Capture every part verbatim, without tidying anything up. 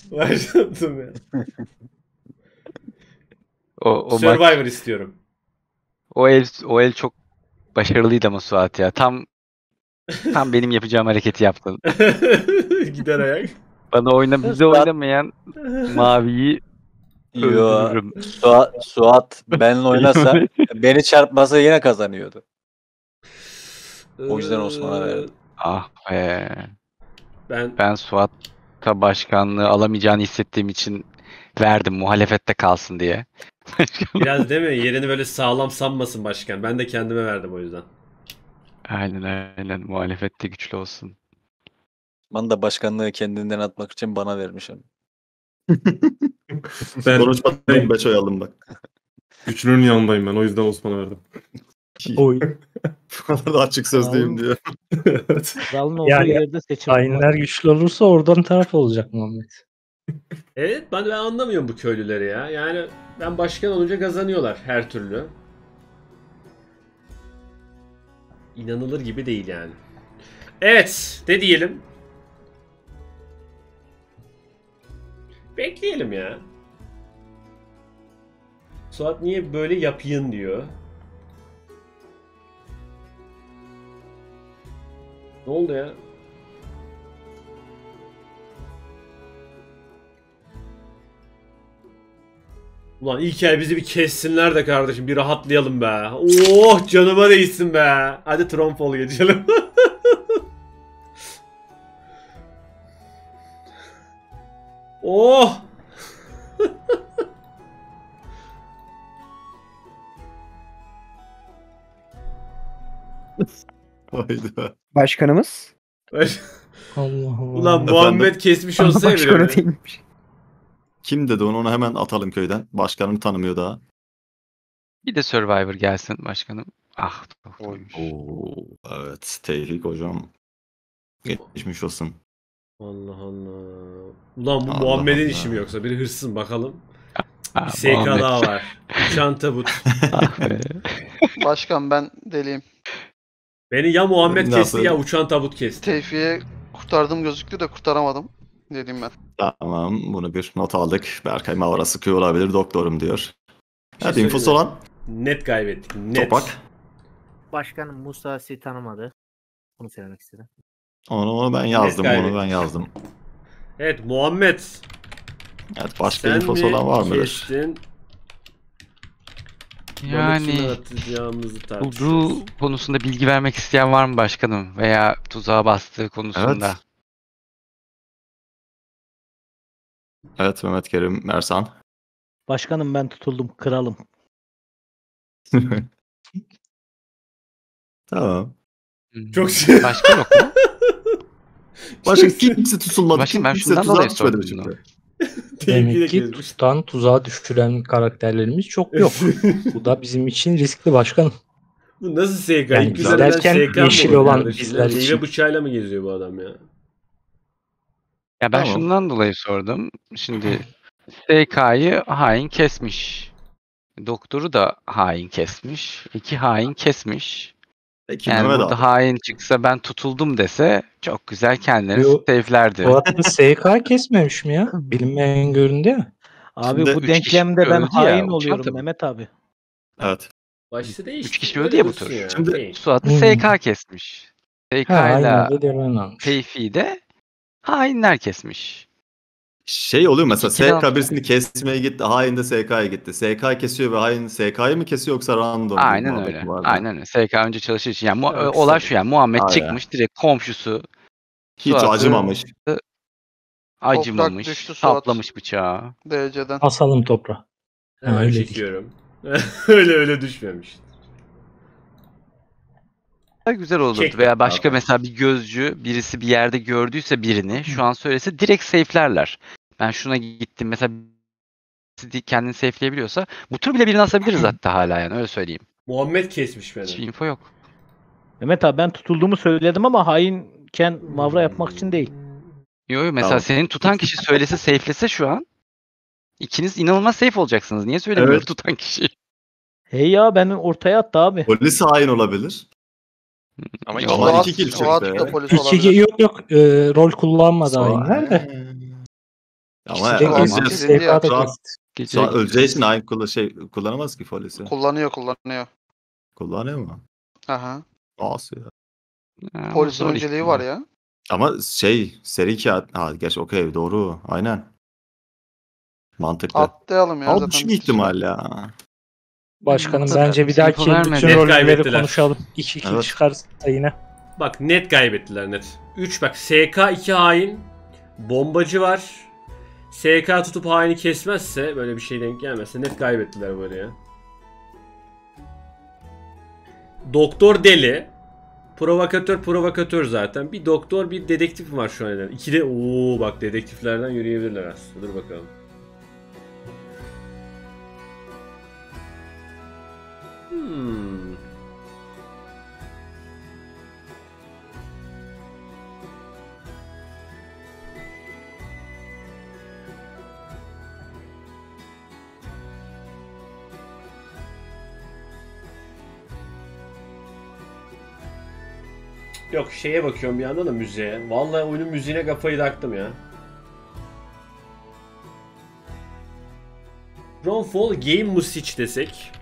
Başlattım ya. O, o Survivor maç, istiyorum. o el, o el çok başarılıydı ama Suat ya. Tam tam benim yapacağım hareketi yaptın. Gider ayak. Bana oyna bize Suat- oynamayan maviyi Yo, öldürürüm. Suat, Suat benimle oynasa beni çarpmasa yine kazanıyordu. O yüzden Osman'a verdim. Ah be. Ben Ben Suat'a başkanlığı alamayacağını hissettiğim için verdim muhalefette kalsın diye. biraz değil mi? Yerini böyle sağlam sanmasın başkan. Ben de kendime verdim o yüzden. Aynen aynen muhalefette güçlü olsun. Bana da başkanlığı kendinden atmak için bana vermiş onu. Ben Konuşmadayım beş oy aldım bak. güçlünün yanındayım ben. O yüzden Osman'a verdim. Oy. Bu kadar da açık sözlüyüm diyor. Evet. Kralın olduğu Yani yerde seçim Hainler güçlü olursa oradan taraf olacak Muhammed. Evet ben, ben anlamıyorum bu köylüleri ya. Yani ben başkan olunca kazanıyorlar her türlü. İnanılır gibi değil yani. Evet, ne diyelim? Bekleyelim ya. Suat niye böyle yapayım diyor. Ne oldu ya? Ulan ilk ay bizi bir kessinler de kardeşim bir rahatlayalım be. Oh canıma değsin be. Hadi Tromfol geçelim. Oh. Hayda. Başkanımız. Allah Allah. Ulan Muhammed kesmiş olsa ya Başkanı bile. değilmiş. Kim dedi onu? Onu hemen atalım köyden. Başkanını tanımıyor daha. Bir de Survivor gelsin başkanım. Ah. doktormuş. Oo, evet. Tevfik hocam. Geçmiş olsun. Allah Allah. Ulan bu Allah Muhammed'in Allah. işi mi yoksa? Bir hırsız mı bakalım? Ah, Bir S K Muhammed. daha var. Uçan tabut. Ah be. Başkan ben deliyim. Beni ya Muhammed Nasıl? kesti ya uçan tabut kesti. Tevfi'ye kurtardım gözüktü de kurtaramadım. Deliyim ben. Tamam. Bunu bir not aldık. Berkay Mavra sıkıyor olabilir. Doktorum diyor. Bir şey Hadi infosu söyleyeyim olan. Net kaybettik. Net. Topak. Başkanım Musa'sı tanımadı. Bunu söylemek istedim. Onu, onu ben yazdım. Net Onu kaybettik. ben yazdım. Evet Muhammed. Evet. Başka Sen infosu mi olan var mıdır? kestin? Balık Yani kime atacağımızı tartışıyoruz. bulduğu konusunda bilgi vermek isteyen var mı başkanım? Veya tuzağa bastığı konusunda. Evet. Evet Mehmet Kerim Mersan. Başkanım ben tutuldum kralım. Tamam. Çok Başka yok mu? Başka kimse tutulmadı. Başka ben kimse şundan tuzağa dolayı düşmedi sordum çünkü. bunu. Tevfik'i de Demek ki kesmiş. tutan tuzağa düşüren karakterlerimiz çok yok. Bu da bizim için riskli başkanım. Bu nasıl S K? Yani İlk güzelden izlerken S K mı yeşil olur olan kardeşim? bizler Meyve için. bıçağıyla mı geziyor bu adam ya? Ya ben Tamam. şundan dolayı sordum. Şimdi S K'yı hain kesmiş. Doktoru da hain kesmiş. İki hain kesmiş. Peki Yani Mehmet burada abi. hain çıksa ben tutuldum dese çok güzel kendilerini Yo, safe'lerdi. Bu arada S K kesmemiş mi ya? Bilinmeyen göründü ya. Abi Şimdi bu üç denklemde kişi ben öldü ya, hain uçan oluyorum tabii. Mehmet abi. Evet. Başta değişti. Üç kişi Öyle öldü ya bu dursun tur. ya. Şimdi- Değil. Suat'ı Hmm. S K kesmiş. S Ha, K ile aynı da demen almış. Tevfik'i de hainler kesmiş. Şey oluyor mesela İkili S K almış. birisini kesmeye gitti. Hain de S K'ya gitti. S K kesiyor ve hain S K'yı mı kesiyor yoksa random bir Aynen muhabbet öyle. mi vardı? Aynen öyle. S K önce çalışır için. Yani mu- Evet, olay tabii. şu yani Muhammed Aynen. çıkmış direkt komşusu Hiç Suat'ı acımamış. acımamış, düştü Suat. saplamış bıçağı. D C'den. Asalım toprağa. Hemen öyle değil. çekiyorum. öyle öyle düşmemiş. Daha güzel olurdu. Çektim Veya başka abi. mesela bir gözcü birisi bir yerde gördüyse birini şu an söylese direkt safe'lerler. Ben şuna gittim mesela birisi kendini safe'leyebiliyorsa bu tur bile birini asabiliriz hatta hala yani öyle söyleyeyim. Muhammed kesmiş beni. Hiçbir info yok. Mehmet abi ben tutulduğumu söyledim ama hainken mavra yapmak için değil. Yo yo mesela Tamam. senin tutan kişi söylese safe'lese şu an ikiniz inanılmaz safe olacaksınız. Niye söylemiyor Evet. tutan kişi? Hey ya beni ortaya attı abi. Polis hain olabilir. Ama Yok. iki Ama Suat, iki kill Suat çıktı da ya. polis İki, olabilir. yok yok e, rol kullanmadı Sonra- hainler de. Ama Sürekli ama- öleceğiz. S K S K'da Şu an- kesti. Gece Şu an öleceği için aynı kullan şey kullanamaz ki polisi. Kullanıyor kullanıyor. Kullanıyor mu? Aha. Nasıl ya? Ha, Polisin zor önceliği ihtimal. var ya. Ama şey seri kağıt. Ha gerçi okey doğru. Aynen. Mantıklı. Atlayalım ya Ama zaten. düşük ihtimal ya. Başkanım Ortada bence bir bir şey dahaki vermedi. bütün Net rolleri kaybettiler. konuşalım. iki iki Evet. çıkarsa yine. Bak net kaybettiler net. üç bak S K iki hain. Bombacı var. S K tutup haini kesmezse böyle bir şey denk gelmezse net kaybettiler böyle ya. Doktor deli. Provokatör provokatör zaten. Bir doktor bir dedektif var şu an. Yani. İkide ooo bak dedektiflerden yürüyebilirler aslında. Dur bakalım. Hmm. Yok şeye bakıyorum bir yandan da müziğe. Vallahi oyunun müziğine kafayı taktım ya. Ronfall Game Music desek.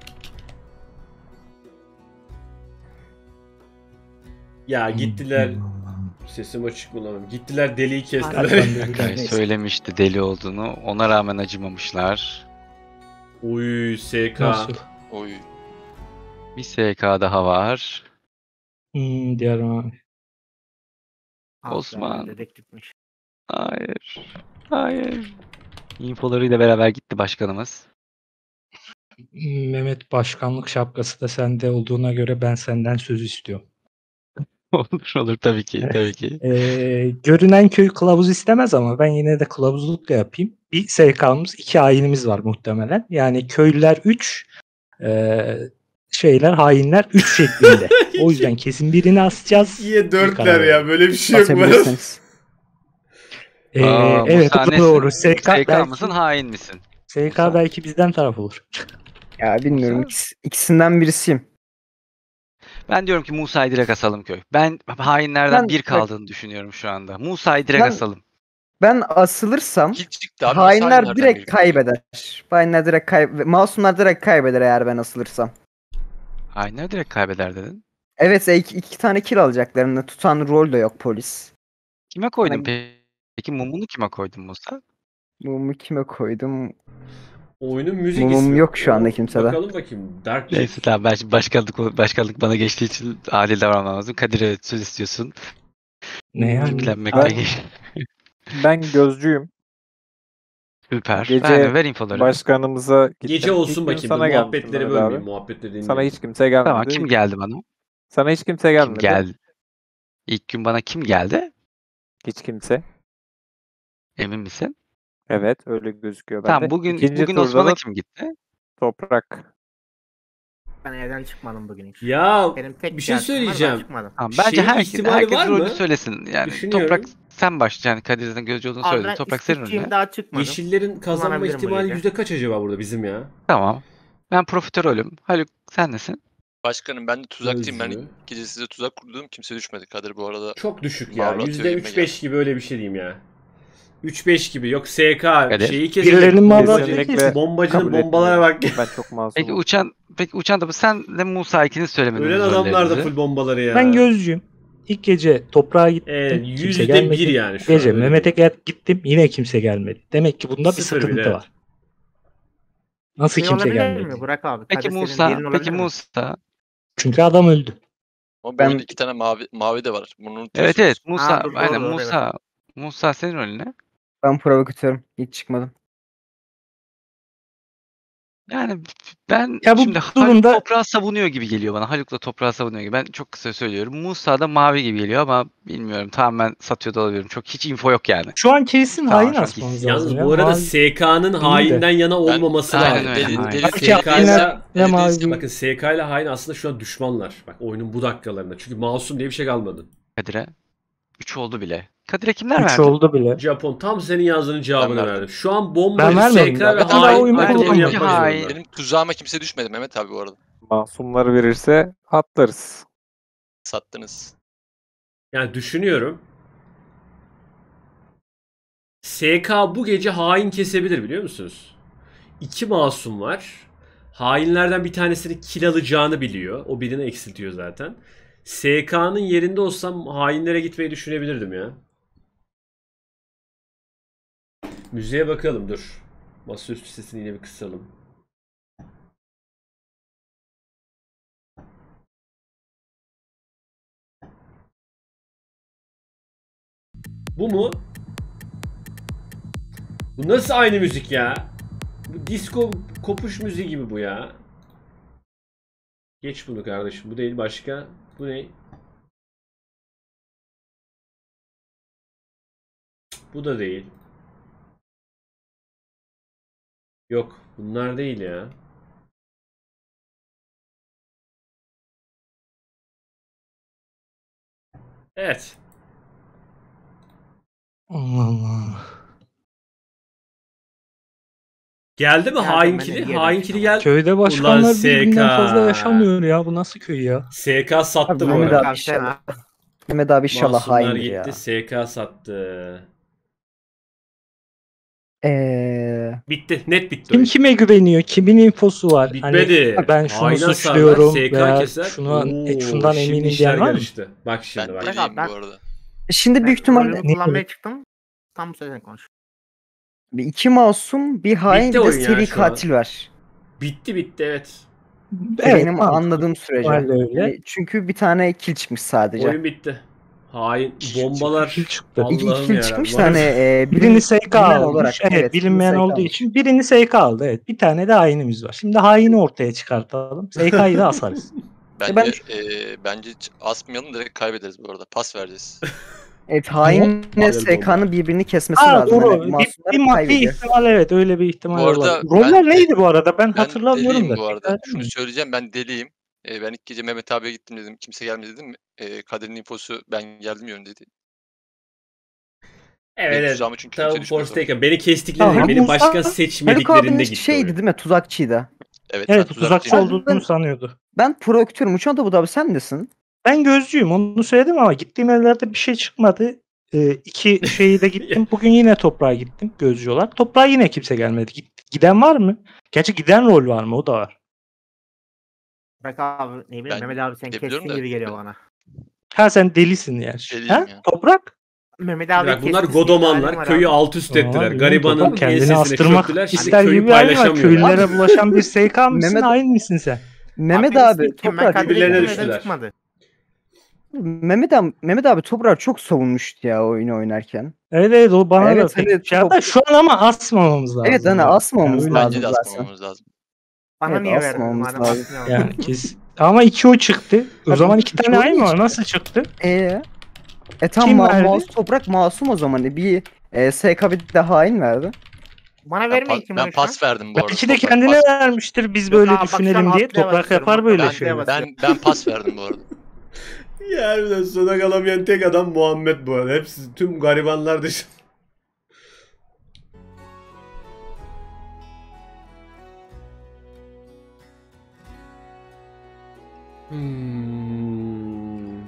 Ya gittiler. Sesim açık bulamam. Gittiler deliği kestiler. Berkay söylemişti deli olduğunu. Ona rağmen acımamışlar. Uy S K. Nasıl? Oy. Bir S K daha var. Hmm, diğer abi. Osman. Dedektifmiş. Hayır. Hayır. İnfolarıyla beraber gitti başkanımız. Mehmet başkanlık şapkası da sende olduğuna göre ben senden söz istiyorum. Olur olur tabii ki tabii ki. Ee, görünen köy kılavuz istemez ama ben yine de kılavuzluk da yapayım. Bir S K'mız, iki hainimiz var muhtemelen. Yani köylüler üç, şeyler hainler üç şeklinde. O yüzden kesin birini asacağız. İyi Bir dörtler karar ya böyle bir şey yok. Basabilirsiniz. Ee, Aa, evet Musa o da nesin? doğru. S K, S K belki, mısın hain misin? S K belki bizden taraf olur. Ya bilmiyorum. Musa? ikisi- ikisinden birisiyim. Ben diyorum ki Musa'yı direkt asalım köy. Ben hainlerden Ben- bir kaldığını düşünüyorum şu anda. Musa'yı direkt Ben- asalım. Ben asılırsam Kil çıktı abi. hainler hainlerden direkt biri. kaybeder. Hainler direkt kaybeder. Masumlar direkt kaybeder eğer ben asılırsam. Hainler direkt kaybeder dedin. Evet iki, iki tane kill alacaklarını tutan rol de yok polis. Kime koydun Ben- peki? Mumunu kime koydun Musa? Mumu kime koydum? Oyunun müzik Mumum ismi. yok şu anda Oo, kimsede. Bakalım bakayım. Dark Jack. Neyse tamam ben şimdi başkanlık, başkanlık bana geçtiği için adil davranmam lazım. Kadir'e söz istiyorsun. Ne yani? Yüklenmekten Ben- geç. Ben gözcüyüm. Süper. Gece Ver, ver infoları. Başkanımıza gittim. Gece olsun İlk gün bakayım. sana Dur, gelmiştim muhabbetleri Mehmet abi. bölmeyeyim. Muhabbetleri dinleyelim. Sana hiç kimse gelmedi. Tamam kim geldi bana? Sana hiç kimse Kim gelmedi. geldi? İlk gün bana kim geldi? Hiç kimse. Emin misin? Evet öyle gözüküyor bende. Tamam bugün İkinci bugün turda Osman'a da kim gitti? Toprak. Ben evden çıkmadım bugün hiç. Ya Benim tek bir şey hakkım var, ben söyleyeceğim. çıkmadım. Tamam, bence Şeyin herkes, ihtimali herkes var rolünü mı? söylesin. Yani Düşünüyorum. Toprak sen başla yani Kadir'den gözcü olduğunu söyledin. Toprak senin rolüne. daha çıkmadım. Yeşillerin kazanma Kullanabilirim bu ihtimali gece. yüzde kaç acaba burada bizim ya? Tamam. Ben profiterolüm. Haluk sen nesin? Başkanım ben de tuzaktayım. Ben Gözlü. gece size tuzak kurdum. Kimse düşmedi. Kadir bu arada. Çok düşük ya. Mavra atıyor Yüzde gibime üç beş geldi. gibi öyle bir şey diyeyim ya. üç beş gibi. Yok S K Kadir. şeyi kesecek. Birilerinin mavra Bombacı- Kesinlikle Bombacının kabul bombalara bak. etmiyorum. Ben çok masumum. Peki uçan peki uçan da sen de Musa ikiniz söylemediniz Ölen adamlar da rollerinizi. full bombaları ya. Ben gözcüyüm. İlk gece toprağa gittim. Evet, kimse yüzde gelmedi. bir yani şu Bu gece an, öyle Mehmet'e gel- gittim. Yine kimse gelmedi. Demek ki bunda bir Sıfır sıkıntı bile. var. Nasıl Şey kimse olabilir gelmedi? mi Burak abi? Peki Kadir senin Musa, yerin peki olabilir mi? Musa. Çünkü adam öldü. Ama bu Ben- oyunda iki tane mavi mavi de var. Bunu Evet unutuyorsunuz. evet Musa Ha, dur, doğru, aynen doğru, Musa. Musa senin rolün ne? Ben provokatörüm. Hiç çıkmadım. Yani ben Ya bu şimdi Haluk durumda- toprağı savunuyor gibi geliyor bana. Haluk'la toprağı savunuyor gibi. Ben çok kısa söylüyorum. Musa da mavi gibi geliyor ama bilmiyorum. Tamamen satıyor da olabilirim. Çok hiç info yok yani. Şu an kesin Tamam, hain şu an asmamız kesin. Yalnız lazım. bu ya. arada Mavi- S K'nın de. hainden yana olmaması aynen lazım. öyle. Aynen Deli- öyle. deli- Aynen. deli- Belki S K ile hainler ve mavi- bakın S K ile hain aslında şu an düşmanlar. Bak oyunun bu dakikalarında. Çünkü masum diye bir şey kalmadı. Kadir'e. üç oldu bile. Kadir'e kimler Üç verdi? oldu bile. Japon tam senin yazdığının cevabını Ben verdim. verdim. Şu an Ben bombacı vermedim S K ya. ve Ben daha hain oyumu aynı rolü kullanmadım. yapmak Hain. zorunda. Benim tuzağıma kimse düşmedi Mehmet abi bu arada. Masumları verirse atlarız. Sattınız. Yani düşünüyorum. S K bu gece hain kesebilir biliyor musunuz? İki masum var. Hainlerden bir tanesini kill alacağını biliyor. O birini eksiltiyor zaten. S K'nın yerinde olsam hainlere gitmeyi düşünebilirdim ya. Müziğe bakalım dur. Masaüstü sesini yine bir kısalım. Bu mu? Bu nasıl aynı müzik ya? Bu disco kopuş müziği gibi bu ya. Geç bunu kardeşim. Bu değil başka. Bu ne? Bu da değil. Yok. Bunlar değil ya. Evet. Allah Allah. Geldi mi Geldim, hain ben kili? Ege'ye Hain kili gel. Köyde başkanlar Ulan birbirinden S K. fazla yaşamıyor ya. Bu nasıl köy ya? S K sattı Abi bu Mehmet arada. abi inşallah. Mehmet abi inşallah Masumlar haindir gitti. ya. S K sattı. Eee Bitti. Net bitti. Kim oyun. kime güveniyor? Kimin infosu var? Bitmedi. Hani ben şunu Hain suçluyorum hasarlar, S K veya keser. şundan, e, Oo, şundan şimdi eminim işler diyen var mı? karıştı. Bak şimdi Ben bak. deliyim ben- bu arada. Şimdi büyük ihtimalle Rolümü kullanmaya çıktım. Tam söylesen konuş. bir iki masum, bir hain, Bitti bir de oyun ya seri şu an. katil var. Bitti bitti evet. Benim mantıklı. anladığım sürece. Öyle öyle. Yani çünkü bir tane kill çıkmış sadece. Oyun bitti. Hain bombalar. Kill çıktı. İki Allah'ım kill ya. çıkmış da hani e, Birini S K bilinmeyen almış. olarak, evet, evet, bilinmeyen birini S K olduğu almış. için birini S K aldı. Evet. Bir tane de hainimiz var. Şimdi haini ortaya çıkartalım. S K'yı da asarız. Bence, ben- eee, bence hiç asmayalım, direkt kaybederiz bu arada. Pas vereceğiz. Evet, hainle S K'nın birbirini kesmesi Ha lazım. doğru. Yani bir, masumlar bir, ma- bir kaybediyor. ihtimal evet öyle bir ihtimal Bu arada olabilir. Roller ben- neydi bu arada? Ben, Ben hatırlamıyorum deliyim da. bu arada. Tekrar Şunu mi? söyleyeceğim, ben deliyim. Eee, ben ilk gece Mehmet abiye gittim dedim. Kimse gelmedi dedim. Eee Kadir'in infosu ben geldim yönündeydi. Evet Benim evet. tuzağıma çünkü Tamam kimse düşmedi. Force'tayken beni kestikleri Tamam, beni Musa- başka Haluk seçmediklerinde abinin gitti. şeydi oyun. değil mi? Tuzakçıydı. Evet, ben Evet tuzakçı tuzakçıyım. oldu. olduğunu sanıyordu. Ben proktörüm. Uçan da bu da abi sen nesin? Ben gözcüyüm onu söyledim ama gittiğim evlerde bir şey çıkmadı. Ee, iki şeyi de gittim. Bugün yine toprağa gittim gözcü olarak. Toprağa yine kimse gelmedi. Git- Giden var mı? Gerçi giden rol var mı? O da var. Bak abi ne bileyim Ben Mehmet abi sen gidebiliyorum kestin da- gibi geliyor bana. Ha sen delisin yani. Deliyim Ha? ya. Toprak? Mehmet abi Bak, bunlar kesmişsin, godomanlar halim var köyü abi. alt üst ettiler. Aa, bilmiyorum, Garibanın Toprak kendini ensesine astırmak çöktüler. Şimdi ister köyü gibi halin var. paylaşamıyorlar. Köylülere bulaşan bir S K mısın? Mehmet- Hain misin sen? Mehmet Abi, abi, kim? Ben Toprak. Kadir'e birbirlerine gittim, neden düştüler. çıkmadı? Mehmet abi, Mehmet abi Toprak çok savunmuştu ya oyunu oynarken. Evet evet o bana Evet, da pek evet, şey çok- yaptı. Şu an ama asmamamız lazım. Evet, hani yani. asmamamız Yani lazım. Bence de zaten. asmamamız lazım. Bana Evet, niye verdin? asmamamız Madem lazım. asmıyorum. Yani kes. Ama iki o çıktı. O Abi, zaman iki iki tane o hain niye var. çıktı? Nasıl çıktı? Ee, e tam Kim ma- verdi? Mouse Toprak masum o zaman. Bir e, S K bir de hain verdi. Bana Ben, vermeyin pa- kim ben onu şu an? pas verdim bu arada. Belki de Toprak kendine pas- vermiştir. Biz Yok böyle abi, bak şu an düşünelim diye. atlıya Toprak basıyorum. yapar böyle Ben- şeyler. Ben ben pas verdim bu arada. Ya harbiden sona kalamayan tek adam Muhammed bu arada. Hepsi tüm garibanlar dışında. Hmm.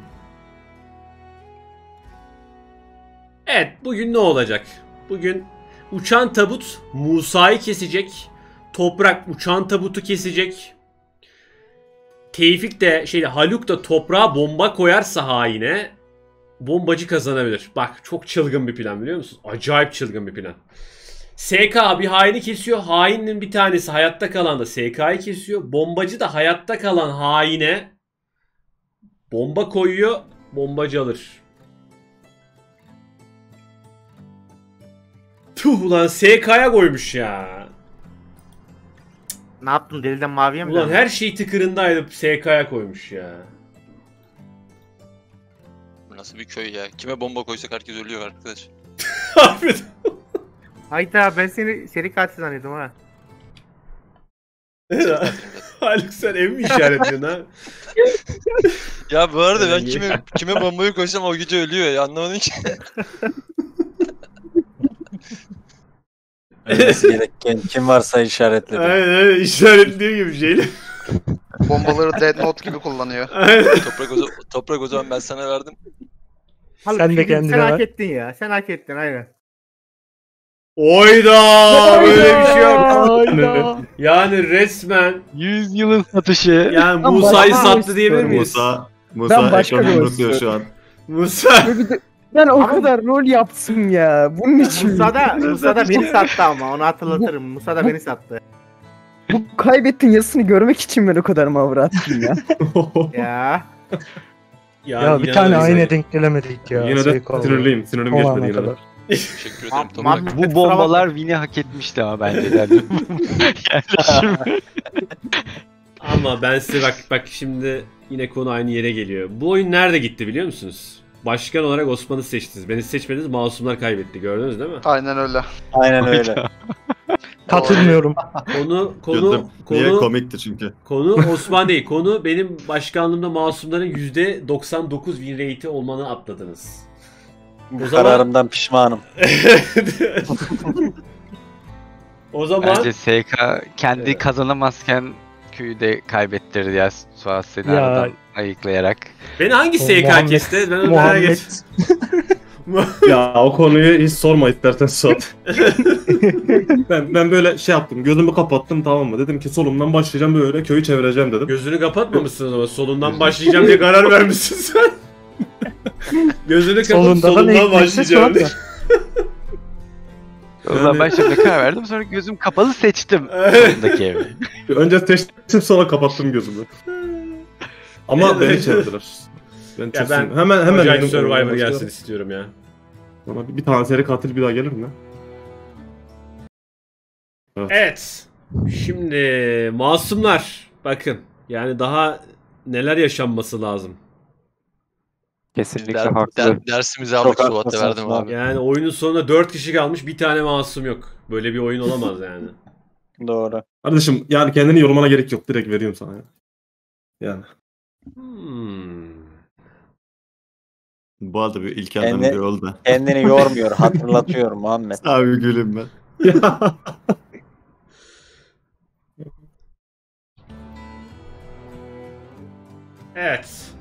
Evet bugün ne olacak? Bugün uçan tabut Musa'yı kesecek. Toprak uçan tabutu kesecek. Tevfik de şey Haluk da toprağa bomba koyarsa haine bombacı kazanabilir. Bak çok çılgın bir plan biliyor musun? Acayip çılgın bir plan. S K bir haini kesiyor. Hainin bir tanesi hayatta kalan da S K'yı kesiyor. Bombacı da hayatta kalan haine bomba koyuyor. Bombacı alır. Tuh ulan S K'ya koymuş ya. Ne yaptın deliden maviye mi Ulan döndün? her şey tıkırındaydı S K'ya koymuş ya. Bu nasıl bir köy ya? Kime bomba koysak herkes ölüyor arkadaş. Harbiden. Hayda ben seni seri katil zannediyordum ha. Haluk sen ev mi işaretliyorsun ha? Ya bu arada ben Yani- kime kime bombayı koysam o gece ölüyor ya, anlamadım ki. Ölmesi gereken kim varsa işaretledi. Aynen aynen işaretliyor gibi şeyler. Bombaları Dead Note gibi kullanıyor. Aynen. Toprak o, zaman- toprak o zaman ben sana verdim. Haluk, Sen de çünkü kendine sen ver. hak ettin ya. Sen hak ettin aynen. Oyda böyle bir şey yok. Hayda. Yani resmen yüz yılın satışı. yani Ben Musa'yı başka sattı diyebilir miyiz? Musa, Musa Ben başka ekranı bir unutluyor şu an. Musa. Ve bir de- Ben o kadar rol yaptım ya. Bunun için Musa da, Musa da beni sattı ama onu hatırlatırım. Musa da beni sattı. bu kaybettiğin yazısını görmek için ben o kadar mavra attım ya. Ya. Ya bir tane aynı denk gelemedik ya. Yine de Şey kaldı. sinirliyim. Sinirim O ana geçmedi yine de. kadar. Teşekkür ederim Mam- Toprak. mam- Bu bombalar Win'i hak etmişti ama bence. Yani. Yerleşim. Ama ben size bak bak şimdi yine konu aynı yere geliyor. Bu oyun nerede gitti biliyor musunuz? Başkan olarak Osman'ı seçtiniz. Beni seçmediniz, masumlar kaybetti. Gördünüz değil mi? Aynen öyle. Aynen öyle. Katılmıyorum. Konu konu Güldüm. Niye konu komikti çünkü. konu Osman değil. Konu benim başkanlığımda masumların yüzde doksan dokuz win rate'i olmanı atladınız. Bu O zaman- kararımdan pişmanım. O zaman Bence S K kendi Evet. kazanamazken köyü de kaybettirdi ya Suat seni aradan ayıklayarak. beni hangi O S K Muhammed- kesti? Ben onu merak Muhammed ettim. Ya o konuyu hiç sorma istersen Suat. ben ben böyle şey yaptım. Gözümü kapattım, tamam mı? Dedim ki solumdan başlayacağım, böyle köyü çevireceğim dedim. Gözünü kapatmamışsın ama solundan başlayacağım diye karar vermişsin sen. Gözünü kapatıp Solunda da solundan ne başlayacağım diye. O zaman başlamaya karar verdim, sonra gözüm kapalı seçtim sonundaki evi. Önce seçtim, sonra kapattım gözümü. Ama Evet. beni çevirdiler. Ben Ya çok ben sinirliyim. hemen hemen Acayip benim Survivor oyunuma gelsin başlayalım. istiyorum ya. Bana bir, bir tane seri katil bir daha gelir mi? Evet. Şimdi masumlar bakın yani daha neler yaşanması lazım. Kesinlikle Der, haklı. der, dersimizi aldık Çok Suat'a haklısın verdim Suat. abi. Yani oyunun sonunda dört kişi kalmış, bir tane masum yok. Böyle bir oyun olamaz yani. Doğru. Kardeşim yani kendini yorumana gerek yok. Direkt veriyorum sana. ya. Yani. Hmm. Bu arada bir İlker'den Kendi- bir yol da. Kendini yormuyor, hatırlatıyor Muhammed. Abi gülüm ben. Evet.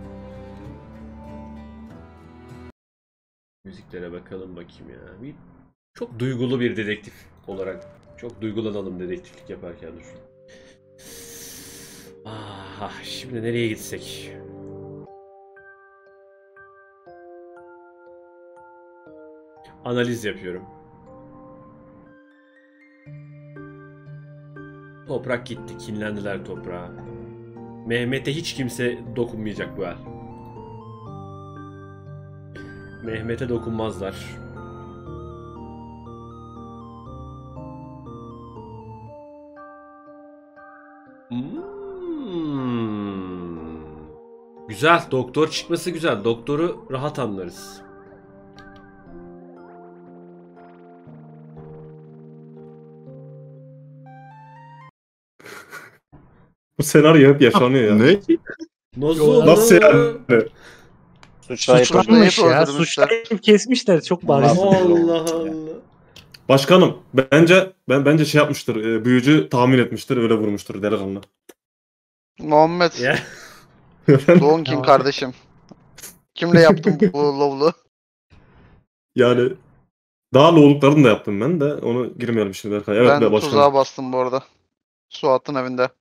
Müziklere bakalım bakayım ya. Bir, çok duygulu bir dedektif olarak. Çok duygulanalım dedektiflik yaparken dur. Ah, şimdi nereye gitsek? Analiz yapıyorum. Toprak gitti. Kinlendiler toprağa. Mehmet'e hiç kimse dokunmayacak bu el. Mehmet'e dokunmazlar. Hmm. Güzel. Doktor çıkması güzel. Doktoru rahat anlarız. Bu senaryo hep yaşanıyor ya. Ne? Nasıl? Nasıl yani? Suçlayıp Suçlanmış ya. öldürmüşler. Suçlayıp kesmişler çok bariz. Allah Allah. Başkanım bence ben bence şey yapmıştır. E, büyücü tahmin etmiştir, öyle vurmuştur delikanlı. Muhammed. Ya. Doğun kim kardeşim? Kimle yaptın bu lovlu? Yani daha loğluklarını da yaptım ben de. Onu girmeyelim şimdi Berkay. Evet Ben be başkanım. tuzağa bastım bu arada. Suat'ın evinde.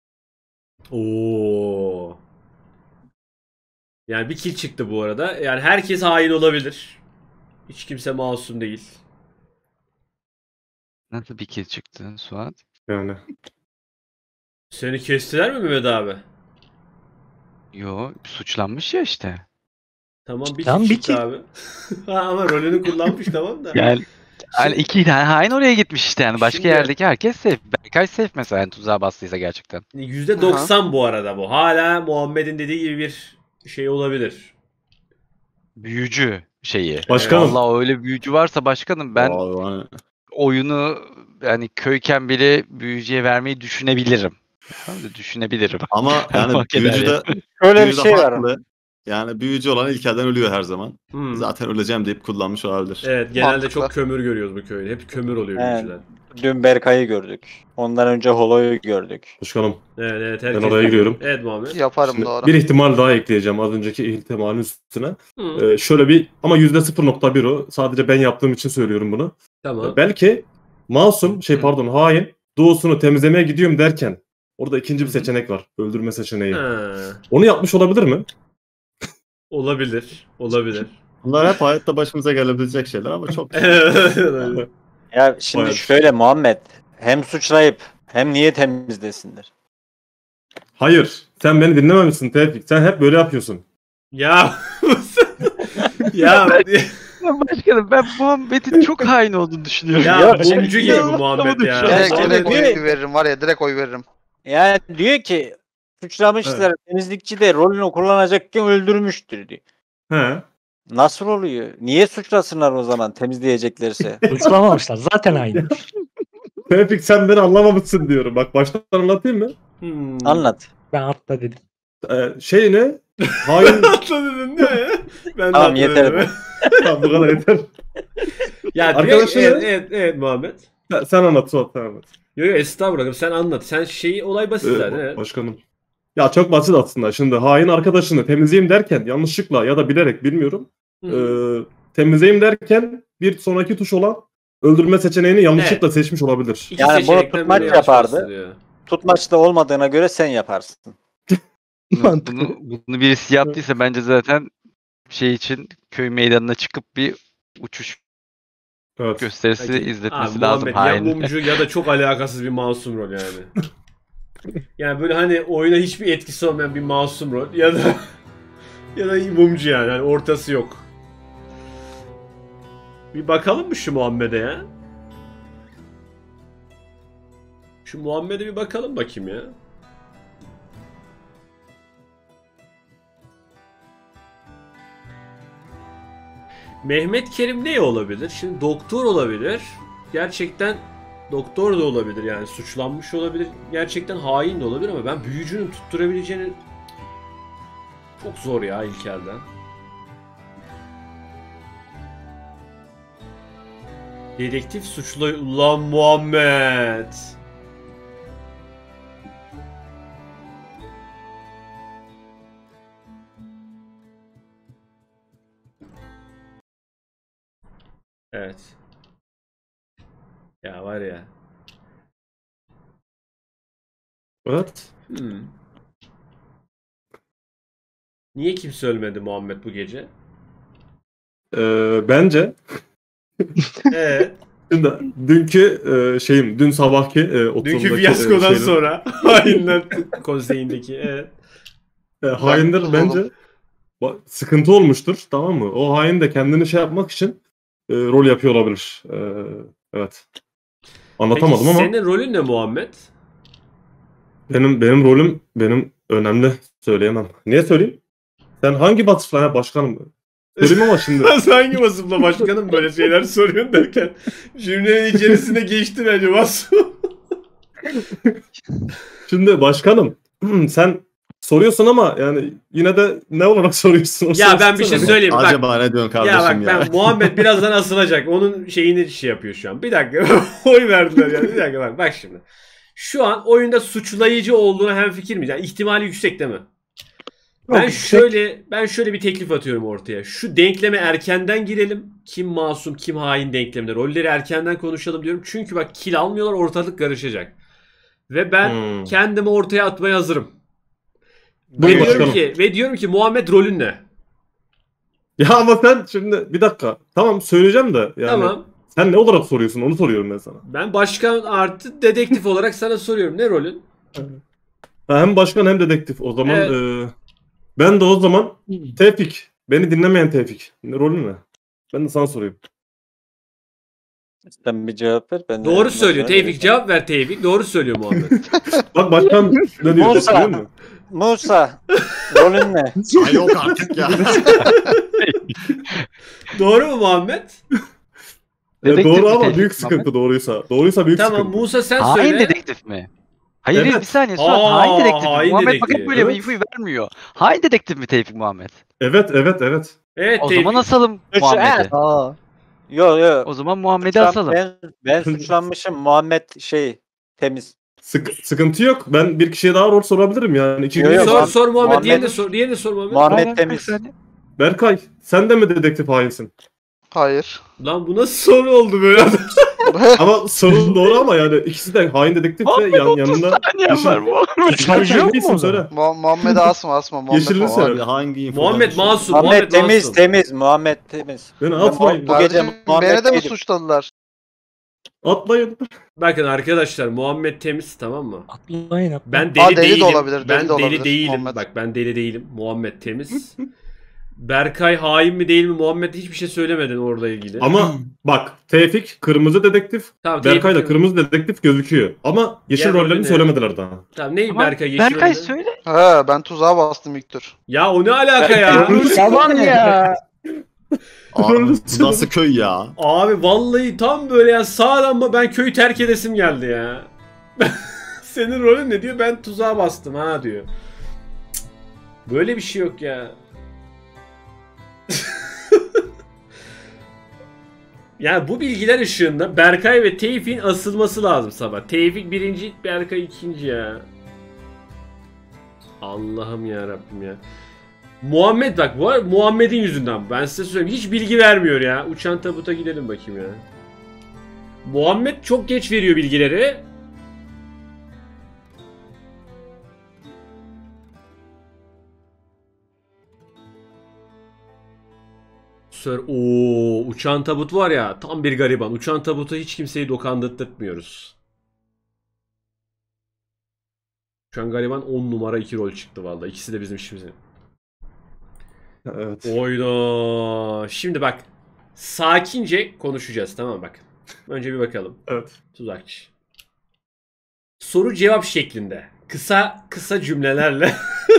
Oo. Yani bir kill çıktı bu arada. Yani herkes hain olabilir. Hiç kimse masum değil. Nasıl bir kill çıktı Suat? Yani. Seni kestiler mi Mehmet abi? Yo, suçlanmış ya işte. Tamam bir Tamam, kill bir çıktı kill. abi. Ha, ama rolünü kullanmış tamam da. Yani hani iki tane hain oraya gitmiş işte yani. Başka Şimdi- yerdeki herkes safe. Berkay safe mesela yani tuzağa bastıysa gerçekten. yüzde doksan bu arada bu. Hala Muhammed'in dediği gibi bir şey olabilir. Büyücü şeyi. Başkanım. Vallahi öyle büyücü varsa başkanım ben Vallahi. oyunu yani köyken bile büyücüye vermeyi düşünebilirim. Tamam da düşünebilirim. Ama yani Fark eder büyücü de, Öyle bir büyücü de şey var. haklı. Yani büyücü olan İlker'den ölüyor her zaman. Hmm. Zaten öleceğim deyip kullanmış olabilir. Evet genelde Mantıklı. çok kömür görüyoruz bu köyde. Hep kömür oluyor Evet. büyücüler. Dün Berkay'ı gördük. Ondan önce Holo'yu gördük. Başkanım Evet evet ben herkes. oraya giriyorum. Evet Muhammed. Yaparım Şimdi doğru. bir ihtimal daha ekleyeceğim az önceki ihtimalin üstüne. Hı. Ee, şöyle bir ama yüzde sıfır nokta bir o. Sadece ben yaptığım için söylüyorum bunu. Tamam. Belki masum şey pardon hain doğusunu temizlemeye gidiyorum derken orada ikinci bir seçenek var. Öldürme seçeneği. Ha. Onu yapmış olabilir mi? Olabilir. Olabilir. Bunlar hep hayatta başımıza gelebilecek şeyler ama çok... Ya şimdi Evet. şöyle Muhammed hem suçlayıp hem niye temizlesinler? Hayır. Sen beni dinlememişsin Tevfik. Sen hep böyle yapıyorsun. Ya ya Başkanım ben Muhammed'in çok hain olduğunu düşünüyorum. ya Yok, mumcu gibi bu Muhammed ya. Direkt, Muhammed direkt diyor- oy veririm var ya direkt oy veririm. Yani diyor ki suçlamışlar temizlikçi de rolünü kullanacakken öldürmüştür diyor. He. Nasıl oluyor? Niye suçlasınlar o zaman temizleyeceklerse? Suçlamamışlar. Zaten aynı. Tevfik sen beni anlamamışsın diyorum. Bak baştan anlatayım mı? Hmm. Anlat. Ben atla dedim. Ee, şey ne? Hain... Atladın değil mi? Ben de Tamam, atladım. yeter. Tamam bu kadar yeter. Ya Arkadaşlar- direkt- evet, evet, evet Muhammed. Sen, sen anlat Suat sen anlat. Yo yo estağfurullah sen anlat. Sen şeyi olay basit Ee, zaten. Evet. Başkanım. Ya çok basit aslında. Şimdi hain arkadaşını temizleyeyim derken yanlışlıkla ya da bilerek bilmiyorum. Hı. Ee, temizleyeyim derken bir sonraki tuş olan öldürme seçeneğini yanlışlıkla seçmiş olabilir. İki Yani bunu seçenekten tutmaç biri yanlış yapardı. bahsediyor. Tutmaçta olmadığına göre sen yaparsın. Bunu, bunu, bunu birisi yaptıysa bence zaten şey için köy meydanına çıkıp bir uçuş Evet. gösterisi Peki, izletmesi abi, lazım Muhammed ya hain. mumcu ya da çok alakasız bir masum rol yani. Yani böyle hani oyuna hiçbir etkisi olmayan bir masum rol ya da ya da mumcu yani. Yani ortası yok. Bir bakalım mı şu Muhammed'e ya? Şu Muhammed'e bir bakalım bakayım ya. Mehmet Kerim ne olabilir? Şimdi doktor olabilir. Gerçekten doktor da olabilir yani suçlanmış olabilir. Gerçekten hain de olabilir ama ben büyücünün tutturabileceğini çok zor ya ilk elden. Dedektif suçlu ulan Muhammed. Evet. Ya var ya. Evet. Hmm. Niye kimse ölmedi Muhammed bu gece? Ee, bence Evet. şimdi dünkü e, şeyim dün sabahki e, Dünkü oturumdaki, fiyaskodan e, şeyin- sonra hainler konseyindeki evet. E, hainler Haklısın bence oğlum. ba- sıkıntı olmuştur tamam mı? O hain de kendini şey yapmak için e, rol yapıyor olabilir. E, evet. Anlatamadım Peki ama senin rolün ne Muhammed? benim benim rolüm benim önemli söyleyemem. Niye söyleyeyim? Sen hangi vasıfla ya başkanım? Söyleyeyim ama şimdi. Sen hangi vasıfla başkanım böyle şeyler soruyorsun derken cümlenin içerisine geçti bence vasıf. Şimdi başkanım sen soruyorsun ama yani yine de ne olarak soruyorsun? O Ya ben bir şey sorsana. söyleyeyim bak. Acaba ne diyorsun Ya kardeşim bak ya? ben Muhammed birazdan asılacak. Onun şeyini şey yapıyor şu an. Bir dakika. Oy verdiler yani. Bir dakika bak. Bak şimdi. Şu an oyunda suçlayıcı olduğuna hemfikir miyiz? Yani ihtimali yüksek değil mi? Ben Yok, şöyle ben şöyle bir teklif atıyorum ortaya. Şu denkleme erkenden girelim. Kim masum, kim hain denkleminde. Rolleri erkenden konuşalım diyorum. Çünkü bak kill almıyorlar, ortalık karışacak. Ve ben Hmm. kendimi ortaya atmaya hazırım. Buyur Ve diyorum başkanım. ki ve diyorum ki Muhammed rolün ne? Ya ama sen şimdi bir dakika. Tamam söyleyeceğim de yani Tamam. sen ne olarak soruyorsun onu soruyorum ben sana. Ben başkan artı dedektif olarak sana soruyorum. Ne rolün? Ha, hem başkan hem dedektif. O zaman Evet. e, ben de o zaman Tevfik. Beni dinlemeyen Tevfik. Ne rolün ne? Ben de sana sorayım. Sen bir cevap ver. Ben de Doğru söylüyor. mesela Tevfik cevap ver Tevfik. Doğru söylüyor Muhammed. Bak başkan ne diyor? Musa. Biliyor musun? Musa rolün ne? Ay yok artık ya. Doğru mu Muhammed? E, Dedektif doğru mi ama Tevfik büyük Muhammed? sıkıntı doğruysa. Doğruysa büyük Tamam sıkıntı. Musa sen Hain söyle. dedektif mi? Hayır Evet. bir saniye Suat. Aa, hain dedektif mi? hain Muhammed dedektif. bak hep böyle Evet. infoyu vermiyor. Hain dedektif mi Tevfik Muhammed? Evet evet evet. Evet O Tevfik. zaman asalım Üç- Muhammed'i. Aa. Yo yo. O zaman Muhammed'i Suçlan- asalım. Ben, ben suçlanmışım. Muhammed şey temiz. Sık, sıkıntı yok. Ben bir kişiye daha rol sorabilirim yani. İki Yo, gün yo, Sor Muhammed- sor Muhammed. Diğerini de Muhammed- sor. Diğerini de sor Muhammed. Muhammed Tamam, temiz. bir saniye. Berkay sen de mi dedektif hainsin? Hayır. Lan bu nasıl soru oldu böyle? Ama sorun doğru ama yani ikisi de hain dedektif ve yan, yanında Şarjı yok mu o zaman? Mu- Muhammed asma asma. Muhammed Yeşilini asma. sever. Abi hangi info? Muhammed masum. Muhammed Muhammed temiz masum. temiz. Muhammed temiz. beni Ben atmayın. bu gece Kardeşim Muhammed beni de mi değilim. suçladılar? Atmayın. Bakın arkadaşlar Muhammed temiz, tamam mı? Atlayın atlayın. Ben deli Aa, deli de değilim. olabilir, deli Ben de deli olabilir, değilim. Muhammed. Bak ben deli değilim. Muhammed temiz. Berkay hain mi değil mi? Muhammed hiçbir şey söylemedin orada ilgili. Ama bak Tevfik kırmızı dedektif. Tamam, Berkay da Tevfik- kırmızı dedektif gözüküyor. Ama yeşil Diğer rollerini rolü ne? söylemediler daha. Tamam ne Ama Berkay yeşil Berkay oynadı? söyle. He ben tuzağa bastım Victor. Ya o ne alaka ya? Yalan ya. Abi, bu nasıl köy ya? Abi vallahi tam böyle ya sağdan mı ben köyü terk edesim geldi ya. Senin rolün ne diyor? Ben tuzağa bastım ha diyor. Cık. Böyle bir şey yok ya. Yani bu bilgiler ışığında Berkay ve Tevfik'in asılması lazım sabah. Tevfik birinci, Berkay ikinci ya. Allah'ım ya Rabbim ya. Muhammed bak bu Muhammed'in yüzünden. Ben size söyleyeyim hiç bilgi vermiyor ya. Uçan tabuta gidelim bakayım ya. Muhammed çok geç veriyor bilgileri. Sir, ooo uçan tabut var ya tam bir gariban. Uçan tabuta hiç kimseyi dokandırtmıyoruz. Uçan gariban on numara iki rol çıktı vallahi. İkisi de bizim işimize. Evet. Oyda. Şimdi bak. Sakince konuşacağız tamam mı bak. Önce bir bakalım. Evet. Tuzakçı. Soru cevap şeklinde. Kısa kısa cümlelerle.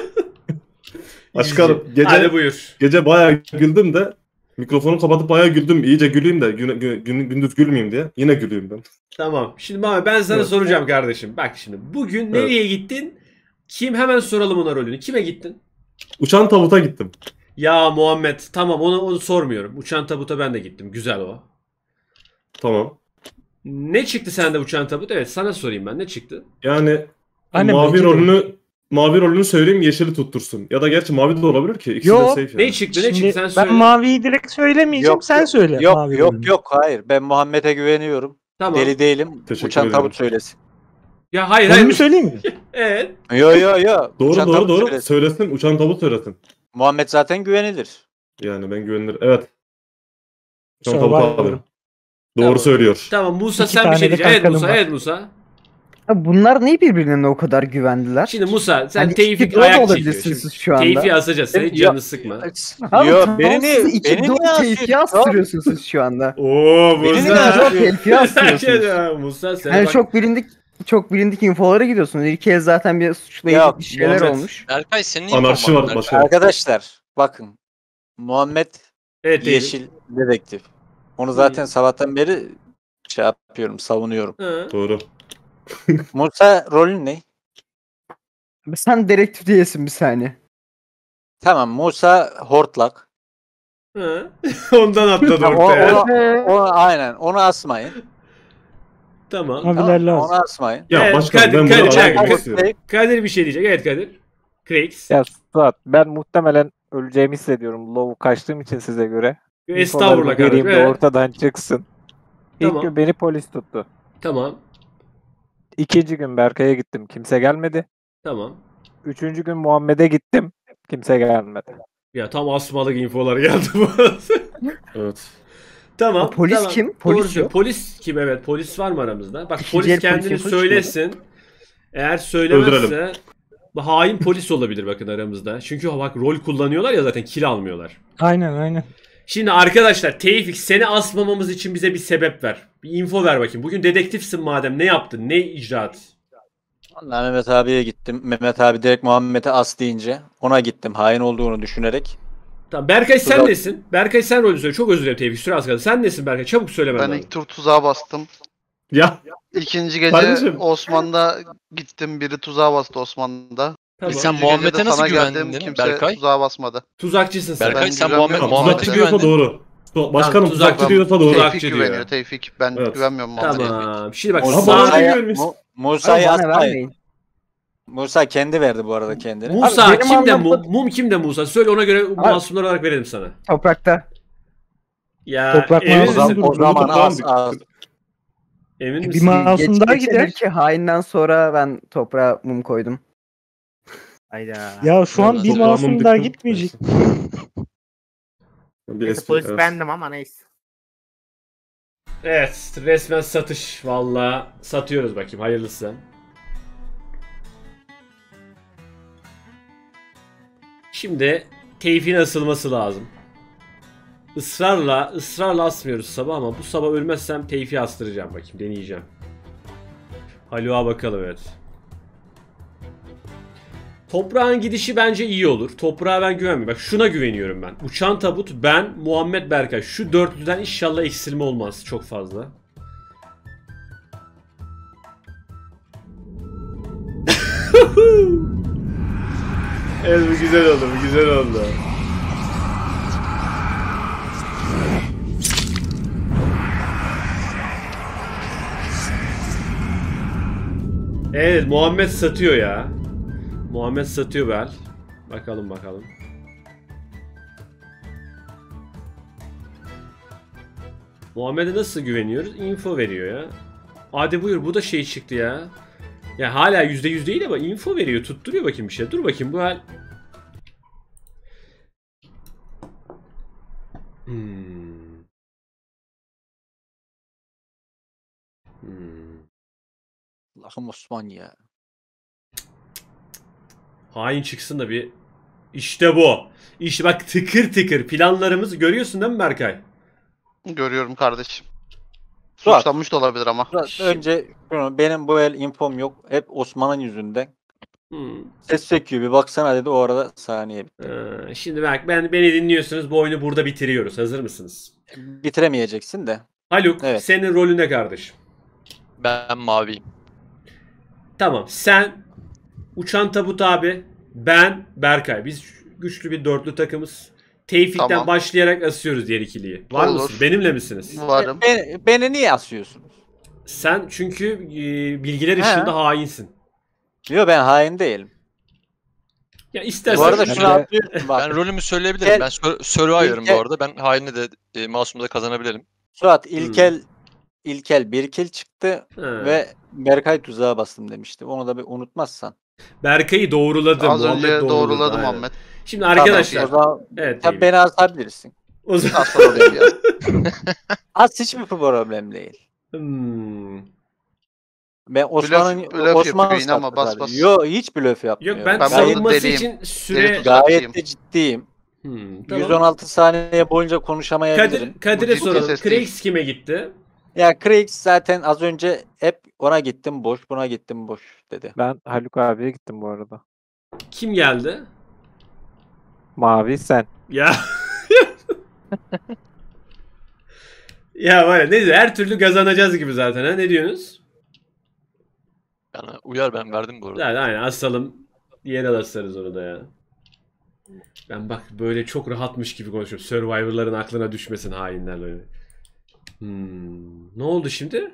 Başkanım İyice. gece Hadi buyur. gece bayağı güldüm de mikrofonu kapatıp bayağı güldüm. İyice güleyim de gün, gün, gün- gündüz gülmeyeyim diye. Yine güleyim ben. Tamam. Şimdi Mami ben sana Evet. soracağım kardeşim. Bak şimdi bugün nereye gittin? Kim hemen soralım ona rolünü. Kime gittin? Uçan tabuta gittim. Ya Muhammed tamam onu onu sormuyorum. Uçan tabuta ben de gittim. Güzel o. Tamam. Ne çıktı sende uçan tabut? Evet sana sorayım ben. Ne çıktı? Yani Annem mavi belki de- rolünü mavi rolünü söyleyeyim yeşili tuttursun. Ya da gerçi mavi de olabilir ki. İkisi Yok, de safe yani. Ne çıktı? Ne Şimdi çıktı? Sen ben söyle. maviyi direkt söylemeyeceğim. Yok, sen yok, söyle. Yok mavi yok rolünü. yok hayır. Ben Muhammed'e güveniyorum. Tamam. Deli değilim. Teşekkür Uçan ederim. tabut söylesin. Ya hayır Rolümü hayır. söyleyeyim mi? Evet. Yo yo yo. Doğru Uçan doğru tabut doğru. söylesin. Söylesin. Uçan tabut söylesin. Muhammed zaten güvenilir. Yani ben güvenilir. Evet. Uçan tabut Survivor. abi. Doğru Tamam. söylüyor. Tamam Musa İki sen bir tane şey de diyeceksin. Evet kalkanım Musa. var. Evet Musa. Ya bunlar niye birbirlerine o kadar güvendiler? Şimdi Musa sen Hani Tevfik iki doğru ayak olabilirsiniz çekiyor. Şimdi şu anda. Tevfik'i asacağız. Senin Yok. canını sıkma. Abi, Yo tamam, beni siz niye iki beni doğru niye keyfiye asıyorsun? astırıyorsunuz siz şu anda. Oo Beni niye Musa. asıyorsun? Keyfiye astırıyorsunuz. Ya, Musa sen Yani bak. çok bilindik çok bilindik infolara gidiyorsunuz. İlk kez zaten bir suçlayıcı Yok, bir şeyler Muhammed. olmuş. Berkay senin Anarşi var başkanım. Arkadaşlar bakın. Muhammed Evet değil. yeşil dedektif. Onu zaten sabahtan beri şey yapıyorum, savunuyorum. Hı. Doğru. Musa rolün ne? Sen dedektif değilsin bir saniye. Tamam Musa hortlak. Hı. Ondan atladı o, ortaya. onu, onu, aynen onu asmayın. Tamam. Maviler Tamam, lazım. onu asmayın. Ya Evet, başkanım Kadir, ben Kadir, bunu Kadir. anlatmak Kadir. istiyorum. Kadir bir şey diyecek. Evet Kadir. Craigs. Ya Suat ben muhtemelen öleceğimi hissediyorum. Low kaçtığım için size göre. Estağfurullah İnfolarımı vereyim kardeşim. de Evet. ortadan çıksın. İlk Tamam. gün beni polis tuttu. Tamam. İkinci gün Berkay'a gittim. Kimse gelmedi. Tamam. Üçüncü gün Muhammed'e gittim. Kimse gelmedi. Ya tam asmalık infolar geldi bu arada. Evet. Tamam. O polis tamam. kim? Doğru Polis söylüyor. yok. Polis kim? Evet. Polis var mı aramızda? Bak İkinci polis el kendini polisin polisi söylesin. Eğer söylemezse Öldürelim. bu hain polis olabilir bakın aramızda. Çünkü bak rol kullanıyorlar ya zaten kill almıyorlar. Aynen aynen. Şimdi arkadaşlar Tevfik seni asmamamız için bize bir sebep ver. Bir info ver bakayım. Bugün dedektifsin madem ne yaptın? Ne icraat? Vallahi Mehmet abiye gittim. Mehmet abi direkt Muhammed'e as deyince ona gittim. Hain olduğunu düşünerek. Tamam Berkay sen Tuzak. nesin? Berkay sen rolünü söyle. Çok özür dilerim Tevfik. Süre az kaldı. Sen nesin Berkay? Çabuk söyle Ben benden. ilk tur tuzağa bastım. Ya İkinci gece Kardeşim. Osman'da gittim. Biri tuzağa bastı Osman'da. Tamam. Sen İkinci Muhammed'e gece de nasıl sana güvendin geldim, değil mi kimse Berkay? tuzağa basmadı. Tuzakçısın sen. Berkay Ben sen güvenmiyorum. Muhammed, Tamam, Muhammed'e tuzakçı diyorsa güvendin. doğru. Başkanım tuzak- tuzakçı diyorsa doğru. tuzak- Tevfik diyor. güveniyor Tevfik. Ben Evet. güvenmiyorum Muhammed'e. Tamam. Şimdi bak Ama sağ... bana- Musa'ya, güvenmiş. Mu- Musa'yı Ama bana asmayın. vermeyin. Musa kendi verdi bu arada kendini. Musa Abi benim kimde anladığım- mum? Mum kimde Musa? Söyle ona göre masumlar olarak verelim sana. Toprakta. Ya Toprak emin masum misin? durur. O zaman Toprağın az bir- az. Emin Bir misin? masum Geç, daha geçebilir gider. ki hainden sonra ben toprağa mum koydum. Hayda. Ya şu an bir Toprağımın masum daha diktim. gitmeyecek. Bir Neyse espri- polis evet. bendim ama neyse. Evet, resmen satış. Vallahi satıyoruz bakayım, hayırlısı. Şimdi keyfin asılması lazım. Israrla, ısrarla asmıyoruz sabah ama bu sabah ölmezsem teyfi astıracağım bakayım, deneyeceğim. Haluk'a bakalım, evet. Toprağın gidişi bence iyi olur. Toprağa ben güvenmiyorum. Bak şuna güveniyorum ben. Uçan tabut, ben, Muhammed Berkay. Şu dörtlüden inşallah eksilme olmaz çok fazla. Evet, bu güzel oldu, bu güzel oldu. Evet, Muhammed satıyor ya. Muhammed satıyor bel. Bakalım bakalım. Muhammed'e nasıl güveniyoruz? Info veriyor ya. Hadi buyur, bu da şey çıktı ya. Ya hala yüzde yüz değil ama info veriyor, tutturuyor bakayım bir şey. Dur bakayım bu hal. Hmm. Hmm. Allah'ım Osman ya. Hain çıksın da bir. İşte bu. İşte bak, tıkır tıkır planlarımızı görüyorsun değil mi Berkay? Görüyorum kardeşim. Suat. Suçlanmış da olabilir ama. Suat, önce şunu, benim bu el infom yok. Hep Osman'ın yüzünden. Hmm. Ses çekiyor, bir baksana dedi, o arada saniye bitti. Ee, şimdi bak, ben beni dinliyorsunuz, bu oyunu burada bitiriyoruz. Hazır mısınız? Bitiremeyeceksin de. Haluk, Evet. senin rolün ne kardeşim? Ben maviyim. Tamam, sen Uçan Tabut abi, ben Berkay. Biz güçlü bir dörtlü takımız. Tevfik'ten Tamam. başlayarak asıyoruz diğer ikiliyi. Var Olur. mısın? Benimle misiniz? Varım. Beni, beni niye asıyorsunuz? Sen çünkü e, bilgiler He. ışığında hainsin. Yok, ben hain değilim. Ya istersen... Bu arada Ben şunu de- atlıyorsun bak. Ben rolümü söyleyebilirim. İlkel- Ben Sur- Survivor'ım İlkel- bu arada. Ben haini de e, Masum'u da kazanabilirim. Suat İlkel İlkel bir kill çıktı He. ve Berkay tuzağa bastım demişti. Onu da bir unutmazsan. Berkay'ı doğruladım. Az Muhammed önce doğruladı, doğruladım aynen. Muhammed. Şimdi arkadaşlar... Tamam, o zaman Evet, tabii Tevfik. beni asabilirsin. O zaman... Aslan olayım ya. Az hiçbir problem değil. Hmm. Ben Osman'ın Blöf- blöf Osman yapıyor yine ama sattı bas zaten. bas. Yo, hiç blöf yapmıyor. Yok, ben, Ben gayet, savunması deliyim. için Deli süre... tuzak. gayet de ciddiyim. Hmm, tamam. yüz on altı saniye boyunca konuşamayabilirim. Kadir, Kadir'e Bu soralım. ses değil. Krax kime gitti? Ya Craig zaten az önce hep ona gittim boş, buna gittim boş dedi. Ben Haluk abiye gittim bu arada. Kim geldi? Mavi sen. Ya. Ya var ya, neyse, her türlü kazanacağız gibi zaten, ha, ne diyorsunuz? Yani uyar, ben verdim bu arada. Yani aynen, asalım. Yere asarız onu da ya. Ben bak böyle çok rahatmış gibi konuşuyorum. Survivor'ların aklına düşmesin hainlerle. Hmm. Ne oldu şimdi?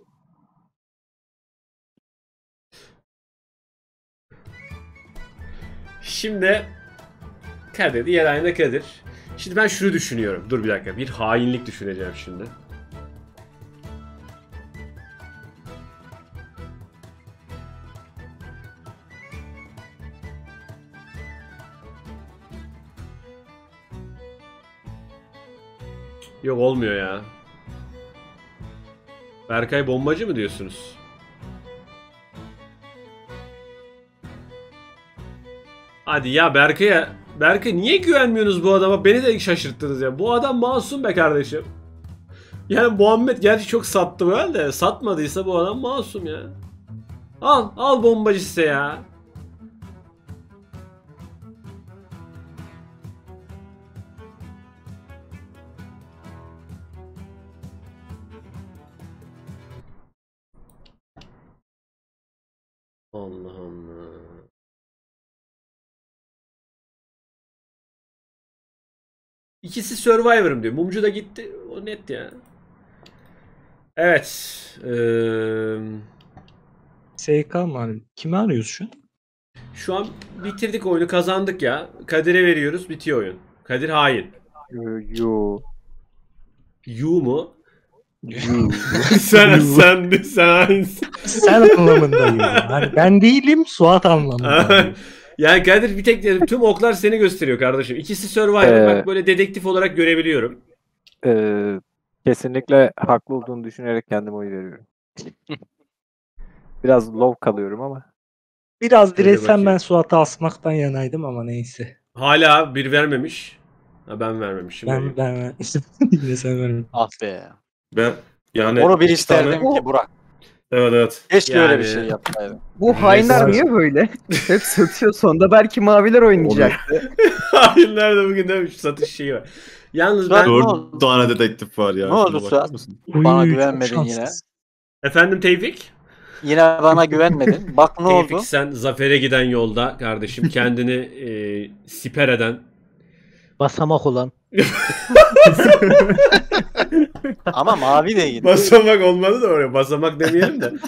Şimdi Kadir, diğer aynı Kadir. Şimdi ben şunu düşünüyorum. Dur bir dakika. Bir hainlik düşüneceğim şimdi. Yok, olmuyor ya. Berkay bombacı mı diyorsunuz? Hadi ya Berkay'a. Berkay, niye güvenmiyorsunuz bu adama? Beni de şaşırttınız ya. Bu adam masum be kardeşim. Yani Muhammed gerçi çok sattı böyle de. Satmadıysa bu adam masum ya. Al. Al bombacı size ya. Allah Allah. İkisi Survivor'ım diyor. Mumcu da gitti. O net ya. Evet. Eee S K mı abi? Kimi arıyoruz şu an? Şu an bitirdik oyunu, kazandık ya. Kadir'e veriyoruz, bitiyor oyun. Kadir hain. Yo, yo. Yu mu? sen sen sen aynısın. Sen anlamındayım. Yani ben değilim, Suat anlamında. Yani Kadir bir tek tüm oklar seni gösteriyor kardeşim. İkisi Survivor. Ee, Bak böyle dedektif olarak görebiliyorum. Ee, kesinlikle haklı olduğunu düşünerek kendime oy veriyorum. Biraz low kalıyorum ama. Biraz Şöyle diresem bakayım. ben Suat'ı asmaktan yanaydım ama neyse. Hala bir vermemiş. Ha, ben vermemişim. Ben ben yine sen vermem. Ah be. Ben yani Onu bir iki isterdim tane- ki Burak. Evet evet. Keşke Yani- öyle bir şey yapsaydım. Bu hainler niye böyle? Hep satıyor, sonunda belki maviler oynayacaktı. Hainler de bugün demiş satış şeyi var. Yalnız ben... Dört tane dedektif var ya. Ne Şuna oldu bakar Suat? mısın? Bana Uy, çok güvenmedin yine. şanssız. Efendim Tevfik? Yine bana güvenmedin. Bak ne Tevfik oldu? sen zafere giden yolda kardeşim kendini e, siper eden. Basamak olan. Ama mavi de gitti. Basamak olmadı da oraya. Basamak demeyelim de.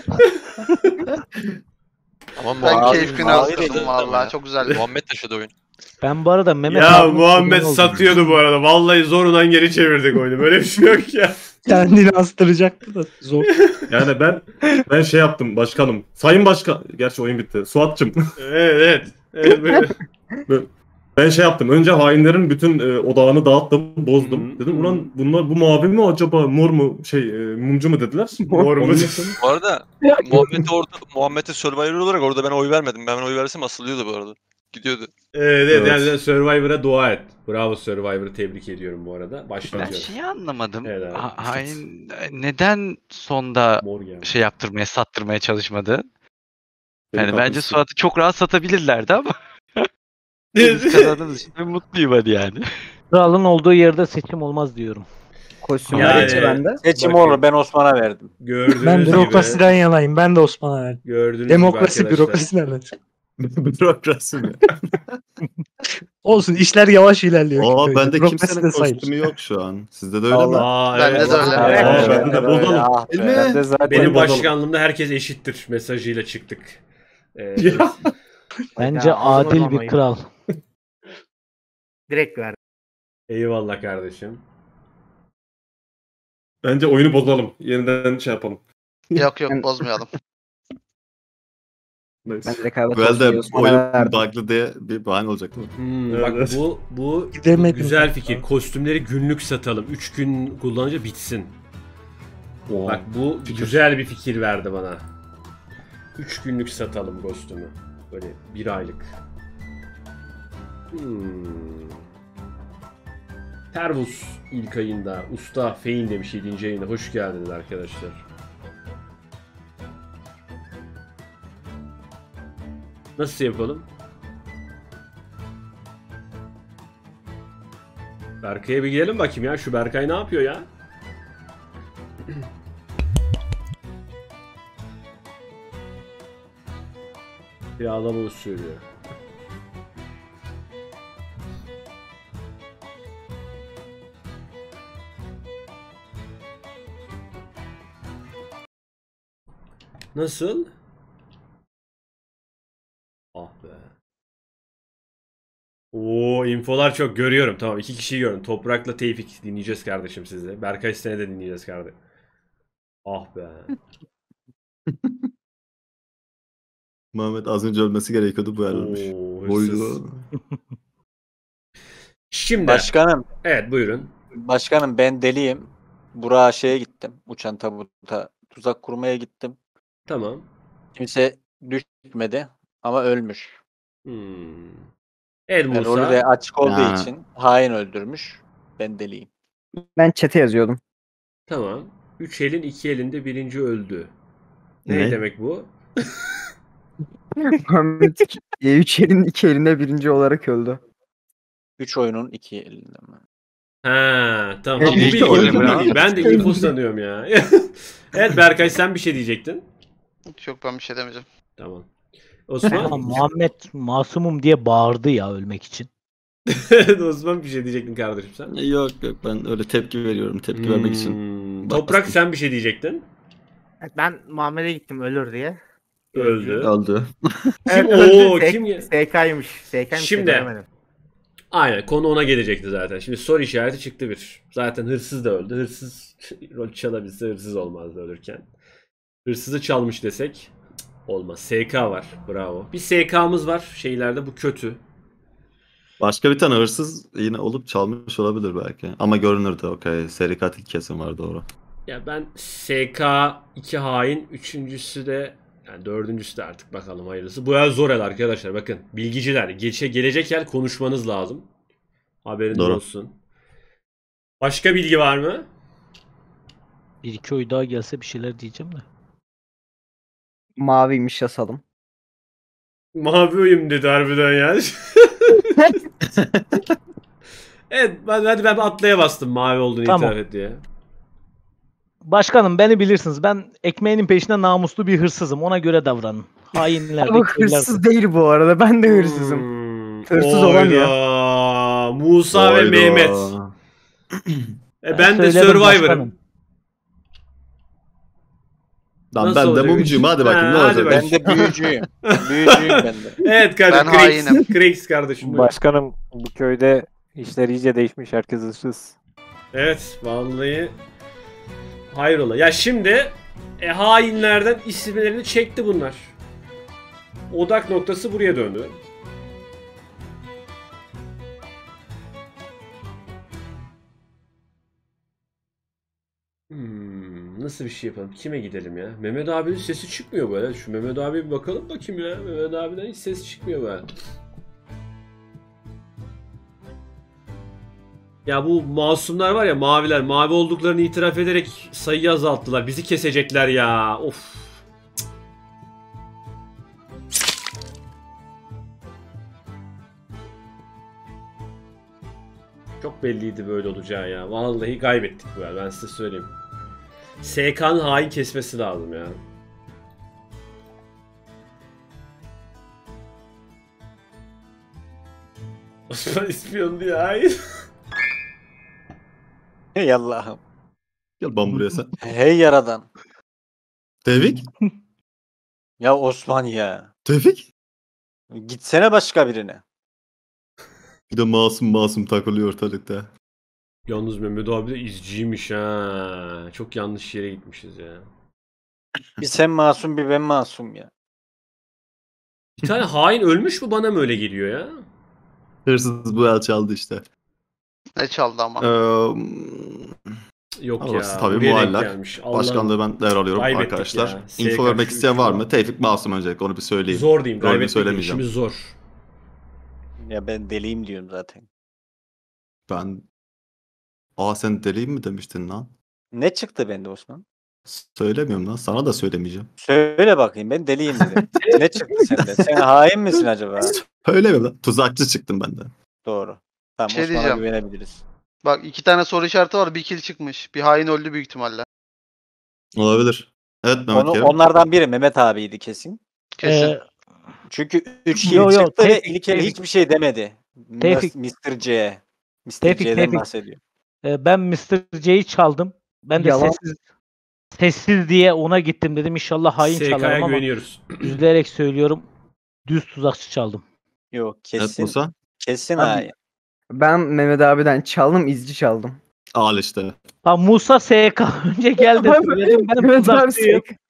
Ama Ben Mavi- keyfini mavi aldım dedi valla. Çok güzeldi. Muhammed taşıdı oyun. Ben bu arada Mehmet Ya abinin Muhammed kulağını satıyordu bu arada. Vallahi zorundan geri çevirdik oyunu. Böyle bir şey yok ya. Kendini astıracaktı da zor. Yani ben ben şey yaptım başkanım. Sayın başkan. Gerçi oyun bitti. Suat'cığım. Evet evet. Evet, böyle. Ben- Ben şey yaptım. Önce hainlerin bütün e, odağını dağıttım, bozdum. Hı hı. Dedim ulan bunlar bu mavi mi acaba, mor mu, şey e, mumcu mu dediler. Mor mu? Onun için- Bu arada Muhammed'e orada Muhammed'e Survivor olarak orada ben oy vermedim. Ben oy versem asılıyordu bu arada. Gidiyordu. Evet, evet. Evet. Yani sen Survivor'a dua et. Bravo Survivor'ı tebrik ediyorum bu arada. Ben Başlayacağız. şeyi anlamadım. Evet abi. Ha- hain neden sonda Mor geldi. şey yaptırmaya, sattırmaya çalışmadı? Yani Delik bence atmışsın. Suat'ı çok rahat satabilirlerdi ama biz kazandığımız için de mutluyum hadi yani. Kralın olduğu yerde seçim olmaz diyorum. Kostümler Yani- içi bende. Seçim Bakın. olur. Ben Osman'a verdim. Gördüğünüz Ben gibi. bürokrasiden yanayım. Ben de Osman'a verdim. Gördüğünüz Demokrasi gibi arkadaşlar. bürokrasi nereden? Bürokrasi mi? Olsun, işler yavaş ilerliyor. Aa Köyde. bende Bürokrasi kimsenin de sayılır. kostümü yok şu an. Sizde de öyle mi? Aa, Bende evet. de öyle. Aa, Evet. bende de bozalım. Ah be. Değil mi? Ben de zaten Benim bozalım. başkanlığımda herkes eşittir mesajıyla çıktık. Ee, Ya. Bence Ya, aldım adil ama bir kral. Direkt ver. Eyvallah kardeşim. Bence oyunu bozalım. Yeniden şey yapalım. Yok yok bozmayalım. Neyse. Ben rekabet Bu olsun diye elde Osman'a oyun verdim. bug'lı diye bir bahane olacak değil mi? Hmm, Evet, bak evet. bu bu Gidemedim. güzel fikir. Kostümleri günlük satalım. üç gün kullanınca bitsin. Oo. Bak bu güzel bir fikir verdi bana. üç günlük satalım kostümü. Böyle bir aylık. Hmm. Tervus ilk ayında. Usta Fein demiş yedinci ayında. Hoş geldiniz arkadaşlar. Nasıl yapalım? Berkay'a bir gidelim bakayım ya. Şu Berkay ne yapıyor ya? Yağlama söylüyor. Nasıl? Ah be. Oo, infolar çok görüyorum. Tamam, iki kişiyi gördüm. Toprak'la Tevfik dinleyeceğiz kardeşim sizi. Berkay seni de dinleyeceğiz kardeşim. Ah be. Muhammed az önce ölmesi gerekiyordu bu ölmüş. Oo, hırsız. Boydu. Şimdi. Başkanım. Evet buyurun. Başkanım ben deliyim. Burak'a şeye gittim. Uçan tabuta tuzak kurmaya gittim. Tamam. Kimse düşmedi ama ölmüş. Hmm. Evet Yani Musa. rolü de açık olduğu Ya. için hain öldürmüş. Ben deliyim. Ben chat'e yazıyordum. Tamam. Üç elin iki elinde birinci öldü. Ne, Ne? demek bu? Muhammed üç elin iki elinde birinci olarak öldü. Üç oyunun iki elinde mi? Ha, tamam. Evet, Ha, bu işte bilgi öyle yok, bu ya. bilgi. Ben de info sanıyorum ya. Evet Berkay sen bir şey diyecektin. Yok ben bir şey demeyeceğim. Tamam. Ama Osman. Muhammed masumum diye bağırdı ya ölmek için. Osman bir şey diyecektin kardeşim sen. Yok yok ben öyle tepki veriyorum. Tepki vermek için. Hmm. Toprak sen bir şey diyecektin. Evet, ben Muhammed'e gittim ölür diye. Öldü. Öldü. Kim? Evet, öldü. Oo, S- kim? S K'ymış. S K'ymış. Şimdi- göremedim. Aynen, konu ona gelecekti zaten. Şimdi soru işareti çıktı bir. Zaten hırsız da öldü. Hırsız rol çalabilse hırsız olmazdı ölürken. Hırsızı çalmış desek olmaz. S K var. Bravo. Bir S K'mız var şeylerde, bu kötü. Başka bir tane hırsız yine olup çalmış olabilir belki. Ama görünürdü, okey. Seri katil kesin var, doğru. Ya ben S K, iki hain, üçüncüsü de yani dördüncüsü de artık bakalım hayırlısı. Bu el zor el arkadaşlar, bakın. Bilgiciler, geçe gelecek el konuşmanız lazım. Haberiniz Doğru. olsun. Başka bilgi var mı? Bir iki oy daha gelse bir şeyler diyeceğim de. Maviymiş yasalım. Mavi oyum dedi harbiden ya. Evet, ben, hadi ben atlaya bastım mavi olduğunu Tamam. itiraf et diye. Başkanım beni bilirsiniz. Ben ekmeğinin peşinde namuslu bir hırsızım. Ona göre davranın. Hainler. Ama hırsız değil bu arada. Ben de hırsızım. Hmm. Hırsız olan ya. Oyda. Musa ve Oyda. Mehmet. E ben de söyledim Survivor'ım. başkanım. Lan Nasıl ben de olacak? mumcuyum, hadi bakayım Ha, ne hadi olacak. bakayım. Ben de büyücüyüm. Büyücüyüm ben de. Evet kardeşim. Ben Krix, hainim. Krix kardeşim. buyur. Başkanım bu köyde işler iyice değişmiş. Herkes hırsız. Evet vallahi hayrola. Ya şimdi e, hainlerden isimlerini çekti bunlar. Odak noktası buraya döndü. Hmm, nasıl bir şey yapalım? Kime gidelim ya? Mehmet abinin sesi çıkmıyor böyle. Şu Mehmet abiye bir bakalım bakayım ya. Mehmet abiden hiç ses çıkmıyor böyle. Ya bu masumlar var ya, maviler, mavi olduklarını itiraf ederek sayıyı azalttılar. Bizi kesecekler ya. Of. Çok belliydi böyle olacağı ya. Vallahi kaybettik bu ya. Ben size söyleyeyim. S K'nın hain kesmesi lazım ya. Osman ispiyon diyor. Hayır. Hey Allah'ım. Gel ben buraya sen. Hey yaradan. Tevfik? Ya Osman ya. Tevfik? Gitsene başka birine. Bir de masum masum takılıyor ortalıkta. Yalnız Mehmet abi de izciymiş ha. Çok yanlış yere gitmişiz ya. Bir sen masum bir ben masum ya. Bir tane hain ölmüş mü, bana mı öyle geliyor ya? Hırsız bu el çaldı işte. Ne çaldı ama? Ee, Yok orası ya. tabii buraya denk muallak. gelmiş. Allah'ım. Başkanlığı ben devralıyorum Kaybettik arkadaşlar. ya. Info S K vermek şu isteyen üç var var. mı? Tevfik masum öncelikle, onu bir söyleyeyim. Zor diyeyim. Rolünü Kaybetmek söylemeyeceğim. işimiz zor. Ya ben deliyim diyorum zaten. Ben... Aa sen deliyim mi demiştin lan? Ne çıktı bende Osman? Söylemiyorum lan. Sana da söylemeyeceğim. Söyle bakayım, ben deliyim dedim. Ne çıktı sende? Sen hain misin acaba? Söylemiyorum lan. Tuzakçı çıktım benden. Doğru. Tamam, Bir şey Osman'a diyeceğim. güvenebiliriz. Bak iki tane soru işareti var. Bir kill çıkmış. Bir hain öldü büyük ihtimalle. Olabilir. Evet Mehmet Onu, Kerim. onlardan biri Mehmet abiydi kesin. Kesin. Ee, Çünkü üç kill Yo, yo, çıktı ve Tevfik, ilk el Tevfik. hiçbir şey demedi. Tevfik. mister C. mister Tevfik, C'den Tevfik. bahsediyor. e, ben mister C'yi çaldım. Ben de Yalan. sessiz sessiz diye ona gittim dedim. İnşallah hain S K'ya çalarım ama güveniyoruz. üzülerek söylüyorum. Düz tuzakçı çaldım. Yok Evet kesin. Musa. Kesin Abi, hain. Ben Mehmet abiden çaldım, izci çaldım. Al işte. Ha, Musa S K önce geldi söyledim. Ben Mehmet abi tuzakçıyım. S K.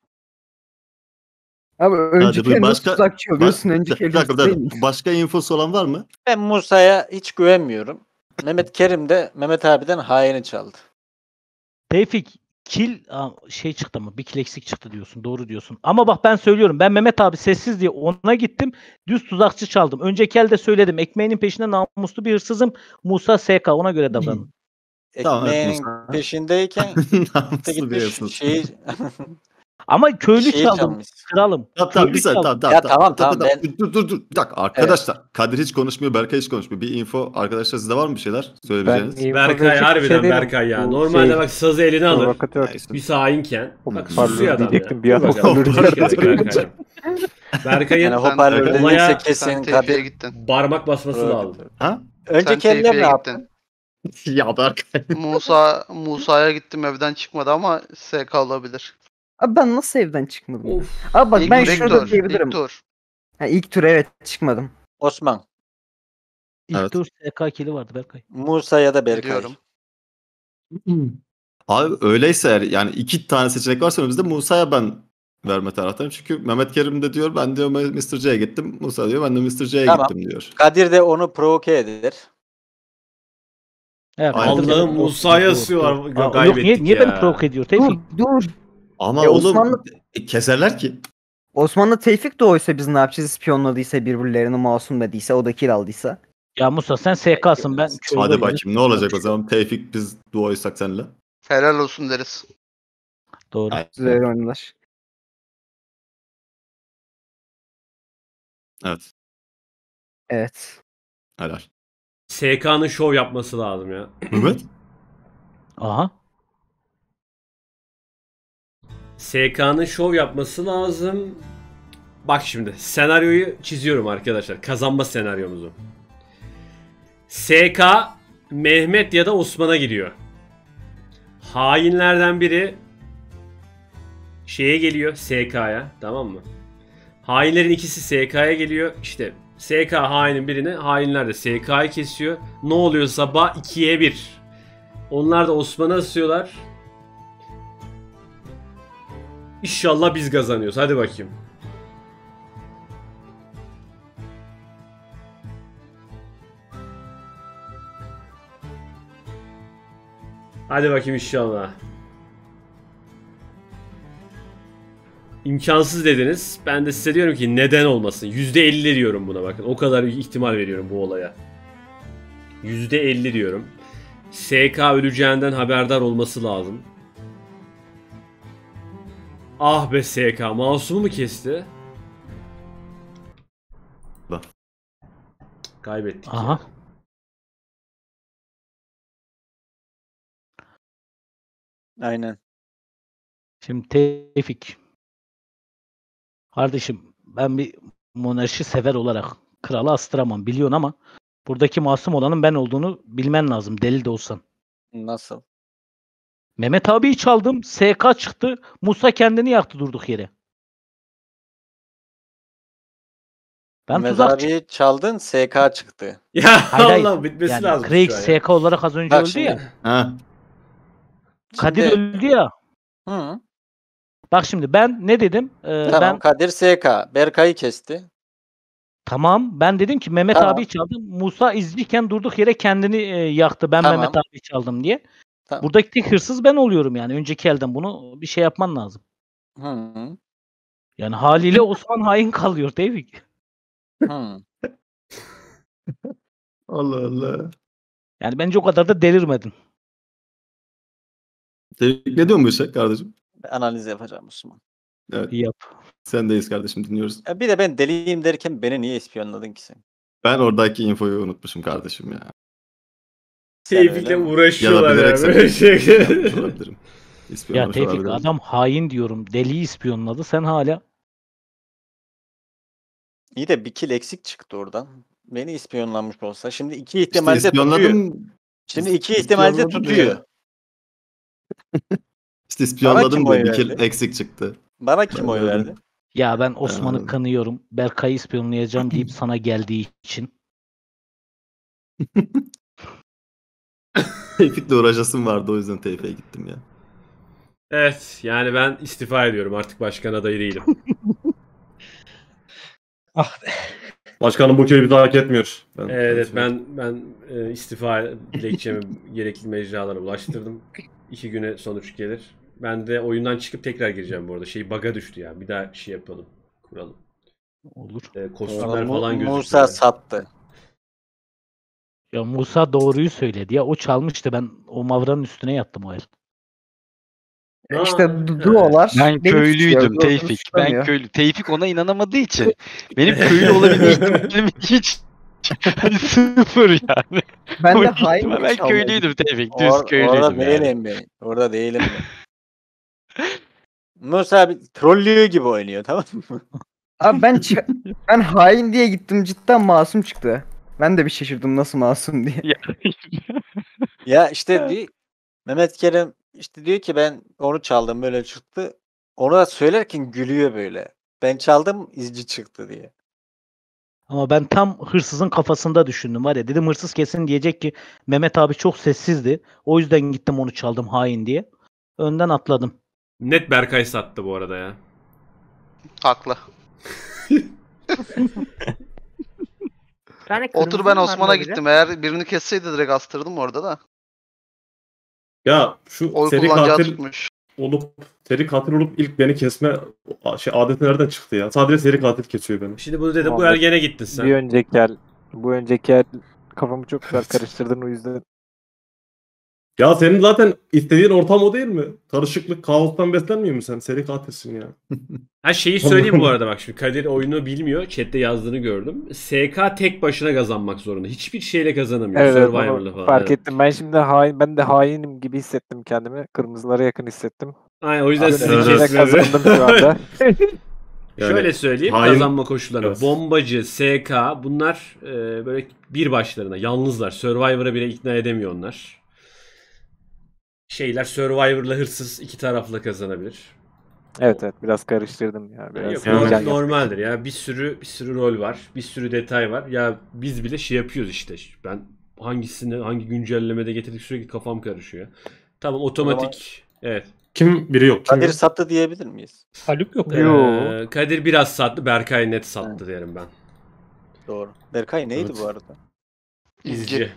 Abi önceki dur, el nasıl başka- tuzakçı oluyorsun? Ba- Önceki bir el dakika, bir hırsız dakika. değil mi? Başka infosu olan var mı? Ben Musa'ya hiç güvenmiyorum. Mehmet Kerim de Mehmet abiden haini çaldı. Tevfik kill Aa, şey çıktı mı? Bir kill eksik çıktı diyorsun. Doğru diyorsun. Ama bak ben söylüyorum. Ben Mehmet abi sessiz diye ona gittim. Düz tuzakçı çaldım. Önceki elde söyledim. Ekmeğinin peşinde namuslu bir hırsızım. Musa S K, ona göre davranın. Tamam, evet, Ekmeğin Musa. peşindeyken Namuslu gitmiş diyorsunuz. şeyi Ama köylü şeyi çaldım. çalmış. Kralım. Tamam tamam Köylü bir saniye çaldım. tamam tamam. Ya tamam, tamam, ben- Dur dur dur. Bir dakika arkadaşlar. Kadir hiç konuşmuyor, Berkay hiç konuşmuyor. Bir info arkadaşlar, sizde var mı bir şeyler söyleyebileceğiniz? info Berkay verecek bir harbiden şey değilim. Berkay ya. Bu Normalde şey, bak sazı eline alır. provokatör. Neyse. Bir hainken. Oğlum, Bak pardon susuyor adam ya. diyecektim, bir an Dur bakalım. hoparlör Hoş geldin Berkay'cığım. Berkay'ın Yani hoparlör olaya- dediyse Sen kesin Tevfik'e Kadir. gittin. parmak basması lazım. Provokatör. Ha? Önceki Sen eller ne Tevfik'e yaptı? gittin. Ya Berkay. Musa Musa'ya gittim, evden çıkmadı ama S K olabilir. Abi ben nasıl evden çıkmadım? ya? Of. Abi bak İlk- ben ilk şurada tur, diyebilirim. ilk tur. Ha, ilk tur evet çıkmadım. Osman. İlk Evet. dört S K kili vardı Berkay. Musa ya da Berkay. Biliyorum. Abi öyleyse eğer yani iki tane seçenek varsa önümüzde Musa'ya ben verme taraftayım. Çünkü Mehmet Kerim de diyor ben diyor mister J'ye gittim. Musa diyor ben de mister J'ye Tamam. gittim diyor. Kadir de onu provoke eder. Evet, Aynen. Kadir Allah'ım Bey- Musa'ya Doğru, asıyorlar. doğru. Ga- Aa, yok, kaybettik niye, niye ya. beni provoke ediyor Tevfik? Dur dur. Ama Ya oğlum Osmanlı- e, keserler ki. Osmanlı Tevfik de oysa biz ne yapacağız? İspiyonladıysa birbirlerini, masum dediyse, o da kill aldıysa. Ya Musa sen S K'sın ben köylü Hadi oynarım. bakayım ne olacak o zaman Tevfik biz duoysak seninle. Helal olsun deriz. Doğru. Aynen. Güzel oynadılar. Evet. Evet. Helal. S K'nın şov yapması lazım ya. Mehmet? Aha. S K'nın şov yapması lazım. Bak şimdi senaryoyu çiziyorum arkadaşlar. Kazanma senaryomuzu. S K Mehmet ya da Osman'a gidiyor. Hainlerden biri şeye geliyor, S K'ya, tamam mı? Hainlerin ikisi S K'ya geliyor. İşte S K hainin birini, hainler de S K'yı kesiyor. Ne oluyor sabah ikiye bir. Onlar da Osman'ı asıyorlar. İnşallah biz kazanıyoruz. Hadi bakayım. Hadi bakayım inşallah. İmkansız dediniz. Ben de size diyorum ki neden olmasın. yüzde elli diyorum buna bakın. O kadar bir ihtimal veriyorum bu olaya. yüzde elli diyorum. S K öleceğinden haberdar olması lazım. Ah be S K. Masumu mu kesti? Bak. Kaybettik. Aha. Aynen. Şimdi Tevfik. Kardeşim ben bir monarşi sever olarak kralı astıramam biliyorsun ama buradaki masum olanın ben olduğunu bilmen lazım deli de olsan. Nasıl? Mehmet abiyi çaldım. S K çıktı. Musa kendini yaktı durduk yere. Ben Mehmet tuzak abiyi çaldın S K çıktı. Ya Hayır, hayır. Allah bitmesi yani lazım Craig şu an ya. S K olarak az önce Bak öldü şimdi. ya. Ha. Kadir Şimdi- öldü ya. Hı. Bak şimdi ben ne dedim? Ee, Tamam ben Kadir S K. Berkay'ı kesti. tamam ben dedim ki Mehmet Tamam. abi çaldım. Musa izliyken durduk yere kendini e, yaktı. Ben Tamam. Mehmet abi çaldım diye. Tamam. Buradaki tek hırsız ben oluyorum yani. Önceki elden bunu bir şey yapman lazım. Hı. Yani haliyle Osman hain kalıyor Tevfik. Hı. Allah Allah. Yani bence o kadar da delirmedin. Tevfik ne diyorsun bu işe kardeşim? Analiz yapacağım Osman. Evet. Yap. Sendeyiz kardeşim dinliyoruz. Ya bir de ben deliyim derken beni niye ispiyonladın ki sen? Ben oradaki infoyu unutmuşum kardeşim ya. Sen Tevfik'le öyle mi? uğraşıyorlar Ya da ya. bilerek Böyle şey. Yapmış olabilirim. Ya İspiyonlamış Tevfik olabilirim. adam hain diyorum. Deliyi ispiyonladı. Sen hala İyi de bir kill eksik çıktı oradan. Beni ispiyonlanmış olsa. Şimdi iki İşte ihtimalde tutuyor. ispiyonladım. Şimdi iki ihtimalde İspiyonladım tutuyor. ya. İşte ispiyonladım kim da oy bir kill verdi? eksik çıktı. Bana kim oy Ben verdi? verdim. ya ben Osman'ı Ee. kanıyorum. Berkay'ı ispiyonlayacağım deyip sana geldiği için. Tevfik'le uğraşasım vardı o yüzden Tevfik'e gittim ya. Evet yani ben istifa ediyorum. Artık başkan adayı değilim. Ah be. Başkanım bu köyü bir daha hak etmiyor. Ben, Evet ben ben e, istifa dilekçemi gerekli mecralara ulaştırdım. İki güne sonuç gelir. Ben de oyundan çıkıp tekrar gireceğim bu arada. Şey bug'a düştü ya. Bir daha şey yapalım. Kuralım. Olur. E, kostümler Mu- falan gözüküyor. Musa sattı. Ya Musa doğruyu söyledi ya. O çalmıştı. Ben o mavranın üstüne yattım o el. Aa, İşte du- evet. duolar. Ben beni köylüydüm suçluyor, Tevfik. doğrusunu Ben suçlamıyor. köylü. Tevfik ona inanamadığı için benim köylü olabilme ihtimalim hiç hani sıfır yani. Ben O de ihtimal- hain Ben çalmadım. köylüydüm Tevfik. Düz Or- köylüydüm orada yani. değilim ben. Orada değilim ben. Musa abi trollüyor gibi oynuyor tamam mı? Abi ben ç- ben hain diye gittim, cidden masum çıktı. Ben de bir şaşırdım nasıl masum diye. Ya, Ya işte diyor, Mehmet Kerem işte diyor ki ben onu çaldım böyle çıktı. Onu da söylerken gülüyor böyle. Ben çaldım izci çıktı diye. Ama ben tam hırsızın kafasında düşündüm var ya. Dedim hırsız kesin diyecek ki Mehmet abi çok sessizdi. O yüzden gittim onu çaldım hain diye. Önden atladım. Net Berkay sattı bu arada ya. Haklı. Yani Otur ben Osman'a gittim. Eğer birini kesseydi direkt astırdım orada da. Ya şu Oy seri kullanacağı katil tutmuş. olup seri katil olup ilk beni kesme şey adeti nereden çıktı ya? Sadece seri katil kesiyor beni. Şimdi bunu dedim bu Muhammed, ergene gittin sen. Bir önceki el, bu önceki el kafamı çok güzel karıştırdın o yüzden. Ya senin zaten istediğin ortam o değil mi? Karışıklık, kaostan beslenmiyor musun sen? Seri katilsin ya. Ha şeyi söyleyeyim bu arada bak şimdi Kadir oyunu bilmiyor. Chat'te yazdığını gördüm. S K tek başına kazanmak zorunda. Hiçbir şeyle kazanamıyor. Evet, evet, Survivor'la onu falan. fark Evet. ettim. Ben şimdi hain, ben de hainim gibi hissettim kendimi. Kırmızılara yakın hissettim. Aynen o yüzden Az sizi önce kesmedi. kazandım şu anda. Yani Şöyle söyleyeyim hain- kazanma koşulları. Evet. Bombacı, S K bunlar e, böyle bir başlarına yalnızlar. Survivor'a bile ikna edemiyor onlar. Şeyler Survivor'la hırsız iki tarafla kazanabilir. Evet evet biraz karıştırdım ya. Yani Biraz yok, Yani- normal- heyecan yaptım. normaldir ya. Bir sürü bir sürü rol var. Bir sürü detay var. Ya biz bile şey yapıyoruz işte. Ben hangisini hangi güncellemede getirdik sürekli kafam karışıyor. Tamam otomatik. Evet. Kim biri yok. Kim Kadir yok? sattı diyebilir miyiz? Haluk yok. Ee, Kadir biraz sattı. Berkay net sattı derim ben. Doğru. Berkay neydi Evet. bu arada? İzci.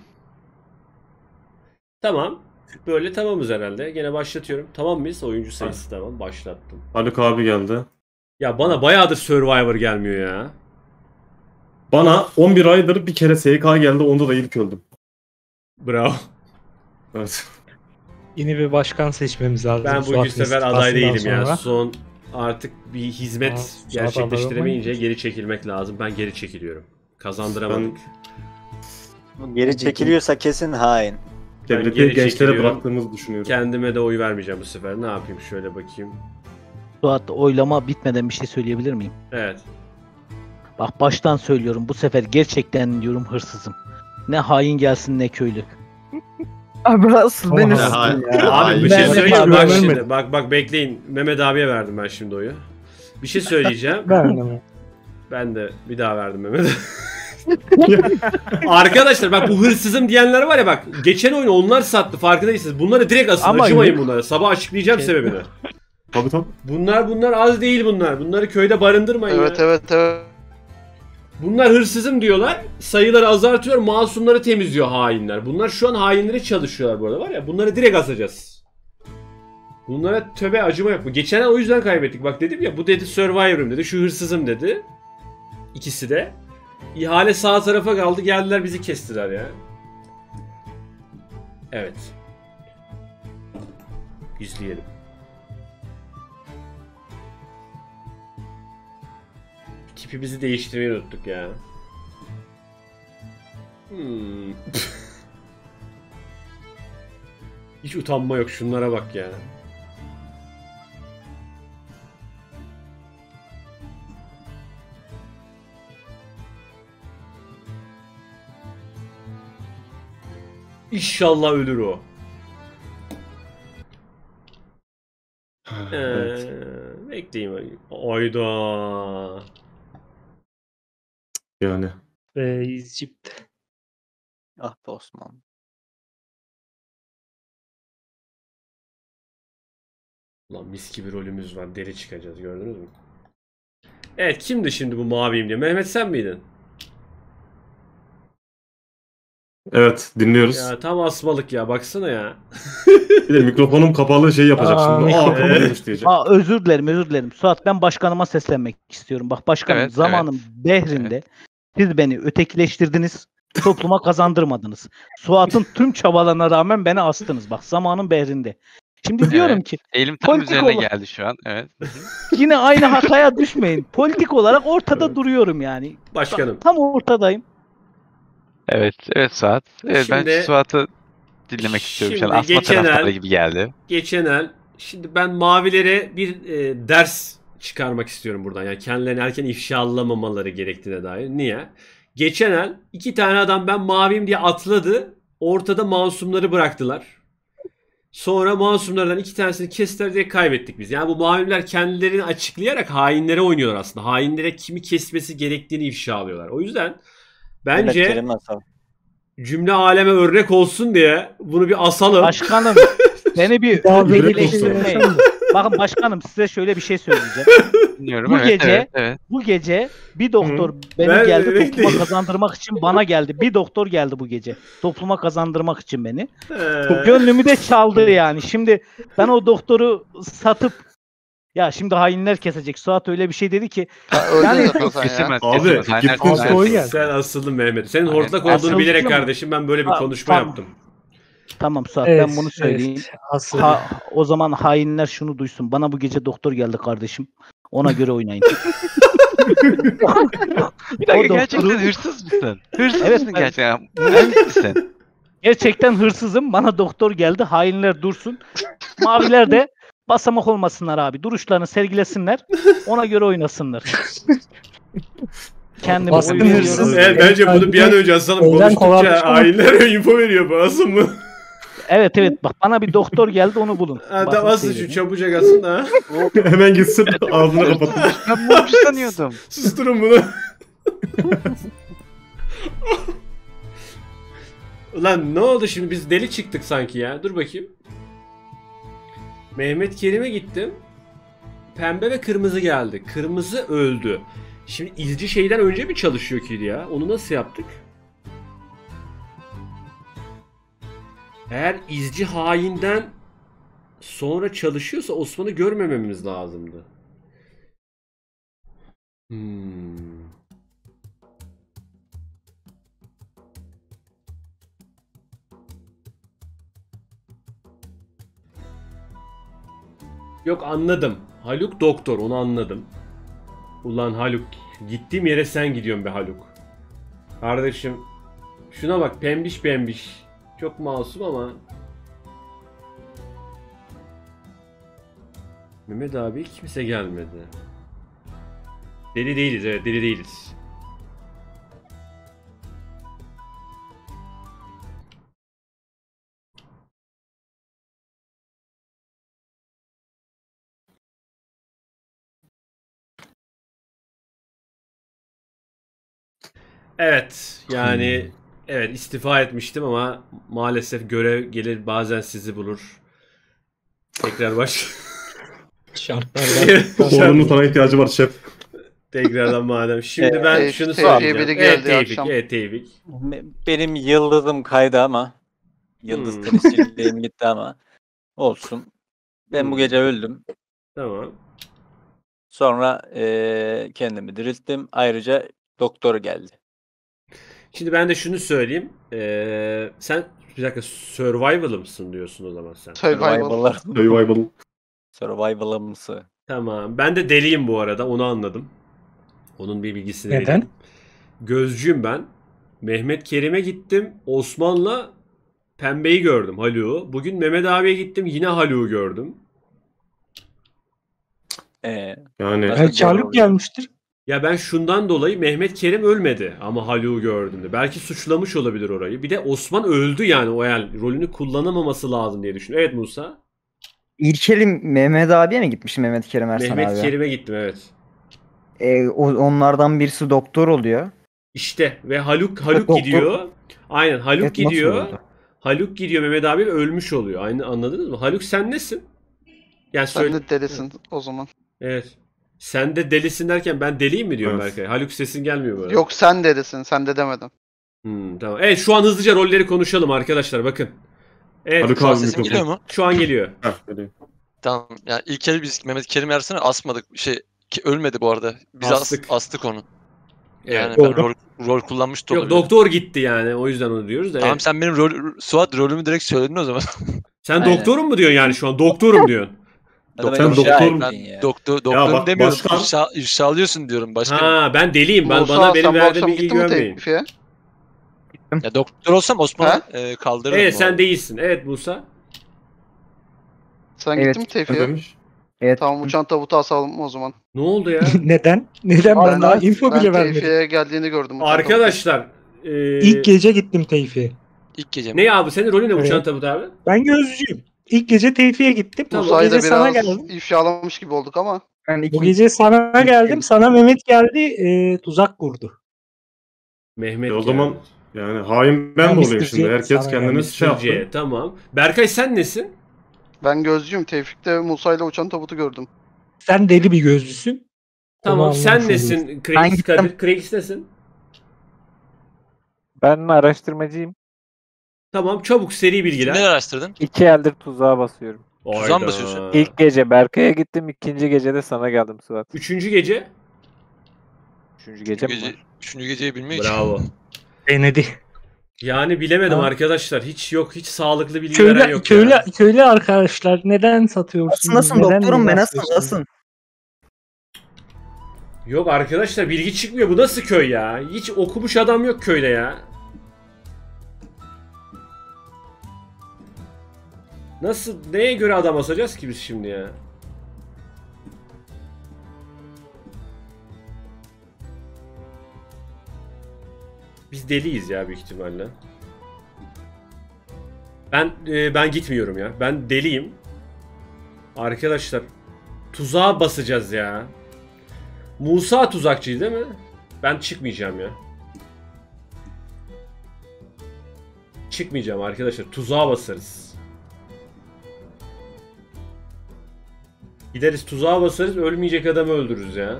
Tamam. Böyle tamamız herhalde. Gene başlatıyorum. Tamam mıyız? Oyuncu sayısı tamam. Başlattım. Haluk abi geldi. Ya bana bayağıdır Survivor gelmiyor ya. Bana on bir aydır bir kere S K geldi. Onda da ilk öldüm. Bravo. Evet. Yeni bir başkan seçmemiz lazım. Ben bu Suat sefer aday istifasından değilim ya. sonra. Son artık bir hizmet Aa, Suat gerçekleştiremeyince aday geri çekilmek lazım. Ben geri çekiliyorum. Kazandıramadık. Geri çekiliyorsa kesin hain. Ben Devleti geri gençlere çekiliyorum. bıraktığımızı düşünüyorum. Kendime de oy vermeyeceğim bu sefer. Ne yapayım? Şöyle bakayım. Suat oylama bitmeden bir şey söyleyebilir miyim? Evet. Bak baştan söylüyorum bu sefer gerçekten diyorum hırsızım. Ne hain gelsin ne köylü. Abi asıl ben Oha. üstüm Abi, ya. abi bir Ben şey de söyleyeyim. Bak vermedim. şimdi. Bak bak bekleyin. Mehmet abiye verdim ben şimdi oyu. Bir şey söyleyeceğim. Ben de mi? Ben de bir daha verdim Mehmet. Arkadaşlar bak bu hırsızım diyenler var ya bak. Geçen oyunu onlar sattı farkındaysanız. Bunları direkt asın. Ama Acımayın yok. bunlara. Sabah açıklayacağım Şey- sebebini. Tabii tabii. Bunlar bunlar az değil bunlar. Bunları köyde barındırmayın Evet ya. evet evet. Bunlar hırsızım diyorlar. Sayıları azaltıyor. Masumları temizliyor hainler. Bunlar şu an hainlere çalışıyorlar bu arada var ya. Bunları direkt asacağız. Bunlara töbe acıma yok. Geçen ay o yüzden kaybettik. Bak dedim ya bu dedi Survivor'ım dedi. Şu hırsızım dedi. İkisi de. İhale sağ tarafa kaldı. Geldiler bizi kestiler ya. Evet. İzleyelim. Tipimizi değiştirmeyi unuttuk ya. Hmm. Hiç utanma yok. Şunlara bak ya. İnşallah ölür o. Evet. Ee, bekleyeyim. Ayda. Yani. Reiscip. Ah be Osman. Ulan mis gibi rolümüz var. Deli çıkacağız. Gördünüz mü? Evet. Kimdi şimdi bu maviyim diye? Mehmet sen miydin? Evet dinliyoruz. Ya tam asmalık ya. Baksana ya. Bir de mikrofonum kapalı şey yapacak Aa, şimdi. Aa mikrofon- kapalıymış diyecek. Aa özür dilerim özür dilerim. Suat ben başkanıma seslenmek istiyorum. Bak başkanım Evet, zamanın behrinde siz beni ötekileştirdiniz. Topluma kazandırmadınız. Suat'ın tüm çabalarına rağmen beni astınız. Bak zamanın behrinde. Şimdi diyorum Evet. ki Elim tam politik üzerine olarak- geldi şu an. Evet. yine aynı hataya düşmeyin. Politik olarak ortada duruyorum yani. Başkanım. Tam ortadayım. Evet. Evet Suat. Evet, Şimdi- ben Suat'ı dinlemek istiyorum. Şu an Şimdi asma geçen taraftarı el- gibi geldi. Geçen el. Şimdi ben mavilere bir e, ders çıkarmak istiyorum buradan. Yani kendilerini erken ifşalamamaları gerektiğine dair. Niye? Geçen el iki tane adam ben maviyim diye atladı. Ortada masumları bıraktılar. Sonra masumlardan iki tanesini kestiler diye kaybettik biz. Yani bu muhavirler kendilerini açıklayarak hainlere oynuyorlar aslında. Hainlere kimi kesmesi gerektiğini ifşa alıyorlar. O yüzden bence cümle aleme örnek olsun diye bunu bir asalım. Başkanım beni bir birleştirmeyin. Bakın başkanım size şöyle bir şey söyleyeceğim. Dinliyorum, Bu evet, gece evet, evet. bu gece bir doktor beni Ben- geldi ben- topluma kazandırmak için bana geldi. Bir doktor geldi bu gece. Topluma kazandırmak için beni. Ee, Gönlümü de çaldı yani. Şimdi ben o doktoru satıp ya şimdi hainler kesecek. Suat öyle bir şey dedi ki yani Kesemez, Abi, kesemez. Hainler gittin kesemez. sen asıldın Mehmet. Senin Aynen. hortlak olduğunu Asıldım bilerek mı? kardeşim ben böyle bir Ha, konuşma tamam. yaptım. tamam Suat Evet, ben bunu söyleyeyim. evet, asıl. Ha, o zaman hainler şunu duysun. Bana bu gece doktor geldi kardeşim. Ona göre oynayın. Bir dakika, O doktoru- gerçekten hırsız mısın? Hırsız Evet, mısın ben- gerçekten? Mühendis misin? Gerçekten hırsızım. Bana doktor geldi. Hainler dursun. Maviler de basamak olmasınlar abi. Duruşlarını sergilesinler. Ona göre oynasınlar. Kendimi Baskın oy hırsız. veriyorum. Evet, bence bunu bir an önce asalım. Oydan Konuştukça kovarmış ama- hainler info veriyor bu asıl mı? Evet evet bak bana bir doktor geldi onu bulun. Ha, Bakın tamam asıl şu seyredin. çabucak asın da. Hemen gitsin ağzını kapatın. Ben bunu sanıyordum. Susturun bunu. Ulan ne oldu şimdi biz deli çıktık sanki ya. Dur bakayım. Mehmet Kerim'e gittim. Pembe ve kırmızı geldi. Kırmızı öldü. Şimdi izci şeyden önce mi çalışıyor ki ya? Onu nasıl yaptık? Eğer izci hainden sonra çalışıyorsa Osman'ı görmememiz lazımdı. Hmm. Yok anladım. Haluk doktor onu anladım. Ulan Haluk gittiğim yere sen gidiyorsun be Haluk. Kardeşim şuna bak pembiş pembiş. Çok masum ama. Mehmet abi kimse gelmedi. Deli değiliz evet deli değiliz. Evet yani evet istifa etmiştim ama maalesef görev gelir bazen sizi bulur. Tekrar baş. Şartlardan. Oğlunun sana ihtiyacı var şef. Tekrardan madem. Şimdi Ee, ben Tevfik- şunu Tevfik'e söyleyeceğim. biri Evet geldi Tevfik, akşam. evet Tevfik. Benim yıldızım kaydı ama yıldız Hmm. temsilciliğim gitti ama olsun. Ben bu Hmm. gece öldüm. Tamam. Sonra eee, kendimi dirilttim. Ayrıca doktor geldi. Şimdi ben de şunu söyleyeyim. Ee, sen bir dakika survival mısın diyorsun o zaman sen. Survival. Survival'lar. Survival. Survival'ımsı. Tamam. Ben de deliyim bu arada. Onu anladım. Onun bir bilgisini Neden? vereyim. Gözcüyüm ben. Mehmet Kerim'e gittim. Osman'la Pembe'yi gördüm. Haluk'u. Bugün Mehmet abiye gittim. Yine Haluk'u gördüm. Ee, Yani Belki Haluk gelmiştir. Ya ben şundan dolayı Mehmet Kerim ölmedi ama Haluk'u gördüğümde. Belki suçlamış olabilir orayı. Bir de Osman öldü yani o yani rolünü kullanamaması lazım diye düşünüyorum. Evet Musa. İlkelim Mehmet abiye mi gitmiş Mehmet Kerim Ersan Mehmet abi? Kerim'e gittim evet. Ee, o- onlardan birisi doktor oluyor. İşte ve Haluk Haluk doktor- gidiyor. Aynen Haluk Evet, nasıl gidiyor. oldu? Haluk gidiyor Mehmet abi ölmüş oluyor. Aynı anladınız mı? Haluk sen nesin? Yani Sen söyle. de delisin o zaman. Evet. Sen de delisin derken ben deliyim mi diyorum Evet. Berkay? Haluk sesin gelmiyor böyle. Yok sen delisin. Sen de demedim. Hmm, tamam. Evet şu an hızlıca rolleri konuşalım arkadaşlar bakın. Evet Haluk Şu an abi sesim mikrofon. geliyor mu? şu an geliyor. Heh, öyle. Tamam. Yani ilk el biz Mehmet Kerim Ersen'i asmadık. Şey ki ölmedi bu arada. Biz as- Astık. astık onu. Evet. Yani Doğru. ben rol, rol kullanmış da Yok olabilirim. doktor gitti yani o yüzden onu diyoruz da. Tamam Evet. sen benim rol, Suat rolümü direkt söyledin o zaman. Sen Aynen. doktorum mu diyorsun yani şu an? Doktorum diyorsun. Hadi Sen ben doktor- şahit Ben ya. doktor doktorum bak, demiyorum. başkan- İrşa, irşalıyorsun diyorum başkanım. Ha ben deliyim. Ben Musa, bana benim sen bu verdiğim akşam bilgiyi gittin mi güvenmeyin. Tevfik'e? Ya doktor olsam Osman'ı Ha? e, kaldırırım. Evet bu sen arada. değilsin. Evet Musa. Sen Evet. gittin mi Ne Tevfik'e? demiş? Evet. Tamam uçan tabutu asalım o zaman. Ne oldu ya? Neden? Neden ben daha info ben bile vermedim. Tevfik'e geldiğini gördüm. uçan Arkadaşlar. E, İlk gece gittim Tevfik'e. İlk gece mi? ne abi senin rolün ne Evet. uçan tabut abi? Ben gözcüyüm. İlk gece Tevfik'e gittim. O Musa'yı da gece sana biraz geldim. ifşalamış gibi olduk ama. Yani Bu gece sana geldim. Sana Mehmet geldi. E, tuzak kurdu. Mehmet E o geldi. zaman yani hain ben Ya mi olayım mister şimdi? C Herkes sana kendini gelmiş. şey yaptı. C, tamam. Berkay sen nesin? Ben gözcüyüm. Tevfik'te Musa'yla uçan tabutu gördüm. Sen deli bir gözlüsün. Tamam Onu sen anlamış nesin? oluyorsun. Ben Kraix gittim. Kadir. Kraix nesin? Ben araştırmacıyım. Tamam çabuk seri bilgiler. Kimleri araştırdın? İki eldir tuzağa basıyorum. Tuzağa mı Hayda. basıyorsun? İlk gece Berkay'a gittim. İkinci gece de sana geldim Suat. Üçüncü gece. Üçüncü gece mi Gece, var? üçüncü geceyi bilmiyor ki. Bravo. Denedi. Yani bilemedim Ha. arkadaşlar. Hiç yok. Hiç sağlıklı bilgi veren Köylü, yok köylü, ya. köylü arkadaşlar neden satıyorsunuz? Nasılsın Neden doktorum be, nasıl uğraşıyorsunuz? nasılsın? Yok arkadaşlar bilgi çıkmıyor. Bu nasıl köy ya? Hiç okumuş adam yok köyde ya. Nasıl, neye göre adam asacağız ki biz şimdi ya? Biz deliyiz ya büyük ihtimalle. Ben e, ben gitmiyorum ya. Ben deliyim. Arkadaşlar tuzağa basacağız ya. Musa tuzakçıydı değil mi? Ben çıkmayacağım ya. Çıkmayacağım arkadaşlar. Tuzağa basarız. Gideriz tuzağa basarız. Ölmeyecek adamı öldürürüz ya.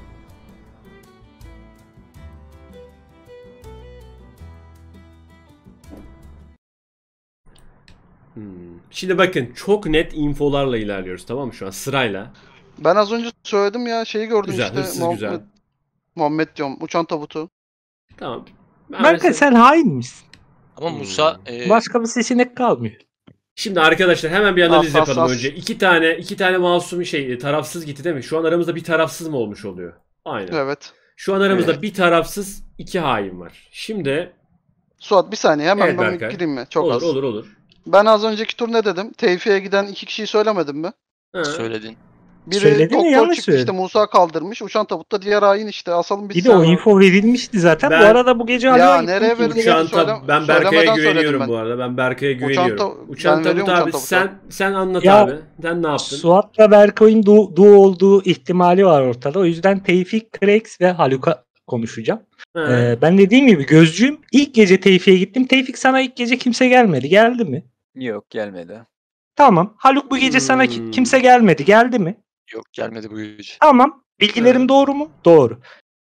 Hmm. Şimdi bakın çok net infolarla ilerliyoruz, tamam mı şu an sırayla. Ben az önce söyledim ya, şeyi gördüm Güzel, işte. hırsız Muhammed, güzel. Muhammed diyorum. Uçan tabutu. Tamam. Ben Berkay mesela- sen hain misin? Ama Musa e, Başka bir seçenek kalmıyor. Şimdi arkadaşlar hemen bir analiz As, as, yapalım as. önce. İki tane iki tane masum şey tarafsız gitti değil mi? Şu an aramızda bir tarafsız mı olmuş oluyor? Aynen. Evet. Şu an aramızda Evet. bir tarafsız, iki hain var. Şimdi Suat bir saniye hemen Evet, ben Berkay. gireyim mi? Çok olur az. olur olur. Ben az önceki tur ne dedim? Tevfik'e giden iki kişiyi söylemedim mi? Ha. söyledin. Biri Söyledin mi? doktor Yanlış çıktı işte, söyledin. Musa kaldırmış. Uçan tabutta diğer hain işte. Asalım Bir bitsin. de o info verilmişti zaten. Ben- Bu arada bu gece Ya Ali'ye gittim. nereye kimse verilmiş? Uçan gelmedi. Söyle- tab ben Berkay'a söylemeden söyledim güveniyorum ben. bu arada. Ben Berkay'a Uçan güveniyorum. ta- Uçan ben tabut veriyorum abi uçan tabutu. sen sen anlat Ya- abi. Sen ne yaptın? Suat'la Berkay'ın du, du olduğu ihtimali var ortada. O yüzden Tevfik, Krex ve Haluk'a konuşacağım. Ha. Ee, ben dediğim gibi gözcüyüm. İlk gece Tevfik'e gittim. Tevfik sana ilk gece kimse gelmedi. Geldi mi? Yok gelmedi. Tamam. Haluk bu gece sana ki- Hmm. kimse gelmedi. Geldi mi? Yok gelmedi bu gece. Tamam. Bilgilerim Evet. doğru mu? Doğru.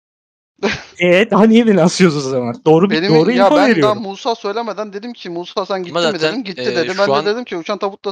Eee daha niye beni asıyorsun o zaman? Doğru bir Benim doğru ya info ben daha veriyorum. Musa söylemeden dedim ki Musa sen gittin Ama mi zaten, dedim. Gitti e, dedi. şu Ben an- de dedim ki uçan tabutta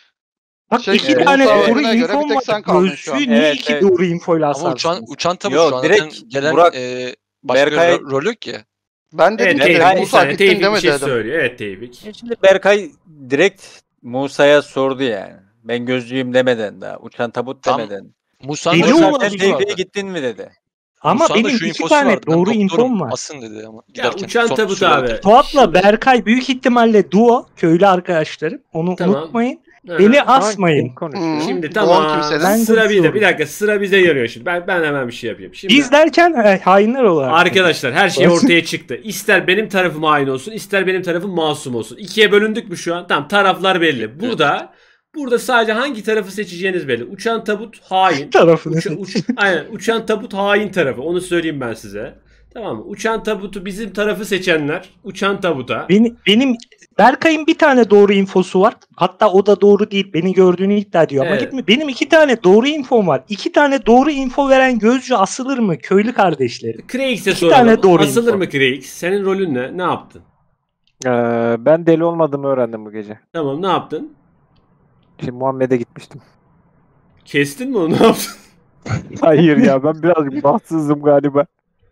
Bak şey, iki e, tane Musa doğru verdiğine göre infom bir tek var. sen kaldın şu an. Gözcüyü niye Evet, iki evet. doğru infoyla Ama asarsın? uçan uçan tabut Yok, şu an direkt zaten gelen Burak- e, başka Berkay- ro- rol yok ki. Ben dedim Evet ki Tevfik Berkay- bir Musa saniye. gittin Tevfik bir demedi şey dedim. söylüyor. Evet Tevfik. E Şimdi Berkay direkt Musa'ya sordu yani. Ben gözcüyüm demeden daha. Uçan tabut Tam- demeden. Musa'nın Deli da şu olmadı Sen infosu Tevfik'e Tevfik'e vardı. gittin mi dedi. Ama Musa'nın da benim şu iki infosu tane vardı. Ben doğru doktorum, infom var. Asın dedi ama. Ya giderken uçan son tabut sürede. abi. Suat'la Şimdi- Berkay büyük ihtimalle duo köylü arkadaşlarım. Onu Tamam. unutmayın. Aha. Beni Şu an asmayın. kim konuşuyor? Hı. Şimdi Doğan tamam. kimsenin. Ben Sıra bize. konuşuyorum. Bir dakika sıra bize yarıyor şimdi. Ben ben hemen bir şey yapayım. Şimdi Biz derken e, hainler olarak. arkadaşlar her şey Olsun. ortaya çıktı. İster benim tarafım hain olsun, ister benim tarafım masum olsun. İkiye bölündük mü şu an? Tamam, taraflar belli. Burada burada sadece hangi tarafı seçeceğiniz belli. Uçan tabut hain. tarafını Uça- uç- aynen uçan tabut hain tarafı. Onu söyleyeyim ben size. Tamam mı? Uçan tabutu bizim tarafı seçenler uçan tabuta. Benim, benim Berkay'ın bir tane doğru infosu var. Hatta o da doğru değil. Beni gördüğünü iddia ediyor ama Evet. gitme. Benim iki tane doğru infom var. İki tane doğru info veren gözcü asılır mı? Köylü kardeşlerim. Kraix'e İki soralım. tane doğru Asılır info. mı Kraix? Senin rolün ne? Ne yaptın? Ee, ben deli olmadığımı öğrendim bu gece. Tamam, ne yaptın? Şimdi Muhammed'e gitmiştim. Kestin mi onu? Ne yaptın? Hayır ya, ben birazcık bahtsızım galiba.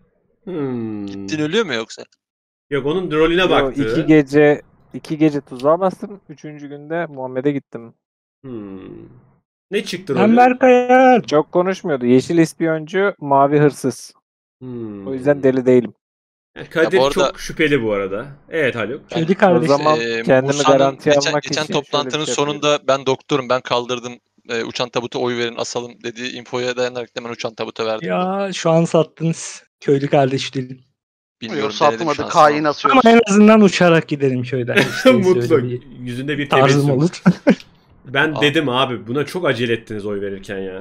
Hmm. Gittin ölüyor mu yoksa? Yok, onun rolüne Yo, baktı. iki gece iki gece tuzağa bastım. Üçüncü günde Muhammed'e gittim. Hmm. Ne çıktı Ben rolü? Berkay'a Çok konuşmuyordu. Yeşil ispiyoncu, mavi hırsız. Hmm. O yüzden deli değilim. Kadir Ya bu arada- çok şüpheli bu arada. Evet Haluk. köylü O kardeşim. zaman Ee, kendimi Musa'nın garantiye geçen, almak geçen için şöyle bir toplantının şey sonunda ben doktorum, ben kaldırdım, e, uçan tabuta oy verin asalım dediği infoya dayanarak da ben uçan tabuta verdim. Ya şu an sattınız. Köylü kardeşlerim. Bilmiyorum, Yok denedim satmadık. şansımı. Hain Ama asıyoruz. en azından uçarak giderim köyden. İşte Mutlu. söyleyeyim. Yüzünde bir Tarzım tebessüm. olur. Ben Aa. dedim abi buna çok acele ettiniz oy verirken ya.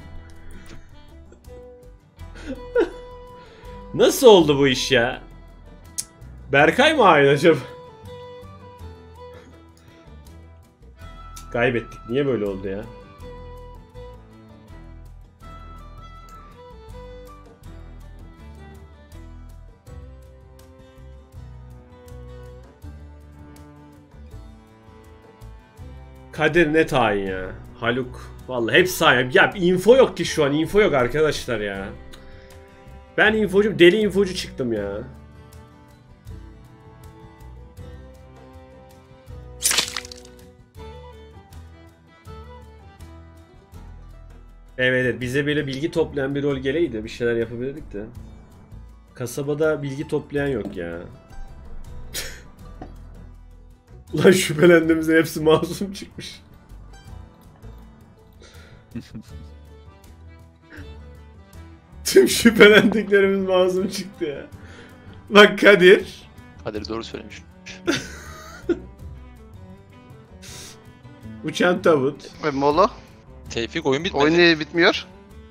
Nasıl oldu bu iş ya? Berkay mı hain acaba? Kaybettik. Niye böyle oldu ya? Kadir net hain ya. Haluk. Vallahi hepsi hain. Ya info yok ki şu an. Info yok arkadaşlar ya. Ben infocum. Deli infocu çıktım ya. Evet, evet bize böyle bilgi toplayan bir rol geleydi. Bir şeyler yapabilirdik de. Kasabada bilgi toplayan yok ya. Ulan şüphelendiğimizde hepsi masum çıkmış. Tüm şüphelendiklerimiz masum çıktı ya. Bak Kadir. Kadir doğru söylemiş. Uçan tabut. Ve Molo. Tevfik oyun bitmedi. Oyun niye bitmiyor?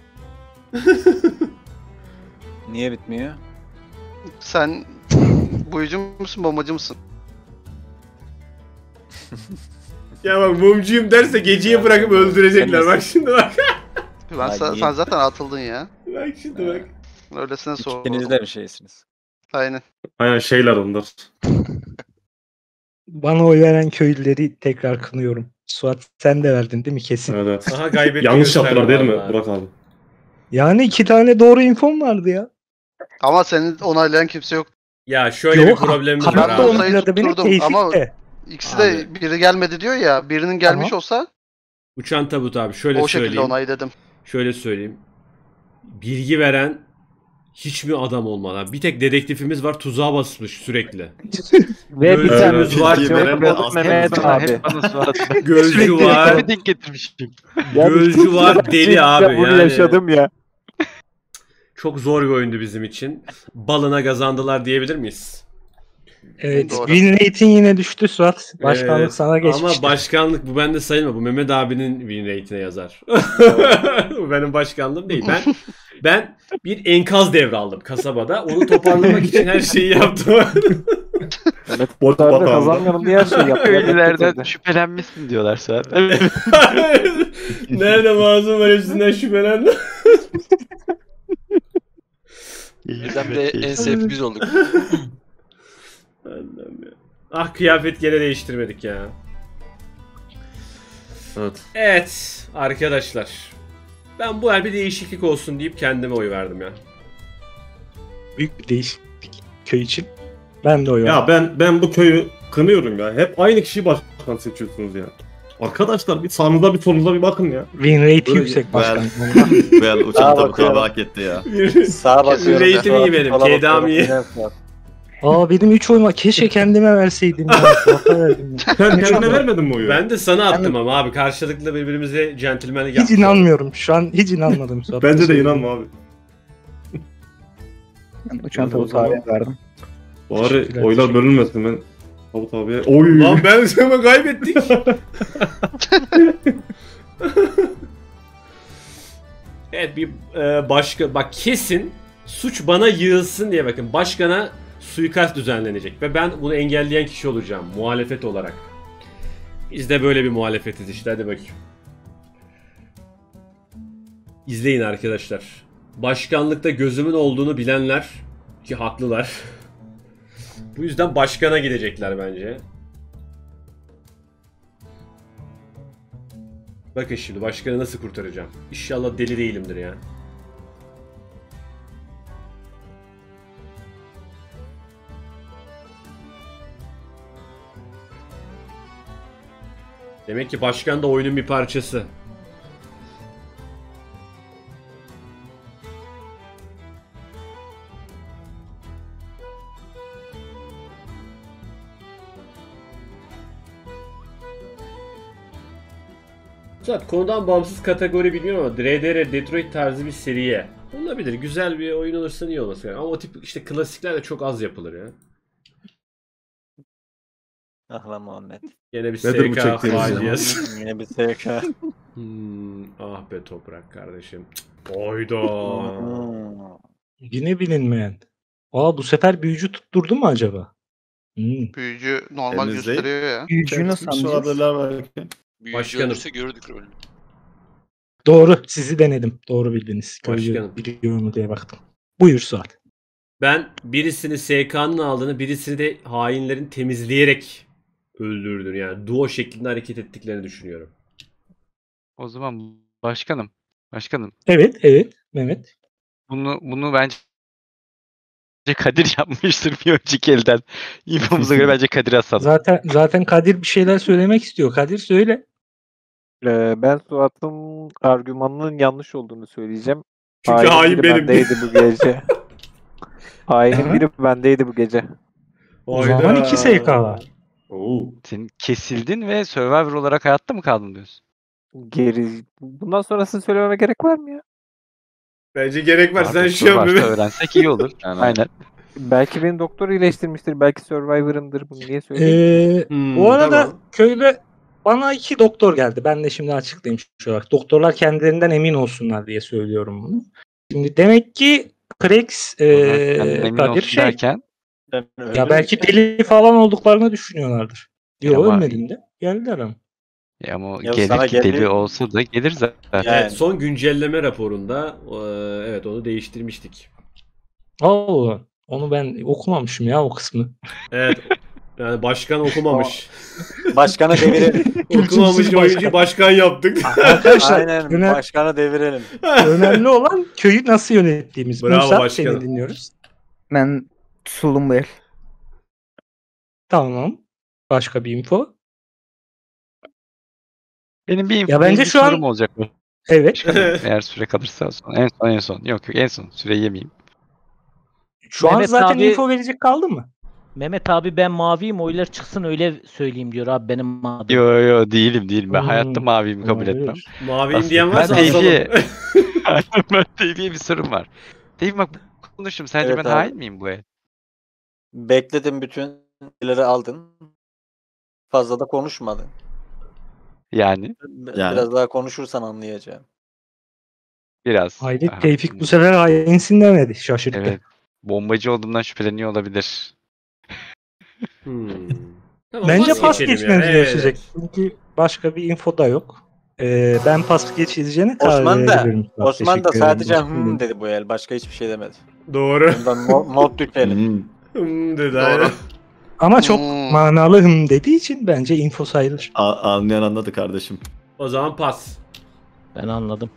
Niye bitmiyor? Sen buyucu musun, bombacı mısın? Ya bak mumcuyum derse geceyi bırakıp öldürecekler. Bak şimdi bak. Ben Ay, sen, niye? sen zaten atıldın ya. Bak şimdi bak. Öylesine sordum. İkiniz de bir şeysiniz. Aynen. Aynen şeyler onlar. Bana oy veren köylüleri tekrar kınıyorum. Suat sen de verdin değil mi kesin? Evet. evet. Aha kaybettik. Yanlış yaptılar değil mi Burak abi? Yani iki tane doğru infom vardı ya. Ama senin onaylayan kimse yok. Ya şöyle Yok, bir problemimiz var hatta abi. onu- Sayı oynadı beni, tutturdum Tevfik ama de. ikisi de biri gelmedi diyor ya. Birinin gelmiş Tamam. olsa Uçan tabut abi şöyle o şekilde söyleyeyim. onayladım. Şöyle söyleyeyim. Bilgi veren hiç mi adam olmadan? Bir tek dedektifimiz var tuzağa basmış sürekli. Ve bir Gözcü tane var, var. veren ve aslında Mehmet Bana, abi. hep bana Suat. Gözcü var. Bir denk getirmişim. Ya Gözcü bütün var, süreçte deli abi Bunu yani. yaşadım ya. Çok zor bir oyundu bizim için. Balına kazandılar diyebilir miyiz? Evet. Doğru. Win rate'in yine düştü Suat. Başkanlık Evet, sana geçmiştir. Ama başkanlık bu bende sayılma. Bu Mehmet abinin win rate'ine yazar. Bu benim başkanlığım değil. Ben ben bir enkaz devraldım kasabada. Onu toparlamak için her şeyi yaptım. Mehmet Bot Kurtar'da batağında. kazanmayalım diye her şeyi yaptı. Köylülerden şüphelenmişsin diyorlar Suat. Nerede masum var hepsinden şüphelendim. Birdenbire en safe biz olduk. Allah'ım ya. Ah kıyafet gene değiştirmedik ya. Evet. Evet arkadaşlar. Ben bu el bir değişiklik olsun deyip kendime oy verdim ya. Büyük bir değişiklik köy için. Ben de oy verdim. Ya ben ben bu köyü kınıyorum ya. Hep aynı kişiyi başkan seçiyorsunuz ya. Arkadaşlar bir sağınıza bir solunuza bir bakın ya. Win rate Böyle- yüksek başkan. Well uçan Sağa tabut bakıyorum. abi hak etti ya. Sağa bakıyorum. Rate'im iyi benim. Sola Kedam bakıyorum. iyi. Yine Suat. Aa benim üç oyma keşke kendime verseydim ya. Suat'a verdim ya. Sen kendine vermedin mi oyu? Ben de sana attım ama abi karşılıklı birbirimize centilmenlik Hiç yaptık. inanmıyorum. Şu an hiç inanmadım Suat. Bence de inanma abi. Ben uçan tavuğu sahaya verdim. Bari Teşekkürler, oylar teşekkür. bölünmesin ben. Tabut abiye. Oy. Lan ben sana kaybettik. Evet bir e, başka bak kesin suç bana yığılsın diye bakın başkana suikast düzenlenecek ve ben bunu engelleyen kişi olacağım muhalefet olarak. Biz de böyle bir muhalefetiz işte hadi bakayım. İzleyin arkadaşlar. Başkanlıkta gözümün olduğunu bilenler ki haklılar. Bu yüzden başkana gidecekler bence. Bakın şimdi başkanı nasıl kurtaracağım. İnşallah deli değilimdir ya. Demek ki başkan da oyunun bir parçası. Zaten konudan bağımsız kategori bilmiyorum ama R D R Detroit tarzı bir seriye. Olabilir. Güzel bir oyun olursa niye olmasın yani. Ama o tip işte klasikler de çok az yapılır ya. Ah lan Muhammed. Yine bir Nedir bu S K çektiğiniz ya? faciası. Yine bir S K. Hmm, ah be Toprak kardeşim. Oyda. Hmm. Yine bilinmeyen. Aa bu sefer büyücü tutturdu mu acaba? Hmm. Büyücü normal Temizleyip- gösteriyor ya. Büyücüyü nasıl Çekmiş anlayacağız? olabilirler belki. Büyücü Başkanım. ölürse görürdük rolünü. Doğru. Sizi denedim. Doğru bildiniz. Başkanım. Büyücü biliyor mu diye baktım. Buyur Suat. Ben birisini S K'nın aldığını, birisini de hainlerin temizleyerek öldürdüğünü, yani duo şeklinde hareket ettiklerini düşünüyorum. O zaman başkanım. Başkanım. Evet, evet. Mehmet. Bunu bunu bence Kadir yapmıştır bir önceki elden. İnfomuza göre bence Kadir'e asalım. Zaten zaten Kadir bir şeyler söylemek istiyor. Kadir söyle. Ee, ben Suat'ın argümanının yanlış olduğunu söyleyeceğim. Çünkü hain biri benim. bendeydi bu gece. Hainin Aha. biri bendeydi bu gece. O zaman iki S K var. Oo. Sen kesildin ve Survivor olarak hayatta mı kaldın diyorsun? Geri... Bundan sonrasını söylememe gerek var mı ya? Bence gerek var. Var, Sen doktor şey yap. varsa Mehmet. öğrensek iyi olur. Aynen. Aynen. Belki beni doktor iyileştirmiştir. Belki Survivor'ımdır. Bunu niye söyleyeyim? Ee, Hmm, bu arada tamam. köyde bana iki doktor geldi. Ben de şimdi açıklayayım şu olarak. Doktorlar kendilerinden emin olsunlar diye söylüyorum bunu. Şimdi demek ki Krex Buradan ee, kendine emin Kadir olsun şey. derken Ya belki deli falan olduklarını düşünüyorlardır. Yok Ama- ölmedim de. Geldiler ama. ya ama Ya gelir sana ki deli geldi- olsa da gelir zaten. Yani. Evet, son güncelleme raporunda e, evet onu değiştirmiştik. Allah. Onu ben okumamışım ya o kısmı. Evet. Yani başkan okumamış. Başkanı devirelim. Okumamış Kültürsüz oyuncu başkan. başkan yaptık. Arkadaşlar Aynen. öne- Başkanı devirelim. önemli olan köyü nasıl yönettiğimiz. Bravo Musa başkanım. seni dinliyoruz. Ben tutuldum bu el. Tamam. Başka bir info. Benim bir info, Ya benim bence bir şu an- sorum olacak mı? Evet. Eğer süre kalırsa son. En son en son. Yok yok en son. Süreyi yemeyeyim. Şu an Mehmet zaten abi- info verecek kaldı mı? Mehmet abi ben maviyim oylar çıksın öyle söyleyeyim diyor abi benim mavi. Yo yo değilim değilim. Ben Hmm. hayatta mavimi kabul Hayır. etmem. Maviyim Aslında diyen ben varsa Tevfik'e- asalım. ben Tevfik'e bir sorum var. Tevfik bak konuştum. Sence Evet ben abi. hain miyim bu el? Bekledim, bütün ileri aldın. Fazla da konuşmadın. Yani B- Yani. Biraz daha konuşursan anlayacağım. biraz. Haydi Aha. Tevfik bu sefer hainsin demedi. Şaşırttı. Evet. Bombacı olduğumdan şüpheleniyor olabilir. Hmm. Tamam, Bence pas vazgeçelim geçmemiz ya. gerekecek. Çünkü başka bir info da yok. Ee, ben pas geçileceğine karar Osman da verebilirim. Osman da Teşekkür ederim. sadece Osman hım Bey. dedi bu el. Başka hiçbir şey demedi. Doğru. Bundan mo- mod düşelim. Hmm. Hmm dedi Doğru. aynen. Ama çok Hmm. manalı hım dediği için bence info sayılır. A- anlayan anladı kardeşim. O zaman pas. Ben anladım.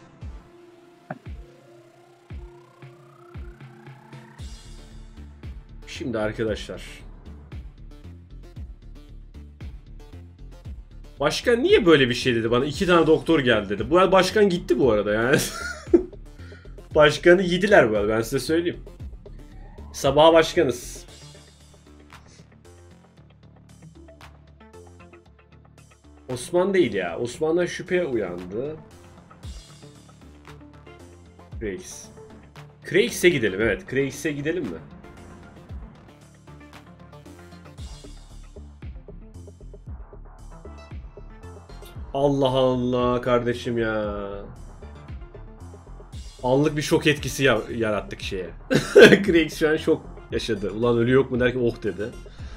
Şimdi arkadaşlar. Başkan niye böyle bir şey dedi bana? İki tane doktor geldi dedi. Bu el başkan gitti bu arada yani. Başkanı yediler bu el, ben size söyleyeyim. Sabaha başkanız. Osman değil ya. Osman'dan şüphe uyandı. Kreix. Kreix'e gidelim, evet. Kreix'e gidelim mi? Allah Allah kardeşim ya. Anlık bir şok etkisi ya- yarattık şeye. Kreix şu an şok yaşadı. Ulan ölü yok mu derken oh dedi.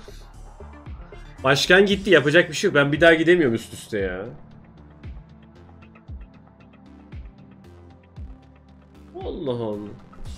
Başkan gitti, yapacak bir şey yok. Ben bir daha gidemiyorum üst üste ya. Allah Allah.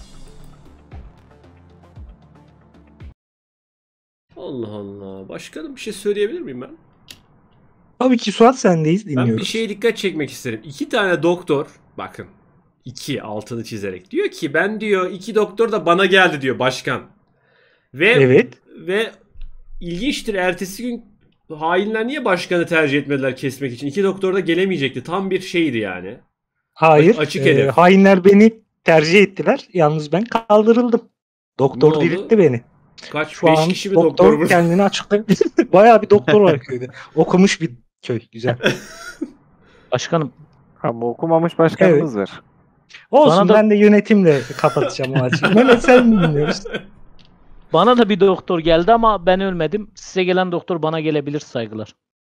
Allah Allah. Başkanım bir şey söyleyebilir miyim ben? Tabii ki Suat sendeyiz Ben dinliyoruz. bir şeye dikkat çekmek isterim. İki tane doktor, bakın. İki altını çizerek. Diyor ki ben diyor iki doktor da bana geldi diyor başkan. Ve Evet. ve ilginçtir, ertesi gün hainler niye başkanı tercih etmediler kesmek için? İki doktor da gelemeyecekti. Tam bir şeydi yani. Hayır. Açık e, hedef. hainler beni tercih ettiler. Yalnız ben kaldırıldım. Ne Doktor oldu? diriltti beni. Kaç? Şu Beş an kişi mi doktor doktor burada? kendini açıkladı. Bayağı bir doktor var köyde. Okumuş bir köy. Güzel. Başkanım Ama okumamış başkanımız var. Olsun Bana da- ben de yönetimle kapatacağım o açıyı. Mehmet sen dinliyoruz. Bana da bir doktor geldi ama ben ölmedim. Size gelen doktor bana gelebilir, saygılar.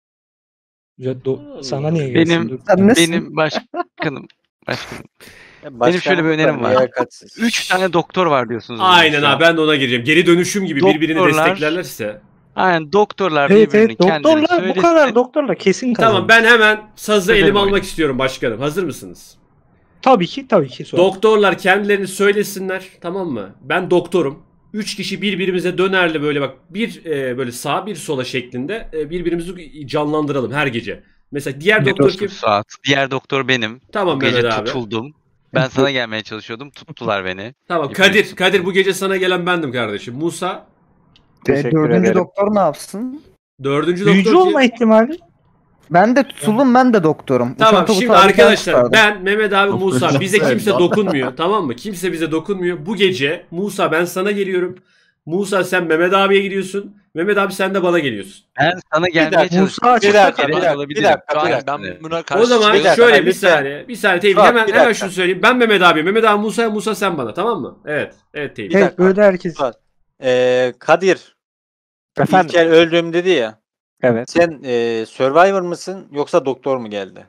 Ya do- sana niye gelsin? Benim Dur. Sen nesin? benim başkanım. Başkanım. Benim Başkanım şöyle bir önerim var. liyakatsiz. Üç tane doktor var diyorsunuz. Aynen şu an. abi ben de ona gireceğim. Geri dönüşüm gibi birbirini Doktorlar- desteklerlerse. Aynen doktorlar Evet birbirinin evet kendini doktorlar bu söylesin. kadar doktorla kesin kazanır. Tamam ben hemen sazı Severim elime oyunu. almak istiyorum başkanım. Hazır mısınız? Tabii ki tabii ki. Suat. Doktorlar kendilerini söylesinler, tamam mı? Ben doktorum. Üç kişi birbirimize dönerli böyle bak bir e, böyle sağ bir sola şeklinde e, birbirimizi canlandıralım her gece. Mesela diğer doktor Doktor kim? Saat. Diğer doktor benim. Tamam Bu gece Mehmet abi. tutuldum. Ben sana gelmeye çalışıyordum. Tuttular beni. Tamam İpek Kadir. tuttu. Kadir bu gece sana gelen bendim kardeşim. Musa. Teşekkür Dördüncü ederim. doktor ne yapsın? Dördüncü Büyücü doktor kim? olma ihtimali. Ben de tutuldum, ben de doktorum. Tamam Uçan tabutu şimdi alırken arkadaşlar tutardım. ben Mehmet abi Musa Doktor bize Can- kimse Can- dokunmuyor, tamam mı? Kimse bize dokunmuyor. Bu gece Musa ben sana geliyorum. Musa sen Mehmet abiye gidiyorsun. Mehmet abi sen de bana geliyorsun. Ben sana gelmeye dakika, çalışıyorum. Musa Bir dakika, Kere bir dakika, olabilirim. bir dakika, Şu an bir dakika. Ben buna karşı O zaman Bir dakika, şöyle bir lütfen. saniye. Bir saniye Tevfik Suat, hemen bir hemen dakika. şunu söyleyeyim. Ben Mehmet abi, Mehmet abi Musa, Musa sen bana, tamam mı? Evet. Evet Tevfik. Bir Evet dakika. böyle herkes. Suat, Ee, Kadir Efendim? İlker öldüm dedi ya. Evet. Sen e, Survivor mısın yoksa doktor mu geldi?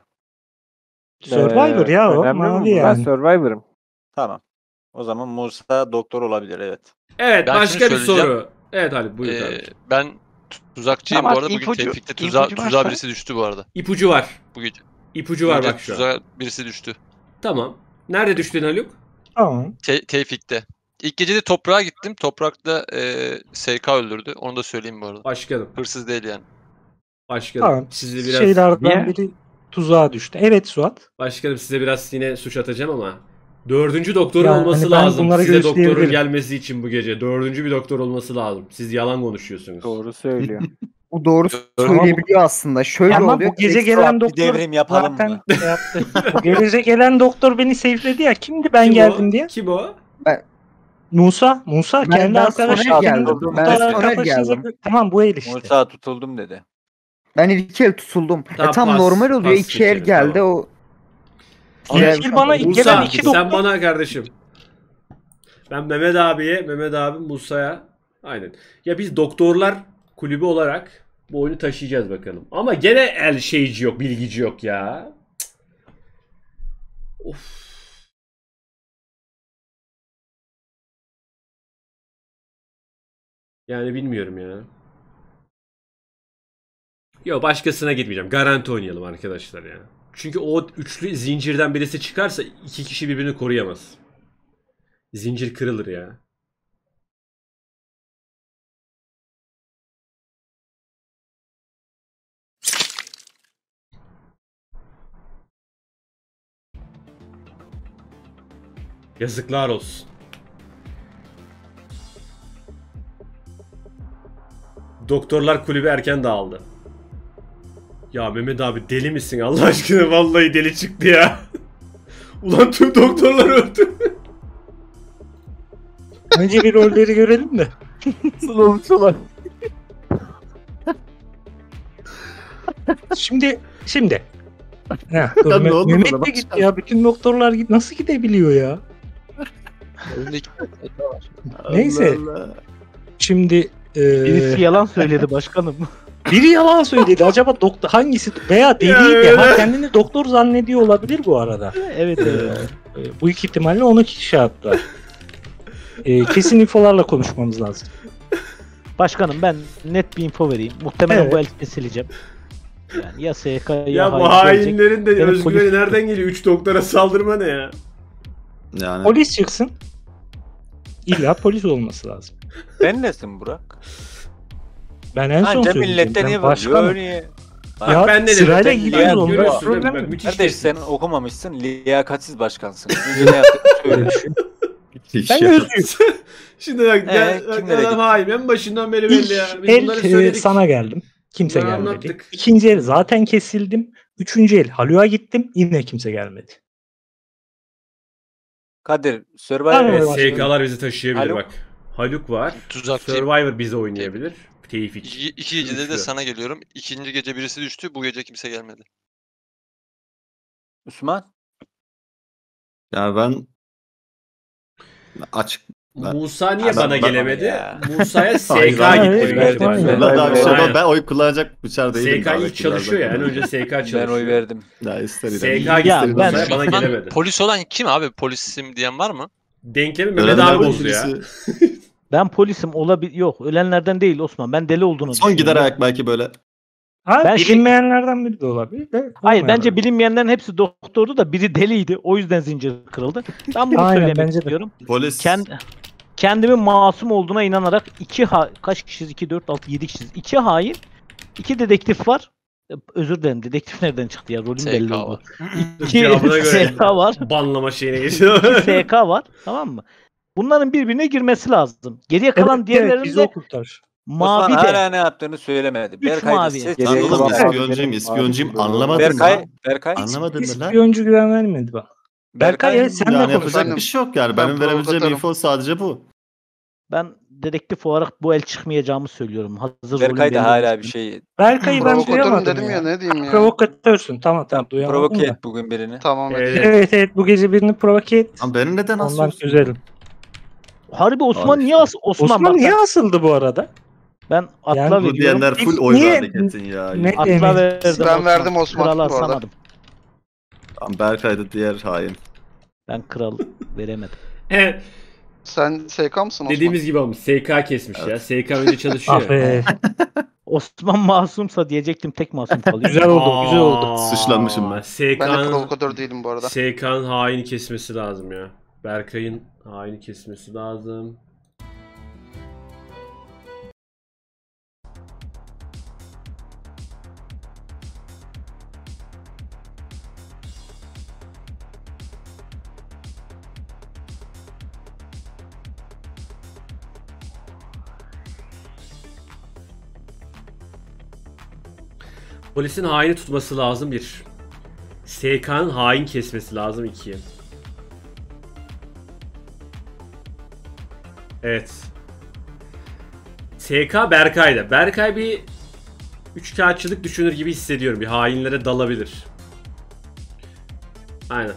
Survivor Ee, ya o. önemli mi Mavi bu? Ben yani. Survivor'ım. Tamam. O zaman Musa doktor olabilir, evet. Evet Ben başka şunu bir söyleyeceğim. soru. Evet Ali buyur Ee, kardeşim. ben tuzakçıyım Tamam, bu arada. Bugün ipucu- Tevfik'te tuza ipucu tuzağa varsa- birisi düştü bu arada. İpucu var. Bu gece. İpucu Bu var gece bak şu an. tuzağa birisi düştü. Tamam. Nerede düştün Haluk? Tamam. Te- Tevfik'te. İlk gece de toprağa gittim. Toprakta e, S K öldürdü. Onu da söyleyeyim bu arada. Başkanım. Hırsız değil yani. Başkanım. Tamam. Sizi biraz Şeylerden Niye? biri tuzağa düştü. Evet Suat. Başkanım size biraz yine suç atacağım ama dördüncü doktorun Yani olması ben lazım. bunları Size doktorun göğüsleyebilirim. gelmesi için bu gece. Dördüncü bir doktor olması lazım. Siz yalan konuşuyorsunuz. Doğru söylüyor. Bu doğru Ama bu- söyleyebiliyor aslında. Şöyle Ama oluyor. bu gece Ekstra- gelen Bir doktor devrim yapalım zaten mı? şey yaptı. Bu gece gelen doktor beni safe'ledi ya. Kimdi ben Kim geldim o? diye? Kim o? Musa. Musa Ben- kendi ben arkadaşı sonra geldim. geldi. Ben sonra geldim. Tamam bu el işte. Musa tutuldum dedi. Ben iki el tutuldum. Tamam, e, tam pas- normal oluyor. pas iki el geçelim, geldi tamam. o. İlk el bana ilk Musa gelen iki sen doktor. bana kardeşim. Ben Mehmet abiye, Mehmet abi Musa'ya. Aynen. Ya biz doktorlar kulübü olarak bu oyunu taşıyacağız bakalım. Ama gene el şeyci yok, bilgici yok ya. Cık. Of. Yani bilmiyorum ya. Yok başkasına gitmeyeceğim. Garanti oynayalım arkadaşlar ya. Çünkü o üçlü zincirden birisi çıkarsa iki kişi birbirini koruyamaz. Zincir kırılır ya. Yazıklar olsun. Doktorlar kulübü erken dağıldı. Ya Mehmet abi deli misin Allah aşkına? Vallahi deli çıktı ya. Ulan tüm doktorlar öldü. Önce bir rolleri görelim de. Sulan sulan. Şimdi şimdi. Ha, dur, Lan ne Me- oldu Mehmet bana? de gitti ya. Bütün doktorlar git nasıl gidebiliyor ya? Önündeki Neyse. Allah Allah. Şimdi Birisi e, yalan söyledi başkanım. biri yalan söyledi. Acaba doktor hangisi veya deli Ya de öyle. ha, kendini doktor zannediyor olabilir bu arada. Evet evet. E, bu iki ihtimalle onu kişi attı. E, kesin infolarla konuşmamız lazım. Başkanım ben net bir info vereyim. Muhtemelen Evet. bu el kesileceğim. Yani ya S K ya, Ya bu hain gelecek. hainlerin de Benim özgüveni polis- nereden geliyor? Üç doktora saldırma ne ya? Yani Polis çıksın. İlla polis olması lazım. Ben nesin Burak? Ben en son Anca söyleyeceğim. millette Ben niye başkanım. vuruyor? Niye? Ya ben de sırayla dedim, gidiyoruz ben onda görüyorsun, problem bak, yok. müthiş Kardeş bir- sen okumamışsın, liyakatsiz başkansın. Önce ne yaptın? Söyle. Ben özlüyüm. Şimdi bak, Ee, gel, bak kimlere adam gitti? hain. En başından beri belli ya. İlk Biz bunları el e, söyledik. sana geldim. Kimse Bunları gelmedi. anlattık. İkinci el zaten kesildim. Üçüncü el Haluk'a gittim. Yine kimse gelmedi. Kadir, Survivor Tamam, Evet, başlayalım. S K'lar bizi taşıyabilir Haluk. bak. Haluk var. tuzakçıyım. Survivor bize oynayabilir. Tevfik. İki, iki gecede de Üçlü. sana geliyorum. İkinci gece birisi düştü. Bu gece kimse gelmedi. Müslüman. ya ben açık Musa niye Ben- bana ben- gelemedi? ya. Musa'ya S Hayır, K hayır, gitti. hayır, büyük ihtimalle. hayır, hayır. Lan abi şu Aynen. an ben oy kullanacak bıçar değilim. S K daha ilk bekliyorlar çalışıyor ya. En zaten. önce S K Ben çalışıyor. oy verdim. Ya ister S iler. K gitti Ya ben- Musa'ya bana Düşman gelemedi. Polis olan kim abi? Polisim diyen var mı? Denklemi Mehmet Ölenlerden abi bozdu ya. birisi- Ben polisim olabilir. Yok ölenlerden değil Osman. Ben deli olduğunu Son gider düşünüyorum. ayak belki böyle. Ha, Ben şey- bilinmeyenlerden biri de olabilir. de Hayır olmayan bence olabilir. bilinmeyenlerin hepsi doktordu da biri deliydi. O yüzden zincir kırıldı. Ben bunu Aynen, söylemek bence de. istiyorum. Polis. Kend- kendimin masum olduğuna inanarak iki ha kaç kişiyiz? iki, dört, altı, yedi kişiyiz. İki hain, iki dedektif var. E, Özür dilerim. Dedektif nereden çıktı ya? Rolüm S K belli var. oldu. İki Cevabına göre. S K var. Banlama şeyine geçiyor. İki S K var. Tamam mı? Bunların birbirine girmesi lazım. Geriye kalan Evet, evet, bizi diğerlerinde o kurtar. mavi Osman de. hala ne yaptığını söylemedi. Üç Berkay da mavi. ses Lan Geriye oğlum kalan- ispiyoncuyum ispiyoncuyum anlamadın Berkay, mı? Berkay. Anlamadın mı lan? İspiyoncu güven vermedi bana. Berkay, evet, sen de Yani konuş. yapacak bir şey yok yani. Ben Benim verebileceğim provokatörüm. info sadece bu. Ben dedektif olarak bu el çıkmayacağımı söylüyorum. Hazır Berkay rolüm da belli hala olduğu bir için. şey Berkay'ı ben Provokatörüm duyamadım dedim ya. ya, ne diyeyim ya. Provokatörsün. Tamam tamam duyamadım provoke da. et bugün birini. Tamam hadi. Evet. Evet evet bu gece birini provoke et. Ama beni neden Ondan asıyorsun? güzelim. Harbi Osman Abi niye işte. as Osman, Osman bak niye ben, asıldı bu arada? ben atla Yani Bu veriyorum. diyenler full oy Niye- verdik etsin ya. Ne Atla demek? verdim. Ben Osman. verdim Osman Kralı bu arada. asamadım. Tamam, Berkay da diğer hain. Ben kral veremedim. He, Sen S K mısın Osman? dediğimiz gibi olmuş. S K kesmiş ya. S K önce çalışıyor. Ah be. Osman masumsa diyecektim, tek masum kalıyor. Güzel oldu, güzel oldu. Suçlanmışım ben. Ben de S K'nın provokatör değilim bu arada. S K'nın haini kesmesi lazım ya. Berkay'ın haini kesmesi lazım. Polisin haini tutması lazım bir. S K'nın hain kesmesi lazım iki. Evet. S K Berkay'da. Berkay bir üçkağıtçılık düşünür gibi hissediyorum. Bir hainlere dalabilir. Aynen.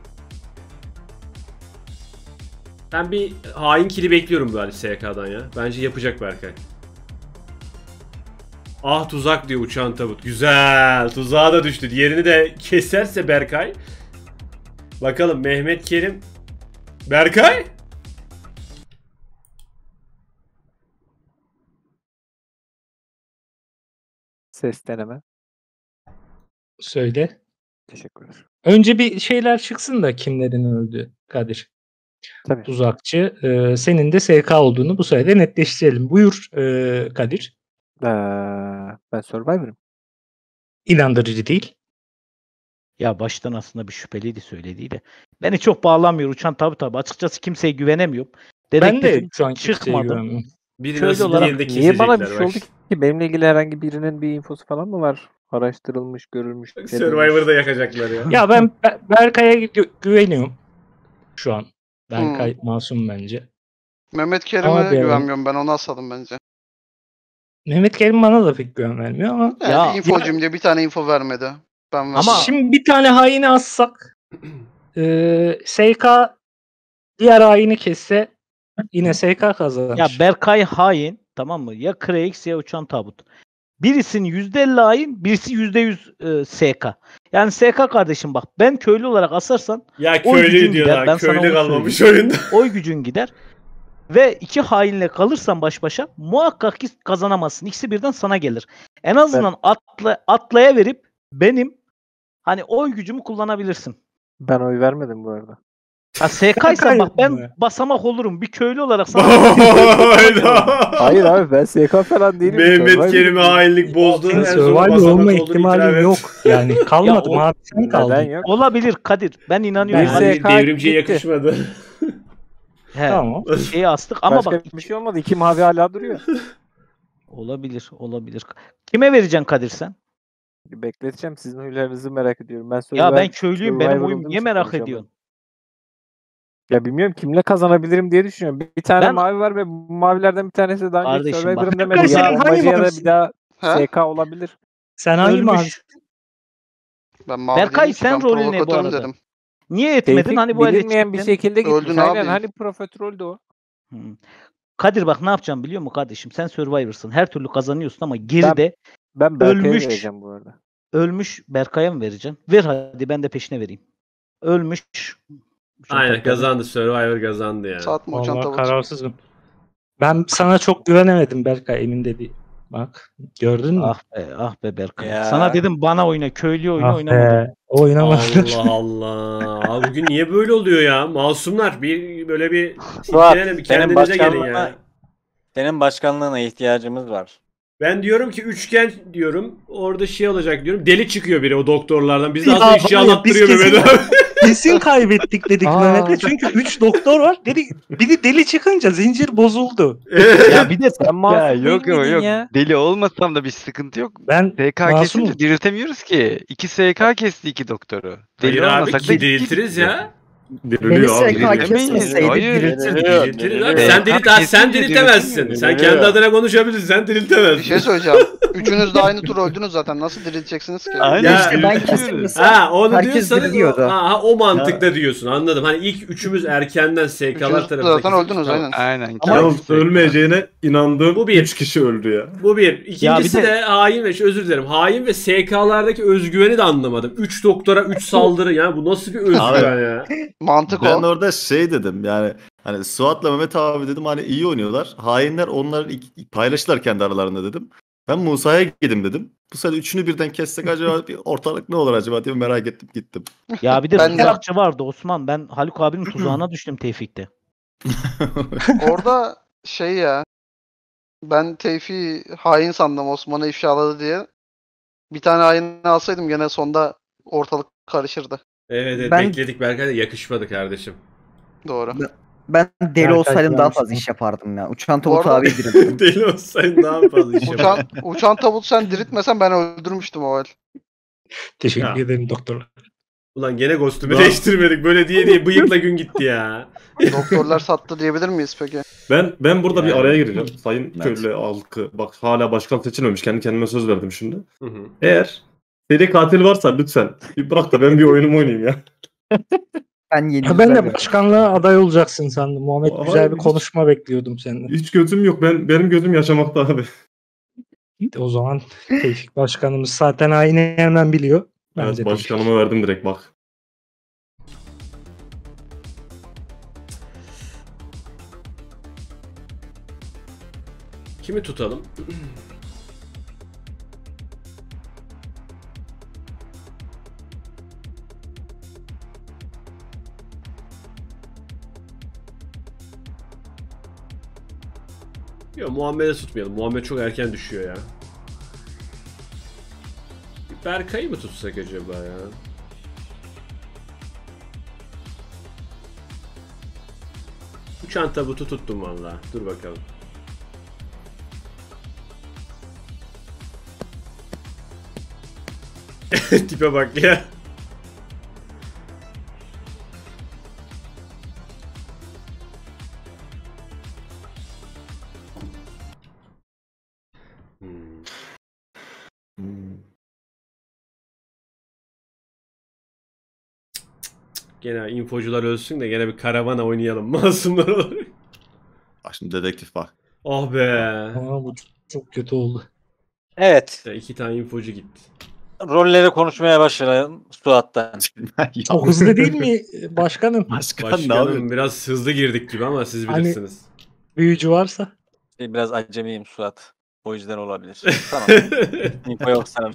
Ben bir hain kili bekliyorum böyle S K'dan ya. Bence yapacak Berkay. Ah tuzak diyor uçan tabut. Güzel. Tuzağa da düştü. Diğerini de keserse Berkay. Bakalım Mehmet Kerim. Berkay? Ses deneme. Söyle. Teşekkürler. Önce bir şeyler çıksın da kimlerin öldü Kadir. Tabii. Tuzakçı. Ee, senin de S K olduğunu bu sayede netleştirelim. Buyur ee, Kadir. Ee, ben Survivor'ım. İnandırıcı değil. Ya baştan aslında bir şüpheliydi söylediği de. Beni çok bağlamıyor uçan tabi tabi. Açıkçası kimseye güvenemiyorum. Ben de Dedektifim şu an kimseye çıkmadı. güvenmiyorum. Biri Şöyle nasıl olarak- diğerini de Niye bana bir kesecekler. şey Bak. oldu ki? Benimle ilgili herhangi birinin bir infosu falan mı var? Araştırılmış, görülmüş. edilmiş. Survivor'da yakacaklar ya. Ya ben Ber- Berkay'a gü- güveniyorum. Şu an. Berkay masum bence. Mehmet Ama Kerim'e bir- güvenmiyorum, ben onu asalım bence. Mehmet Kerim bana da pek güven vermiyor ama. Yani Ya- infocum diye bir tane info vermedi. Ben Ama- verdim. Şimdi bir tane haini assak eee S K diğer haini kesse yine S K kazanır. Ya Berkay hain, tamam mı? Ya Krex ya uçan tabut. Birisinin yüzde elli hain, birisi yüzde yüz e, S K. Yani S K kardeşim bak, ben köylü olarak asarsan Ya oy gücün köylü gider, diyorlar. ben sana Köylü onu kalmamış söyleyeyim. oyunda. oy gücün gider. Ve iki hainle kalırsan baş başa muhakkak ki kazanamazsın. İkisi birden sana gelir. En azından atla, atlaya verip benim hani oy gücümü kullanabilirsin. Ben oy vermedim bu arada. Ha S K'ysan bak ben mi? basamak olurum. Bir köylü olarak sana Hayda. Hayır abi ben S K falan değilim. Mehmet Survivor'ım. Kerim'e hainlik bozdu. Senin En sonunda survivor basamak olma olduğunu itiraf ihtimalin et. yok. Yani kalmadım Ya o- abi sen Neden kaldın. yok? olabilir Kadir. Ben inanıyorum. Ben Hani S Devrim, K devrimciye gitti. yakışmadı. he, Tamam. şeyi astık ama Başka bak bir şey olmadı. İki mavi hala duruyor. olabilir olabilir. Kime vereceksin Kadir sen? Bekleteceğim. Sizin huylarınızı merak ediyorum. Ben Ya Survivor- ben köylüyüm, benim Survivor oyum olduğum niye için merak konuşamam. ediyorsun? Ya bilmiyorum kimle kazanabilirim diye düşünüyorum. Bir, bir tane Ben- mavi var ve bu mavilerden bir tanesi daha önce Kardeşim Survivor'ım bak- demedi. Sen Ya hangi amacı ya da mavisin? bir daha Ha? S K olabilir. Sen hangi mavi? Ölmüş. Ben mavi Berkay, değilim ki, sen ben rolün ne bu provokatörüm arada? dedim. Niye etmedin? Tevfik Hani bu ele bilinmeyen bir çıktın. şekilde gitmiş. Öldün Aynen abi. hani profiteroldü o. Hmm. Kadir bak ne yapacağım biliyor musun kardeşim? Sen Survivor'sın. Her türlü kazanıyorsun ama geride Ben Berkay'a ölmüş vereceğim bu arada. ölmüş Berkay'a mı vereceksin? Ver hadi ben de peşine vereyim. Ölmüş. Aynen kazandı. Survivor kazandı yani. Satma uçan Vallahi tavuk. kararsızım. Ben sana çok güvenemedim Berkay, emin dedi. Bak gördün mü? Ah be ah be Berkay. Ya. Sana dedim bana oyna, köylü oyna, Ah oynamadım. be, oynamadı. Allah Allah. Abi bugün niye böyle oluyor ya? Masumlar bir böyle bir Suat, silkelenin, bir senin kendinize gelin başkanlığına, ya. senin başkanlığına ihtiyacımız var. Ben diyorum ki üçgen diyorum. Orada şey olacak diyorum. Deli çıkıyor biri o doktorlardan. Biz de Ya az bir şey var ya, anlattırıyor biz Mehmet kesin- abi. Kesin kaybettik dedik Aa. Mehmet'le. Çünkü üç doktor var. Dedi, biri deli çıkınca zincir bozuldu. Ya bir de Sen masum Ya değil yok yok miydin yok. ya? Deli olmasam da bir sıkıntı yok. Ben S K masumum. kesince diriltemiyoruz ki. İki S K kesti iki doktoru. Hayır Deli abi olmasak ki da diriltiriz ya. Diriliyor abi. S K diriliyor. kesmeseydi Hayır. diriltirdik. Diriltiriz abi. Evet. Sen dirilt, Kesin sen de diriltemezsin. diriltemiyor. Sen kendi adına konuşabilirsin. Sen Bir diriltemezsin. şey söyleyeceğim. Üçünüz de aynı tur öldünüz zaten. Nasıl dirilteceksiniz ki? Aynen Ya- işte Ben diriltemiyoruz. kesilmesem Ha onu herkes diyorsanız o, diriliyordu. ha, ha, o mantıkta diyorsun anladım. Hani ilk üçümüz erkenden S K'lar Üçünüz tarafından zaten öldünüz aynen. Aynen. Ama- Yalnız ölmeyeceğine inandığım Bu bir. üç kişi öldü ya. Bu bir. İkincisi Ya bir de, de- hain ve özür dilerim. Hain ve S K'lardaki özgüveni de anlamadım. üç doktora üç saldırı yani bu nasıl bir özgüven ya? Mantık Ben o. orada şey dedim yani hani Suat'la Mehmet abi dedim hani iyi oynuyorlar. Hainler onlar ik- paylaşırlar kendi aralarında dedim. Ben Musa'ya gidim dedim. Bu sefer üçünü birden kessek acaba bir ortalık ne olur acaba diye merak ettim gittim. Ya bir de Ben de- tuzakçı vardı Osman. Ben Haluk abinin tuzağına düştüm Tevfik'te. Orada şey ya. Ben Tevfik'i hain sandım Osman'ı ifşaladı diye. Bir tane hain alsaydım gene sonda ortalık karışırdı. Evet, evet Ben- bekledik Berkay da yakışmadı kardeşim. Doğru. Ben deli Berkay olsaydım daha yanlış fazla mı? iş yapardım ya. Uçan Bu tavuk arada- abi dirildim. Deli olsaydın daha fazla iş Uçan, yapardın. uçan tavuk sen diriltmesen ben öldürmüştüm o el. Teşekkür Ya. ederim doktor. Ulan gene kostümü Daha- değiştirmedik. Böyle diye diye bıyıkla gün gitti ya. Doktorlar sattı diyebilir miyiz peki? Ben ben burada bir Yani. araya gireceğim. Sayın Evet. köylü halkı. Bak hala başkan seçilmemiş. Kendi kendime söz verdim şimdi. Hı hı. Eğer seri katil varsa lütfen bir bırak da ben bir oyunumu oynayayım ya. Ben yeni Ya ben de başkanlığa aday olacaksın sandım. Muhammed Hayır, güzel bir hiç- konuşma bekliyordum senden. Hiç gözüm yok. Ben benim gözüm yaşamakta abi. O zaman Tevfik başkanımız zaten aynı hemen biliyor. Evet, Bence de. başkanıma verdim direkt bak. Kimi tutalım? Yok Muhammed'e tutmayalım. Muhammed çok erken düşüyor ya. Berkay'ı mı tutsak acaba ya? Uçan tabutu tuttum valla. Dur bakalım. Tipe bak ya. Hmm. Gene infocular ölsün de gene bir karavana oynayalım masumlar olarak. Bak şimdi dedektif bak. Oh be. Aa, bu çok, çok kötü oldu. Evet. Ya iki tane infocu gitti. Rolleri konuşmaya başlayalım Suat'tan. Çok hızlı değil mi başkanım? Başkan, ne Başkanım yapıyorsun? biraz hızlı girdik gibi ama siz Hani- bilirsiniz. Büyücü varsa. Şey, Biraz acemiyim Suat. O yüzden olabilir. Tamam. İnfo yok sana.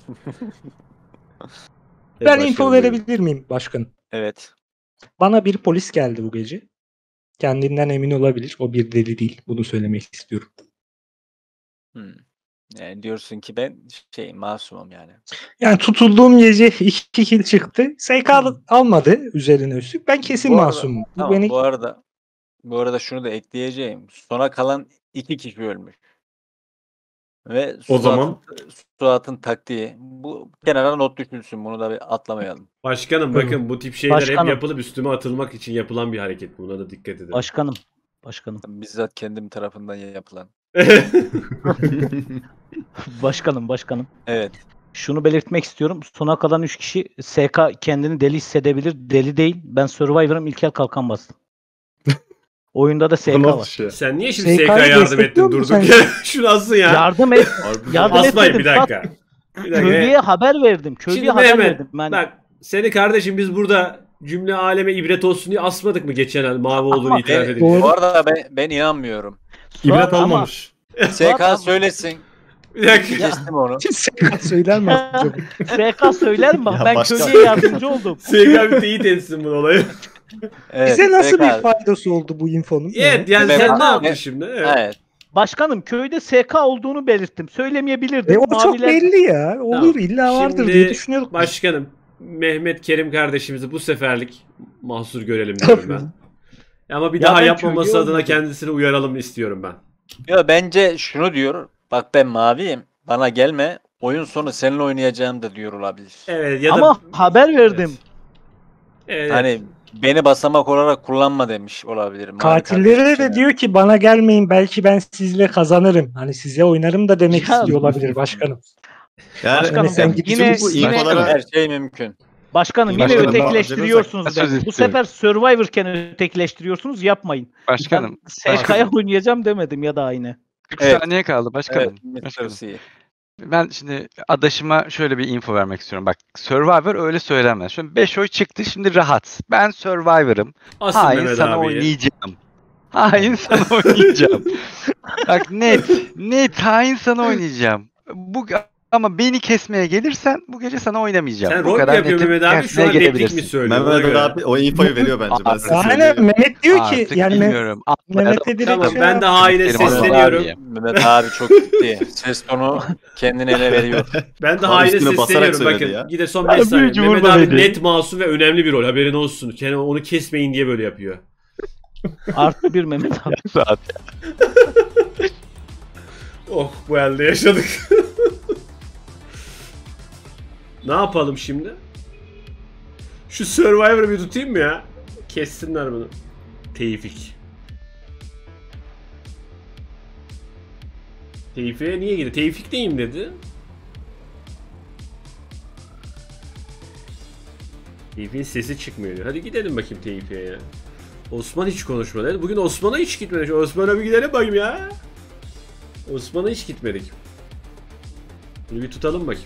Ben info Başkanım, verebilir miyim başkanım? Evet. Bana bir polis geldi bu gece. Kendinden emin olabilir. O bir deli değil. Bunu söylemek istiyorum. Hmm. Yani diyorsun ki ben şey masumum yani. Yani tutulduğum gece iki kill çıktı. S K almadı üzerine üstlük. Ben kesin Bu arada- masumum. Bu Tamam, beni bu arada bu arada şunu da ekleyeceğim. Sona kalan iki kişi ölmüş. Ve O Suat- zaman- Suat'ın taktiği. Bu kenara not düşülsün. Bunu da bir atlamayalım. Başkanım Buyurun. bakın bu tip şeyler hep Başkanım. yapılıp üstüme atılmak için yapılan bir hareket. Buna da dikkat edin. Başkanım. Başkanım. Bizzat kendim tarafından yapılan. Başkanım. Başkanım. Evet. Şunu belirtmek istiyorum. Sona kalan üç kişi S K kendini deli hissedebilir. Deli değil. Ben Survivor'ım. İlkel kalkan bastım. Oyunda da S K Nasıl var. şey? Sen niye şimdi S K'yı S K'ya yardım destekliyor ettin musun durduk sen? yere? Şunu alsın ya. Yardım et. yardım Asmayın etmedim. bir dakika. Bir dakika. Köylüye haber verdim. Köylüye Şimdi haber Mehmet verdim. Ben bak seni kardeşim biz burada cümle aleme ibret olsun diye asmadık mı geçen el mavi olduğunu Ama- itiraf Ben, edince? bu arada ben, ben inanmıyorum. İbret Suat ama- almamış. S K söylesin. Bir dakika. Kestim onu. S K söyler mi acaba? S K söyler mi? Bak Ya ben başka- köylüye yardımcı oldum. S K bir teyit etsin bu olayı. Evet, Bize nasıl S K. bir faydası oldu bu infonun? Evet yani Ben- sen ne Ben- yaptın şimdi? Evet. Evet. Başkanım köyde S K olduğunu belirttim. Söylemeyebilirdim. E o çok Maviler- belli ya. Olur Tamam. illa vardır Şimdi diye düşünüyorduk. Başkanım Mehmet Kerim kardeşimizi bu seferlik mahsur görelim diyorum ben. Ama bir Ya daha ben yapmaması köylü adına olmadım. kendisini uyaralım istiyorum ben. Ya bence şunu diyor. Bak ben maviyim. Bana gelme. Oyun sonu seninle oynayacağım da diyor olabilir. Evet ya da Ama haber verdim. evet. Hani beni basamak olarak kullanma demiş olabilir. Mavi Katillere kardeşim. de diyor ki bana gelmeyin belki ben sizle kazanırım. Hani size oynarım da demek Ya- istiyor olabilir başkanım. Yani Başkanım, sen yani git- yine- bütün bu yine- infolara Her şey mümkün. Başkanım yine Başkanım, ötekileştiriyorsunuz. söz beni. Bu istiyorum. sefer Survivor'ken ötekileştiriyorsunuz. Yapmayın. Başkanım. Ben S K'ya oynayacağım demedim ya da aynı. kırk Evet. saniye kaldı başkanım. Evet. mister Başkanım. C. Ben şimdi adaşıma şöyle bir info vermek istiyorum. Bak Survivor öyle söylemez. Şimdi beş oy çıktı şimdi rahat. Ben Survivor'ım. Asın Hain Mehmet sana abiyi. oynayacağım. Hain sana oynayacağım. Bak net. Net hain sana oynayacağım. Bu ama beni kesmeye gelirsen bu gece sana oynamayacağım. Sen Bu rol mü kadar yapıyorsun netim. Mehmet abi? Şu Kesmeye an replik mi gelebilirsin. söylüyor? Ona Mehmet göre. abi o infoyu veriyor bence. Ben size Aynen. söyleyeyim. Aynen Mehmet diyor ki Artık yani Me- bilmiyorum. Mehmet'e direkt Tamam şey ben de yap- haine Kerim sesleniyorum. abi. Mehmet abi çok ciddi. Ses tonu kendine ele veriyor. Ben de Abi haine üstüne basarak sesleniyorum. söyledi Bakın ya. gide son Ben beş saniye. bir Mehmet cumhurda abi dedim. net masum ve önemli bir rol. Haberin olsun. Yani onu kesmeyin diye böyle yapıyor. Artı bir Mehmet abi. Saat. Oh bu elde yaşadık. Ne yapalım şimdi? Şu Survivor'ı bir tutayım mı ya? Kessinler bunu. Tevfik. Tevfik'e niye girdi? Tevfik'teyim dedi. Tevfik'in sesi çıkmıyor diyor. Hadi gidelim bakayım Tevfik'e ya. Osman hiç konuşmadı. Bugün Osman'a hiç gitmedik. Şu Osman'a bir gidelim bakayım ya. Osman'a hiç gitmedik. Bunu bir tutalım bakayım.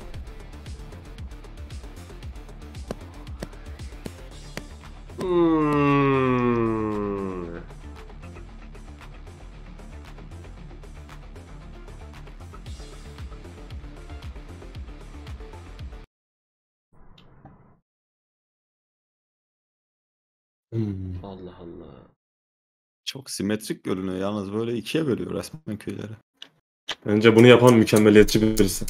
Hmm. Hmm. Allah Allah. Çok simetrik görünüyor yalnız böyle ikiye bölüyor resmen köyleri. Bence bunu yapan mükemmeliyetçi birisi.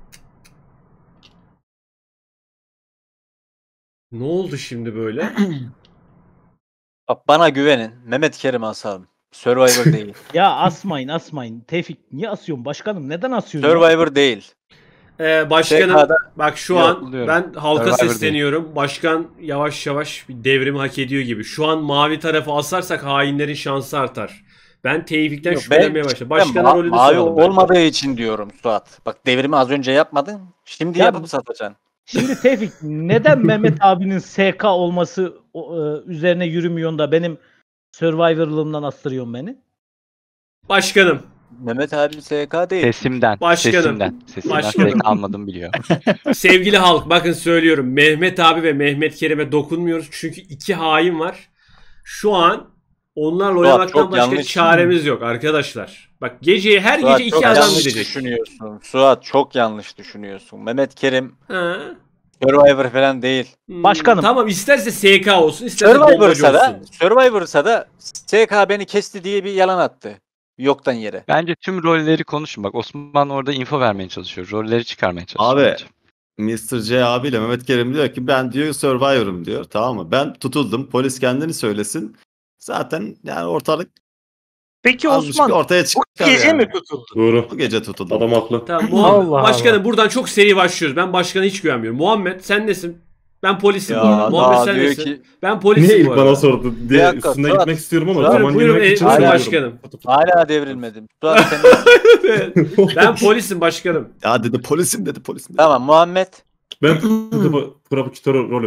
Ne oldu şimdi böyle? Bak bana güvenin. Mehmet Kerim asalım. Survivor değil. Ya asmayın asmayın. Tevfik niye asıyorsun başkanım? Neden asıyorsun? ya? Survivor değil. Ee, başkanım S K'da bak şu Yok, an buluyorum. ben halka Survivor değil. sesleniyorum. Başkan yavaş yavaş bir devrimi hak ediyor gibi. Şu an mavi tarafı asarsak hainlerin şansı artar. Ben Tevfik'ten Yok, şüphelenmeye ben- başladım. Ben Başkanın ma- rolünü mavi soralım. bence. olmadığı için diyorum Suat. Bak devrimi az önce yapmadın. Şimdi Ya yapıp bu- satacaksın. Şimdi Tevfik neden Mehmet abinin S K olması o, e, üzerine yürümüyorsun da benim Survivor'lığımdan astırıyorsun beni? Başkanım. Mehmet abi S K değil. Sesimden. Başkanım. Sesimden. Sesimden Başkanım. sürekli almadım biliyor. Sevgili halk bakın söylüyorum. Mehmet abi ve Mehmet Kerim'e dokunmuyoruz. Çünkü iki hain var. Şu an onlarla Suat, oynamaktan çok başka yanlış. çaremiz yok arkadaşlar. Bak geceye her Suat, gece iki çok adam yanlış gidecek. düşünüyorsun. Suat çok yanlış düşünüyorsun. Mehmet Kerim Ha. Survivor falan değil. Hmm, Başkanım. Tamam isterse S K olsun isterse bombacı Survivor'sa da olsun. Survivor'sa da S K beni kesti diye bir yalan attı. Yoktan yere. Bence tüm rolleri konuşun. Bak Osman orada info vermeye çalışıyor. Rolleri çıkarmaya çalışıyor. Abi bence. mister C abiyle Mehmet Kerim diyor ki ben diyor Survivor'ım diyor. Tamam mı? Ben tutuldum. Polis kendini söylesin. Zaten yani ortalık Peki az buçuk Osman ortaya bu çıkar gece yani. mi tutuldu? Doğru. Bu gece tutuldu. Adam haklı. Tamam Muhammed. Allah Başkanım buradan çok seri başlıyoruz. Ben başkana hiç güvenmiyorum. Muhammed sen nesin? Ben polisim Ya bu arada. Muhammed daha sen diyor nesin? ki Ben polisim Niye ilk bu arada. bana sordu Bir diye dakika, üstüne Suat. gitmek istiyorum ama Suat, zaman buyurun, girmek için buyurun Hala- söylüyorum. Hala devrilmedim. Suat sen Evet. Ben polisim başkanım. Ya dedi polisim dedi polisim dedi. Tamam Muhammed. Ben provokatör rolüm.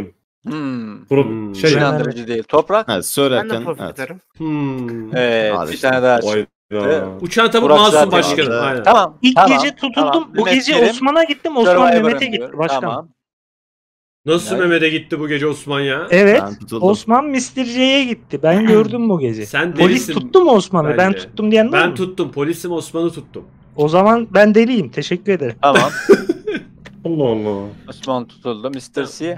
Hmm. Pro, Hmm. şey, İnandırıcı değil. Toprak. Ha, Ben de söylerken profit evet. ederim. Hmm. Evet. Al Bir işte. tane daha Vay çıktı. ya. Uçan tabut Burak Masum zaten başkanım. aldı. Aynen. Tamam. İlk tamam, gece tutuldum. tamam. Bu Mehmet gece Kerim, Osman'a gittim. Osman Survivor'ım Mehmet'e diyor. gitti başkanım. Tamam. Nasıl Yani- Mehmet'e gitti bu gece Osman ya? Evet. Ben tutuldum. Osman mister J'ye gitti. Ben gördüm bu gece. Sen Polis delisin tuttu mu Osman'ı? Ben bence. tuttum diyen var Ben mı? tuttum. Polisim Osman'ı tuttum. O zaman ben deliyim. Teşekkür ederim. Tamam. Allah Allah. Osman tutuldu. mister C.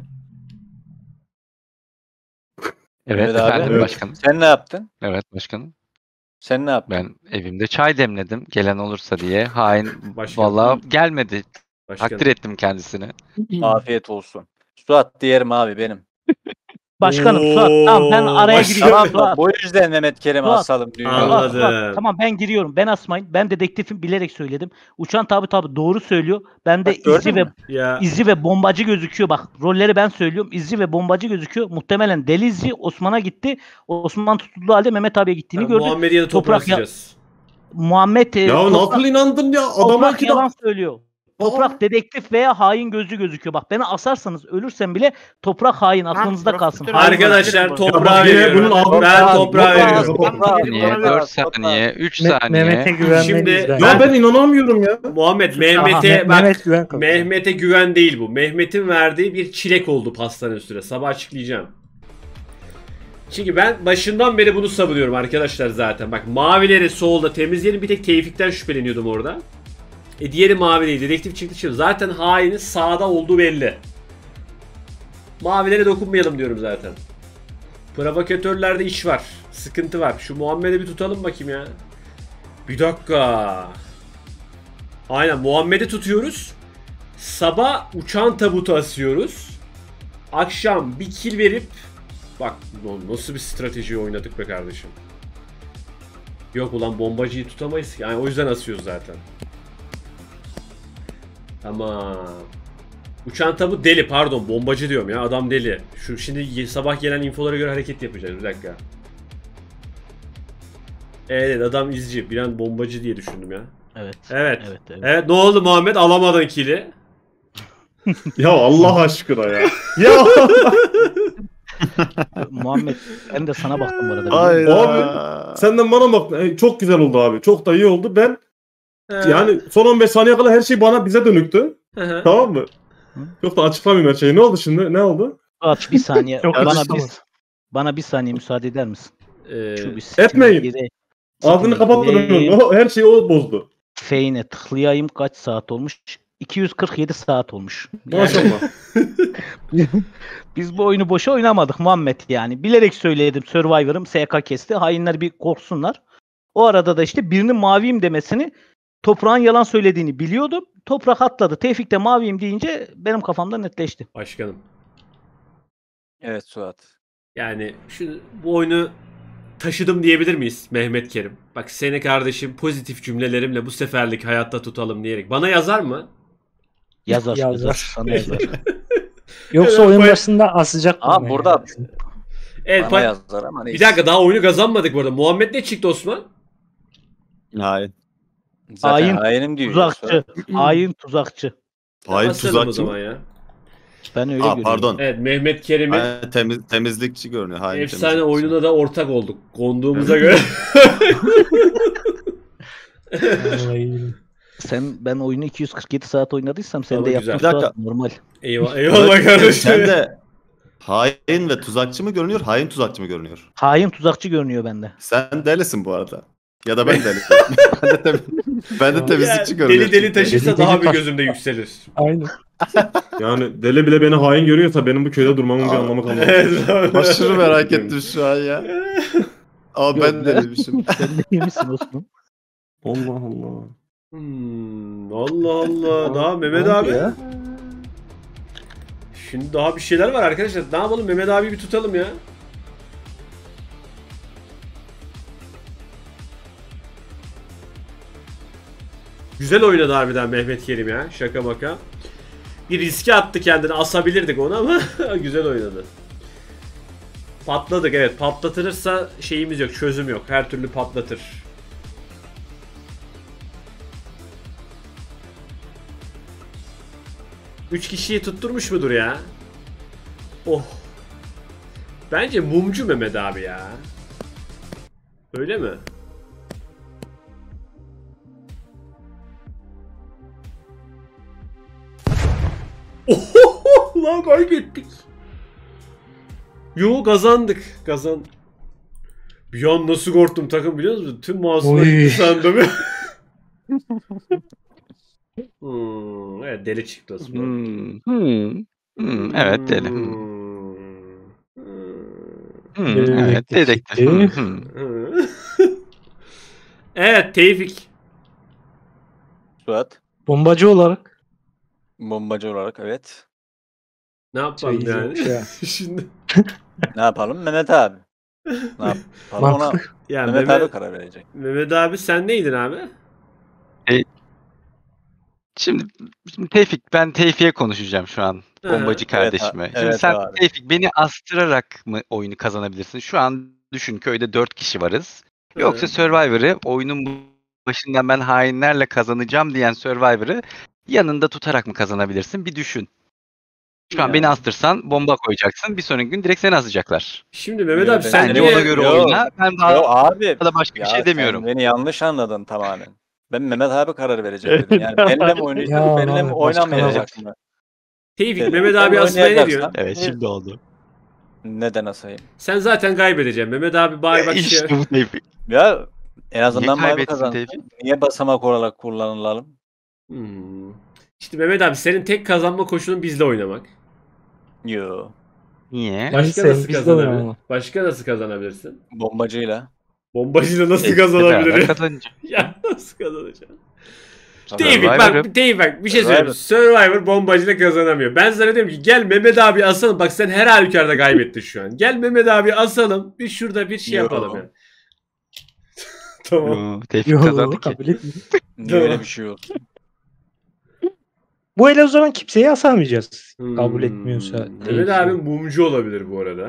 Evet Mehmet abi. efendim Evet. başkanım. Sen ne yaptın? Evet başkanım. Sen ne yaptın? Ben evimde çay demledim gelen olursa diye. Hain Başkanım. vallahi gelmedi. Başkanım. Takdir ettim kendisini. Afiyet olsun. Suat diyelim abi benim. Başkanım Oo, Suat tamam ben araya başkanım. giriyorum. Tamam mı? Suat, Bu yüzden Mehmet Kerim'i Suat. asalım dünyada. Anladım. Suat, Suat, tamam ben giriyorum. Ben asmayın. Ben dedektifim bilerek söyledim. Uçan tabi tabi doğru söylüyor. Ben de Bak, gördün izci ve mü? Ya izci ve bombacı gözüküyor. Bak rolleri ben söylüyorum. İzci ve bombacı gözüküyor. Muhtemelen deli izci Osman'a gitti. Osman tutulduğu halde Mehmet abiye gittiğini ben gördü. Muhammed'i ya da toprağa Toprak ya- sileceğiz. Muhammed e, Ya Toprak- nasıl inandın ya? Adama Toprak iki yalan dakika. söylüyor. Toprak dedektif veya hain gözlü gözüküyor. Bak beni asarsanız ölürsem bile toprak hain aklınızda Tamam, kalsın. profiterol Hain Arkadaşlar Ya toprağa bak yine veriyorum. bunun adı- Ben Toprağa- toprağa toprağa- veriyorum. toprağa- Toprağa- Saniye, Bana dört biraz- saniye, üç Me- saniye. Mehmet'e güvenmeliyiz Şimdi- bence. Ya ben inanamıyorum ya. Muhammed Aha, Mehmet'e Me- bak Mehmet güven kaldı. Mehmet'e güven değil bu. Mehmet'in verdiği bir çilek oldu pastanın üstüne. Sabah açıklayacağım. Çünkü ben başından beri bunu savunuyorum arkadaşlar zaten. Bak mavileri solda temizleyelim. Bir tek Tevfik'ten şüpheleniyordum orada. E diğeri mavi değil. Dedektif çıktı şimdi. Zaten hainin sağda olduğu belli. Mavilere dokunmayalım diyorum zaten. Provokatörlerde iş var. Sıkıntı var. Şu Muhammed'i bir tutalım bakayım ya. Bir dakika. Aynen Muhammed'i tutuyoruz. Sabah uçan tabutu asıyoruz. Akşam bir kill verip bak nasıl bir strateji oynadık be kardeşim. Yok ulan bombacıyı tutamayız ki. Yani o yüzden asıyoruz zaten. Tamam. Uçan tabut deli pardon bombacı diyorum ya adam deli. Şu şimdi sabah gelen infolara göre hareket yapacağız bir dakika. Evet adam izci bir an bombacı diye düşündüm ya. Evet. Evet. Evet, evet. Evet ne oldu Muhammed alamadın kill'i. Ya Allah aşkına ya. Ya. Muhammed ben de sana baktım bu arada. Hayda. Abi senden bana bak. E, Çok güzel oldu abi. Çok da iyi oldu. Ben He. yani son on beş saniye kadar her şey bana bize dönüktü. Hı hı. Tamam mı? Çok da açıklamayayım her şeyi. Ne oldu şimdi? Ne oldu? Suat bir saniye. Çok bana acısı bir ama. bana bir saniye müsaade eder misin? Ee, Şu bir sikime Etmeyin. gire- Ağzını sikime kapattın gireyim. onun. O, her şeyi o bozdu. Feyne tıklayayım kaç saat olmuş? iki yüz kırk yedi saat olmuş. Yani Maşallah. biz bu oyunu boşa oynamadık Muhammed yani. Bilerek söyledim Survivor'ım S K kesti. Hainler bir korksunlar. O arada da işte birinin maviyim demesini Toprağın yalan söylediğini biliyordum. Toprak atladı. Tevfik de maviyim deyince benim kafamda netleşti. Başkanım. Evet Suat. Yani şu bu oyunu taşıdım diyebilir miyiz Mehmet Kerim? Bak seni kardeşim pozitif cümlelerimle bu seferlik hayatta tutalım diyerek. Bana yazar mı? Yazar. Yazar. yazar. Sana yazar. Yoksa Evet, oyun baya- başında asacak. Ama bunu burada yani. Evet. bana pa- yazdılar ama bir neyse. dakika daha oyunu kazanmadık burada. Muhammed ne çıktı Osman? Hayır. Zaten Hain, hainim diyor. Tuzakçı. Hain tuzakçı. Hayır Asalım o tuzakçı zaman mı? ya. Ben öyle Aa, görüyorum. pardon. Evet Mehmet Kerim'in Hayır, temiz, temizlikçi görünüyor. Hain efsane temizlikçi. oyununa da ortak olduk. Konduğumuza göre. Vallahi. Sen ben oyunu iki yüz kırk yedi saat oynadıysam sen Ama de güzel. yaptığın Bir dakika. saat normal. Eyvallah, eyvallah Evet, kardeşim. Sen de hain ve tuzakçı mı görünüyor, hain tuzakçı mı görünüyor? Hain tuzakçı görünüyor bende. Sen delisin bu arada. Ya da ben deliyim. ben de, tem- ben de temizlikçi Ya, görünüyorum. deli deli taşırsa Deli daha deli bir taş- gözümde yükselir. Aynen. Yani deli bile beni hain görüyorsa benim bu köyde durmamın bir Aa, anlamı kalmadı. Evet. Aşırı merak ettim şu an ya. Ama ben Yok, deliymişim. Sen de iyi misin Osman? Allah Allah. Hmm, Allah Allah. Daha Mehmet Ne oldu abi. ya? Şimdi daha bir şeyler var arkadaşlar. Ne yapalım Mehmet abi bir tutalım ya. Güzel oynadı harbiden Mehmet Kerim ya. Şaka maka. Bir riske attı kendini. Asabilirdik onu ama güzel oynadı. Patladık evet. Patlatırsa şeyimiz yok. Çözüm yok. Her türlü patlatır. Üç kişiyi tutturmuş mudur ya? Oh. Bence mumcu Mehmet abi ya. Öyle mi? Oho lan kaybettik. Yo kazandık. Kazan. Bir an nasıl korktum takım biliyor musun? Tüm masumlar Oy. gitti sandım. hmm, evet deli çıktı Osman. Hmm, hmm, hmm, evet deli. Hmm. Hmm, evet dedektif. Hmm, hmm. Evet Tevfik. Suat. Bombacı olarak. Bombacı olarak evet. Ne yapalım Şey, yani? şey. Şimdi. Ne yapalım? Mehmet abi. Ne yapalım? Ona Mantıklı. Ya Mehmet, Mehmet, abi karar verecek. Mehmet abi sen neydin abi? E, şimdi, şimdi Tevfik, ben Tevfik'e konuşacağım şu an. Hı. Bombacı kardeşime. Evet, Şimdi evet sen abi. Tevfik beni astırarak mı oyunu kazanabilirsin? Şu an düşün köyde dört kişi varız. Yoksa Hı. Survivor'ı oyunun başından ben hainlerle kazanacağım diyen Survivor'ı yanında tutarak mı kazanabilirsin? Bir düşün. Şu an Ya. beni astırsan bomba koyacaksın. Bir sonraki gün direkt seni asacaklar. Şimdi Mehmet Yo, abi ben- sen Bence niye... ona göre Yo. oyna. Ben daha Yo abi. da başka bir Ya şey sen demiyorum. beni yanlış anladın tamamen. Ben Mehmet abi karar verecek dedim. Yani benimle mi oynayacak, Ya benimle mi abi, oynamayacak mı? Tevfik Dedim. Mehmet Ben abi asmaya ne oynayacaksam- diyorsun? Evet şimdi oldu. Neden asayım? Sen zaten kaybedeceksin. Mehmet abi bari bak şey... İşte bu Tevfik. Ya en azından Niye mavi kaybetsin kazansın. Tevfik? Niye basamak olarak kullanılalım? Hmm. İşte Mehmet abi senin tek kazanma koşulun bizle oynamak. Yo. Niye? Başka sen nasıl bizle kazanabilir? oynama. Başka nasıl kazanabilirsin? Bombacıyla. Bombacıyla nasıl E, kazanabilir beraber ya? kazanacağım. Ya nasıl kazanacaksın? Survivor'ım. Tevfik bak, Tevfik bak bir şey söyleyeyim. Survivor bombacıyla kazanamıyor. Ben sana diyorum ki gel Mehmet abi asalım. Bak sen her halükarda kaybettin şu an. Gel Mehmet abi asalım. Bir şurada bir şey Yo. yapalım ya. Tamam. Yo, Tevfik Yo, kazandı ki. kabul etmiyorum. Niye öyle bir şey olsun? Bu ele o zaman kimseyi asamayacağız. Kabul Hmm. etmiyorsa. Mehmet değil. abi mumcu olabilir bu arada.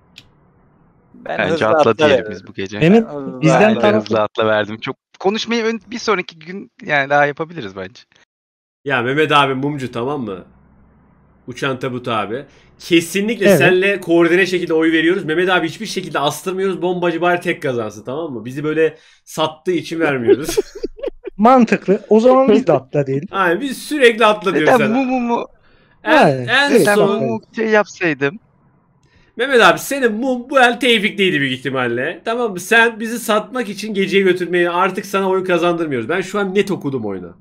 Ben Bence hızlı atla atla diyelim veririm. biz bu gece. Mehmet Ben hızlı bizden atla Ben de taraf- hızlı atla verdim. Çok konuşmayı ön, bir sonraki gün yani daha yapabiliriz bence. Ya Mehmet abi mumcu tamam mı? Uçan Tabut abi. Kesinlikle Evet. senle koordine şekilde oy veriyoruz. Mehmet abi hiçbir şekilde astırmıyoruz. Bombacı bari tek kazansın tamam mı? Bizi böyle sattığı için vermiyoruz. Mantıklı. O zaman biz de atla diyelim. Aynen biz sürekli atla diyoruz Neden sana. mu mu mu? En, Yani, en evet, Sen son mu mu şey yapsaydım. Mehmet abi senin mum bu el Tevfik'teydi büyük ihtimalle. Tamam mı? Sen bizi satmak için geceye götürmeyi artık sana oyun kazandırmıyoruz. Ben şu an net okudum oyunu.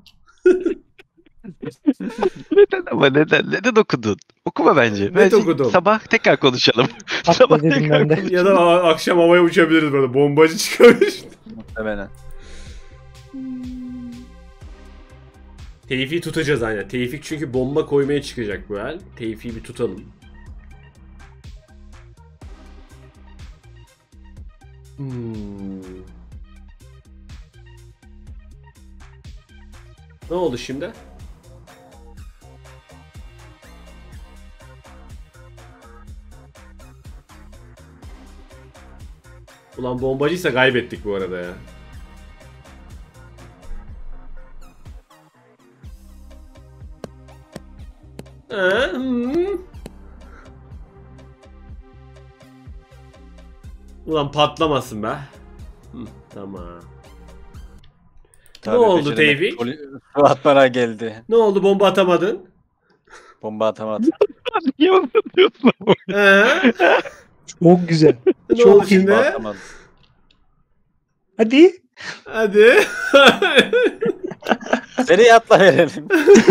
Neden ama neden? Neden okudun? Okuma bence. Net Bence okudum. sabah tekrar konuşalım. Atla sabah dedim tekrar ben de. konuşalım. Ya da a- akşam havaya uçabiliriz burada. Bombacı çıkabilir. Muhtemelen. Tevfik'i tutacağız aynen. Tevfik çünkü bomba koymaya çıkacak bu el. Tevfik'i bir tutalım. Hmm. Ne oldu şimdi? Ulan bombacıysa kaybettik bu arada ya. Ha, hmm. Ulan patlamasın be. Hı, tamam. Tabii oldu beceremedim. Tevfik? Poli- Suat bana geldi. Ne oldu bomba atamadın? Bomba atamadım. Niye anlatıyorsun ama? He? Çok güzel. Ne Çok oldu iyi. şimdi? Bomba atamadım. Hadi. Hadi. Seri atla verelim.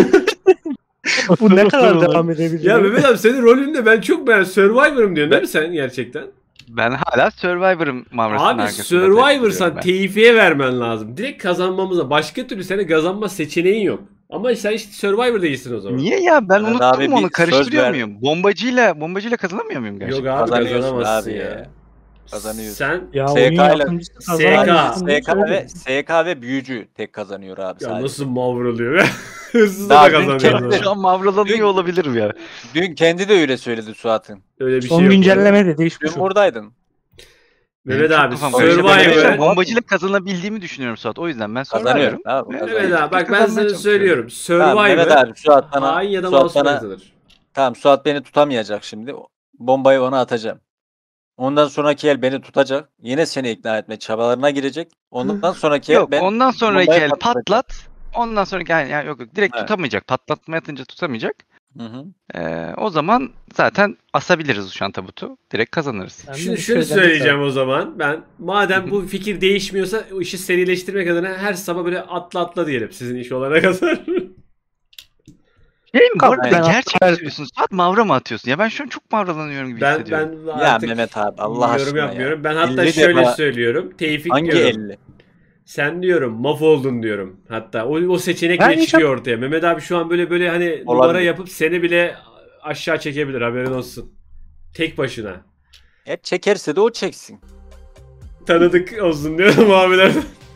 Bu ne kadar devam edebilir? Ya Mehmet abi senin rolünde ben çok beğendim. Survivor'ım diyorsun değil mi sen gerçekten? Ben hala Survivor'ım mavrasının Abi arkasında. Survivor'san ben. Tevfik'e vermen lazım. Direkt kazanmamıza. Başka türlü senin kazanma seçeneğin yok. Ama sen işte Survivor değilsin o zaman. Niye ya? Ben Mehmet unuttum abi bir onu. söz Karıştırıyor ver. muyum? Bombacıyla bombacıyla kazanamıyor muyum gerçekten? Yok abi Kazanıyorsun kazanamazsın abi ya. ya. Kazanıyorsun. Sen Ya S K oyun ile- yapımcısı S K. kazanan S K ve S K ve büyücü tek kazanıyor abi ya sadece. nasıl mavralıyor? Hırsız da Daha da dün kazanıyor. kendi- Şu an mavralanıyor olabilirim ya. Dün kendi de öyle söyledi Suat'ın. Öyle bir son şey yok. güncelleme de değişmiş. Dün buradaydın. Mehmet Benim abi çok kafam karıştı. Ben Survivor. bombacıyla kazanabildiğimi düşünüyorum Suat. O yüzden ben Kazanıyor. Survivor'ım. Abi, Mehmet kazanıyor. abi bak ben Kazanmaya sana çalışıyorum. söylüyorum. Tamam, Mehmet Survivor abi Suat bana, hain ya da Suat masum bana kazanır. tamam Suat beni tutamayacak şimdi. Bombayı ona atacağım. Ondan sonraki el beni tutacak. Yine seni ikna etme çabalarına girecek. Ondan sonraki el Yok ben ondan sonraki bombayı el patlatacağım. patlat. Ondan sonraki el yani yok yok direkt Evet. tutamayacak. Patlatma yatınca tutamayacak. Hı hı. Ee, o zaman zaten asabiliriz uçan tabutu. Direkt kazanırız. Şimdi şunu söyleyeceğim o zaman. Ben madem bu fikir değişmiyorsa o işi serileştirmek adına her sabah böyle atla atla diyelim sizin iş olana kadar. Şey mi? Bu arada Ben- gerçek mi söylüyorsun? Saat mavra mı atıyorsun? Ya ben şu an çok mavralanıyorum gibi ben hissediyorum. ben Ya artık Mehmet abi Allah yorum aşkına yapmıyorum. ya. Ben hatta elli şöyle defa- söylüyorum. Tevfik Hangi diyorum. elli? Sen diyorum maf oldun diyorum. Hatta o, o seçenek Ben bile hiç- çıkıyor ortaya. Mehmet abi şu an böyle böyle hani numara Olabilir. yapıp seni bile aşağı çekebilir haberin olsun. Tek başına. E çekerse de o çeksin. Tanıdık olsun diyorum abiler.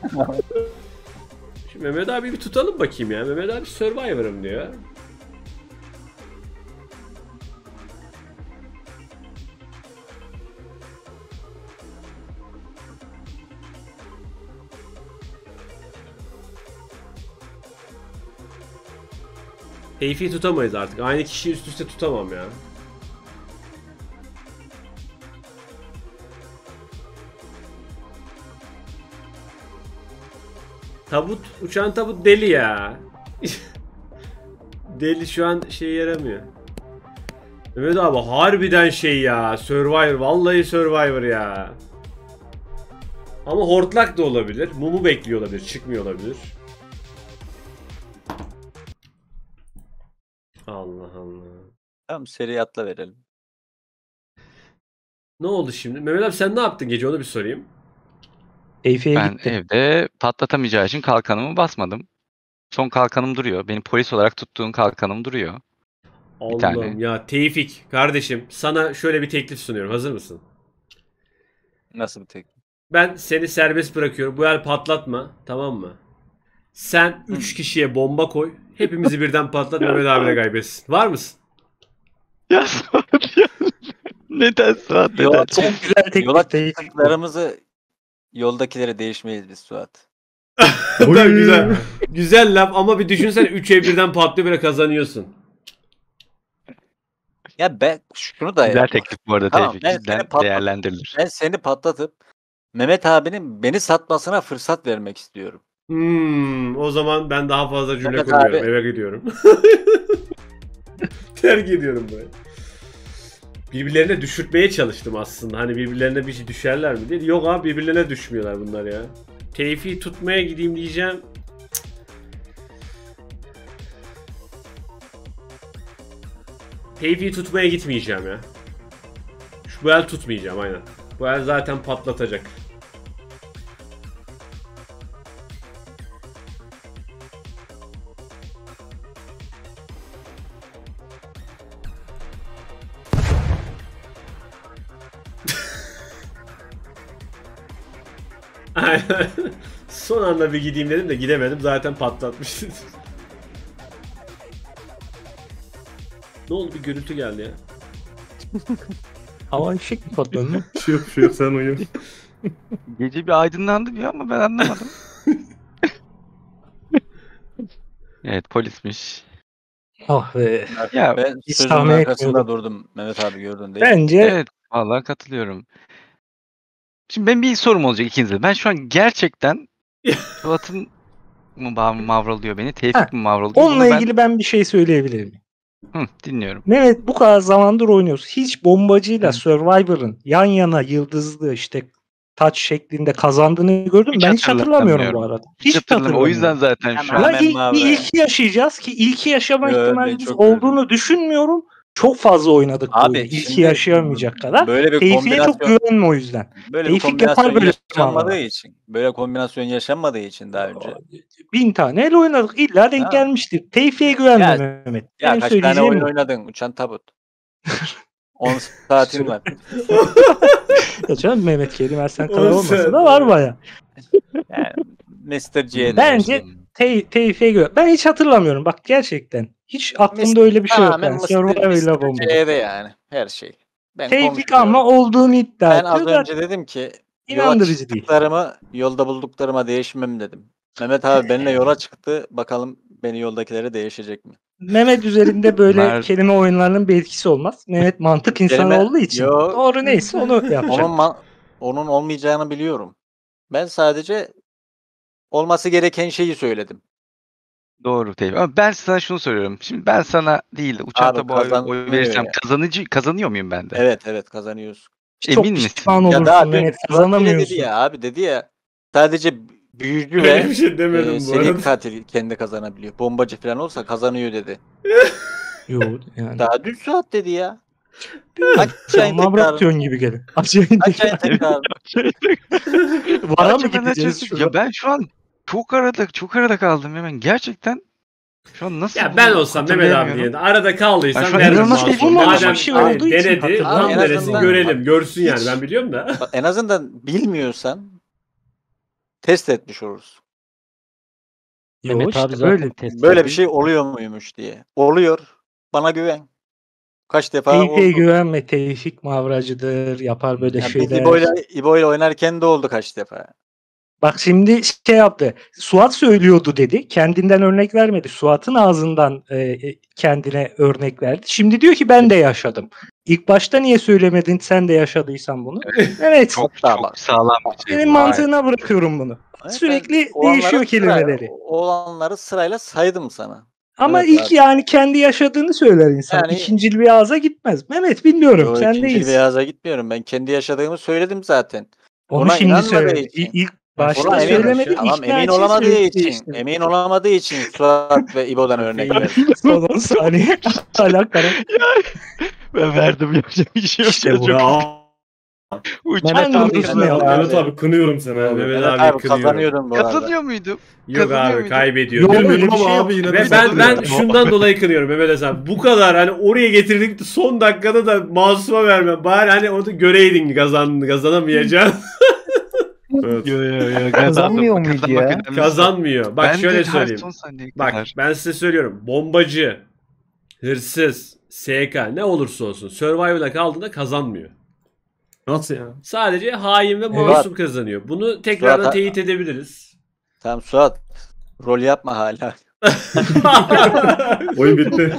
Şimdi Mehmet abi bir tutalım bakayım ya. Mehmet abi Survivor'ım diyor. Tevfik'i tutamayız artık. Aynı kişiyi üst üste tutamam ya. Tabut, uçan tabut deli ya. Deli şu an şey yaramıyor. Mehmet abi harbiden şey ya. Survivor, vallahi Survivor ya. Ama hortlak da olabilir. Mumu bekliyor olabilir, çıkmıyor olabilir. Allah Allah. Tamam seri atla verelim. Ne oldu şimdi? Mehmet abi sen ne yaptın gece onu bir sorayım. Keyfiye Ben gitti. evde patlatamayacağı için kalkanımı basmadım. Son kalkanım duruyor. Benim polis olarak tuttuğum kalkanım duruyor. Allah'ım tane. ya Tevfik kardeşim sana şöyle bir teklif sunuyorum. Hazır mısın? Nasıl bir tek? Ben seni serbest bırakıyorum. Bu el patlatma. Tamam mı? Sen üç kişiye bomba koy. Hepimizi birden patlat. Mehmet abi de kaybetsin. Var mısın? Ya Suat ya. Neden Suat? Neden? Yola, Çok güzel teklif yola değil. çıktıklarımızı yoldakileri değişmeyiz biz Suat. Tabii, güzel. Güzel laf ama bir düşünsene üç ev birden patlıyor böyle kazanıyorsun. Ya ben şunu da Güzel yap. teklif bu arada Tamam, Tevfik. ben Cidden seni patlat- değerlendirilir. Ben seni patlatıp Mehmet abinin beni satmasına fırsat vermek istiyorum. Hmm, o zaman ben daha fazla cümle Mehmet kurmuyorum. abi. Eve gidiyorum. Terk ediyorum burayı. Birbirlerine düşürtmeye çalıştım aslında. Hani birbirlerine bir şey düşerler mi diye. Yok abi birbirlerine düşmüyorlar bunlar ya. Tevfik'i tutmaya gideyim diyeceğim. Tevfik'i tutmaya gitmeyeceğim ya. Şu bu el tutmayacağım aynen. Bu el zaten patlatacak. Aynen. Son anda bir gideyim dedim de gidemedim. Zaten patlatmıştım. Ne oldu? Bir gürültü geldi ya. Hava fişek mi patladı mı? Bir şey yok, bir şey yok, sen uyu. Gece bir aydınlandı diyor ama ben anlamadım. Evet polismiş. Ah be. Ya Ben hiç sözümün tahmin arkasında etmiyordum. durdum Mehmet abi gördün değil mi? Bence evet vallahi katılıyorum. Şimdi benim bir sorum olacak ikinize. Ben şu an gerçekten Suat'ın mı ma- mavralıyor beni, Tevfik Ha, mi mavralıyor? onunla Bunu ben- ilgili ben bir şey söyleyebilir miyim? Hı, dinliyorum. Mehmet bu kadar zamandır oynuyoruz. Hiç bombacıyla Hı. Survivor'ın yan yana yıldızlı işte taç şeklinde kazandığını gördüm. Hiç Ben hiç hatırlamıyorum bu hatırlamıyorum. arada. Hiç hatırlamıyorum. O yüzden zaten şu Hemen an. Ya hemen ilk, mavi. bir ilki yaşayacağız ki ilki yaşama Yo, ben ihtimalimiz çok olduğunu düşünmüyorum. Çok fazla oynadık bu Abi, oyunu. İlki şimdi yaşayamayacak kadar. Böyle bir Tevfik'e çok kombinasyon güvenme o yüzden. böyle bir Tevfik yapar kombinasyon böyle yaşanmadığı sınavlar. için. Böyle kombinasyon yaşanmadığı için daha önce. Bin tane el oynadık. İlla denk Ha. gelmiştir. Tevfik'e güvenme Ya- Mehmet. Ya Benim kaç tane söyleyeceğim oyun bu. oynadın? Uçan tabut. on saatin var. Ya canım Mehmet Kerim Ersen On kadar olmasa saat, da var evet. baya. Yani mister C'de Bence işte. Te Tevfik'e göre. Ben hiç hatırlamıyorum. Bak gerçekten. Hiç aklımda öyle bir şey yok. Tamamen Yani mister Survivor'la bomba. C'de yani her şey. Ben Tevfik konuşmuyorum. ama olduğunu iddia Ben az ediyor da önce dedim ki yola inandırıcı değil. çıktıklarımı yolda bulduklarıma değişmem dedim. Mehmet abi benimle yola çıktı. Bakalım beni yoldakilere değişecek mi? Mehmet üzerinde böyle Mer- kelime oyunlarının bir etkisi olmaz. Mehmet mantık insanı Kelime- olduğu için Yo. doğru neyse onu yapacak. Onun ma- onun olmayacağını biliyorum. Ben sadece olması gereken şeyi söyledim. Doğru Tevfik. Ama ben sana şunu soruyorum. Şimdi ben sana değil de uçan Abi tabağa oy kazanıyor verirsem ya. kazanıcı kazanıyor muyum ben de? Evet evet kazanıyorsun. Çok Emin misin? pişman Ya olursun daha dün Mehmet. Suat bile dedi Kazanamıyorsun. ya abi dedi ya sadece büyücü Öyle ve bir şey demedim e, bu seri arada. katil kendi kazanabiliyor. Bombacı falan olsa kazanıyor dedi. Yok yani. Daha dün Suat dedi ya. Aç yayın Ama tekrarını. bırakıyorsun gibi gelin. Açayım Aç yayın tekrarını. Vara mı Gerçekten gideceğiz açıyorsun. şurada? Ya ben şu an çok arada çok arada kaldım hemen. Gerçekten şu an nasıl Ya ben bunu olsam Mehmet abi hatırlayamıyorum. yerinde arada kaldıysan Ben şu an derdim inanılmaz Masum. şey olmamış Madem bir şey hani olduğu için denedi hatırladım. tam En neresini azından görelim bak, görsün yani hiç- ben biliyorum da. Bak, en azından bilmiyorsan test etmiş oluruz. Yo Mehmet işte abi zaten böyle. test Böyle bir ediyor. şey oluyor muymuş diye. Oluyor. Bana güven. Kaç defa Tevfik'e oldu. güvenme. Tevfik mavracıdır. Yapar böyle Yani biz şeyler. İbo'yla, İbo'yla oynarken de oldu kaç defa. Bak şimdi şey yaptı. Suat söylüyordu dedi. Kendinden örnek vermedi. Suat'ın ağzından e, e, kendine örnek verdi. Şimdi diyor ki ben de yaşadım. İlk başta niye söylemedin sen de yaşadıysan bunu? Evet. Çok Hatta çok bak. sağlam bir şey Senin bu. mantığına bırakıyorum bunu. Evet, Sürekli ben olanları değişiyor kelimeleri. Sırayla, olanları sırayla saydım sana. Ama Evet ilk abi. yani kendi yaşadığını söyler insan. Yani- İkincil bir ağza gitmez. Mehmet bilmiyorum. Yo, Sendeyiz. ikinci beyaza gitmiyorum. Ben kendi yaşadığımı söyledim zaten. Onu Ona şimdi inanmadığı söyledi. için. İ- İlk başta Ona emin, söylemedi. tamam, ikna emin için olamadığı söyledi için, işte. emin olamadığı için Suat ve İbo'dan örnek verdim. Son on saniye. Hala karar. Ben verdim yapacak bir şey yok. İşte Ya bu. çok Ya uçan Ben tabağa- duruşunu Mehmet yaptım. abi. Mehmet abi kınıyorum seni abi. Mehmet Evet abi abi kınıyorum. kazanıyordun bu arada. Kazanıyor muydum? Yok Kazanıyor abi muydum? kaybediyor. Yok, Değil mi? öyle bir Bilmiyorum şey ama yok. abi yine Ve de ben ben kazanıyor. şundan dolayı kınıyorum Mehmet Hasan. Bu kadar hani oraya getirdik de son dakikada da Masum'a vermem. Bari hani onu göreydin kazandın kazanamayacağını. Evet. Yo yo yo. Kazanmıyor muydu ya? Kazanmıyor. Bak Ben şöyle de her söyleyeyim. son saniyeye Bak kadar. ben size söylüyorum. Bombacı, hırsız, S K ne olursa olsun Survival'a kaldığında kazanmıyor. Nasıl ya? Sadece hain ve masum kazanıyor. Bunu tekrardan Suat- teyit edebiliriz. Tamam Suat. Rol yapma hala. Oyun bitti.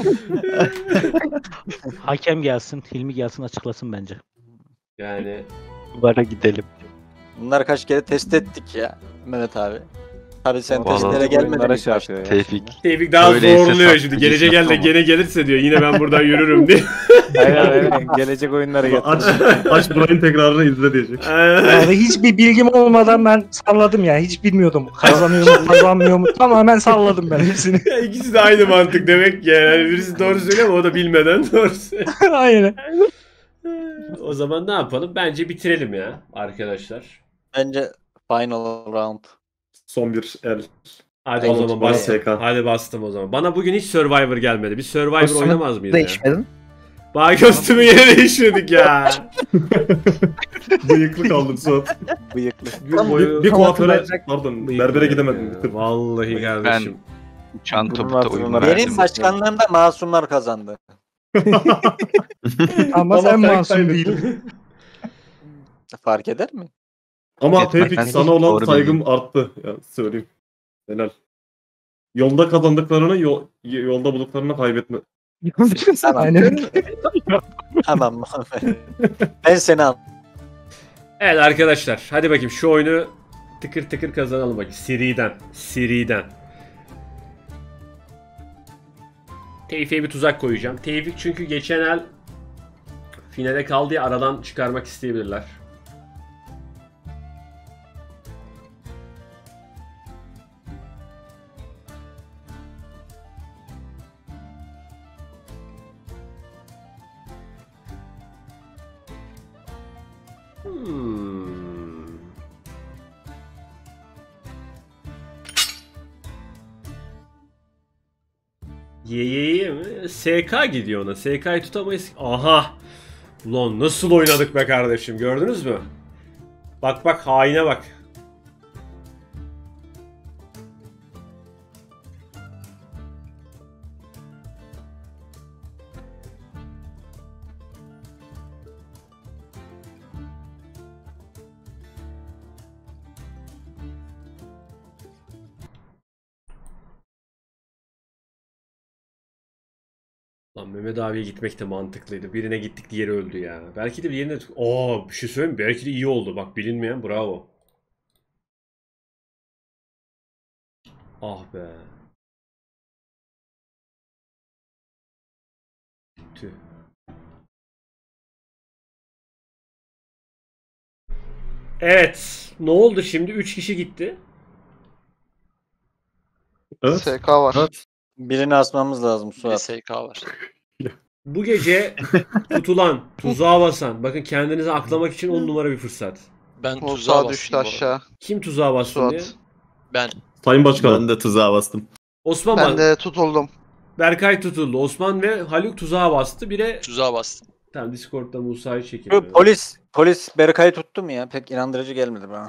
Hakem gelsin, Hilmi gelsin açıklasın bence. Yani Duvara gidelim. Bunları kaç kere test ettik ya Mehmet abi. Tabii sen Vallahi testlere gelmedin. Oyunlara ilk şey başta. yapıyor ya. Tevfik. Tevfik daha Öyleyse zorluyor saklı şimdi. bir Gelecek şey elde yapamam. gene gelirse diyor. Yine ben buradan yürürüm diye. Aynen aynen. Gelecek oyunlara getir. aç, aç burayın tekrarını izle diyecek. Yani hiçbir bilgim olmadan ben salladım yani. Hiç bilmiyordum. Kazanıyor mu kazanmıyor mu. Tamamen salladım ben hepsini. Ya ikisi de aynı mantık demek ki. Yani birisi doğru söylüyor ama o da bilmeden doğru söylüyor. Aynen. O zaman ne yapalım? Bence bitirelim ya arkadaşlar. Bence final round. Son bir el. Hadi o Tamam, zaman bana bas. S K. Hadi bastım o zaman. Bana bugün hiç Survivor gelmedi. Bir Survivor Kostümü oynamaz mıyız da ya? içmedim. Bağ kostümü yine değişmedik ya. Bıyıklı kaldın Suat. Bıyıklı. Gün Bir, boyu bir kuaföre, hatırlayacak- pardon bıyıklı berbere ya. gidemedim. Bitir. Vallahi kardeşim. Uçan Bunun topukta hatırına uyum ben- verdim. Benim başkanlığımda masumlar kazandı. Ama sen masum kaybettin. değildin. Fark eder mi? Ama Evet, Tevfik ben sana hiç olan doğru saygım arttı. Ya söyleyeyim. Helal. Yolda kazandıklarını yol, yolda bulduklarını kaybetme. Tamam. Aynen. Tamam. Ben seni al. Evet arkadaşlar. Hadi bakayım şu oyunu tıkır tıkır kazanalım bakayım. Seriden. Seriden. Tevfik'e bir tuzak koyacağım. Tevfik çünkü geçen el finale kaldı ya aradan çıkarmak isteyebilirler. Hmm. Ye ye ye mi? S K gidiyor ona. S K'yı tutamayız. Aha. Ulan nasıl oynadık be kardeşim. Gördünüz mü? Bak bak haine bak. Lan Mehmet abiye gitmek de mantıklıydı. Birine gittik, diğeri öldü ya. Belki de birine... Aa, bir şey söyleyeyim mi? Belki de iyi oldu. Bak, bilinmeyen bravo. Ah be. Tüh. Evet. Ne oldu şimdi? üç kişi gitti. Evet. S K var. Evet. Birini asmamız lazım Bir de Suat. S K var. Bu gece tutulan, tuzağa basan. Bakın, kendinizi aklamak için on numara bir fırsat. Ben tuzağa Musa bastım düştü bu arada. aşağı. Kim tuzağa bastın diye? Suat. Ben. Sayın Başkanım. Ben de tuzağa bastım. Osman Ben bas- de tutuldum. Berkay tutuldu. Osman ve Haluk tuzağa bastı. Bire Tuzağa bastım. tamam, Discord'da Musa'yı çekelim. Şu polis polis Berkay'ı tuttu mu ya? Pek inandırıcı gelmedi bana.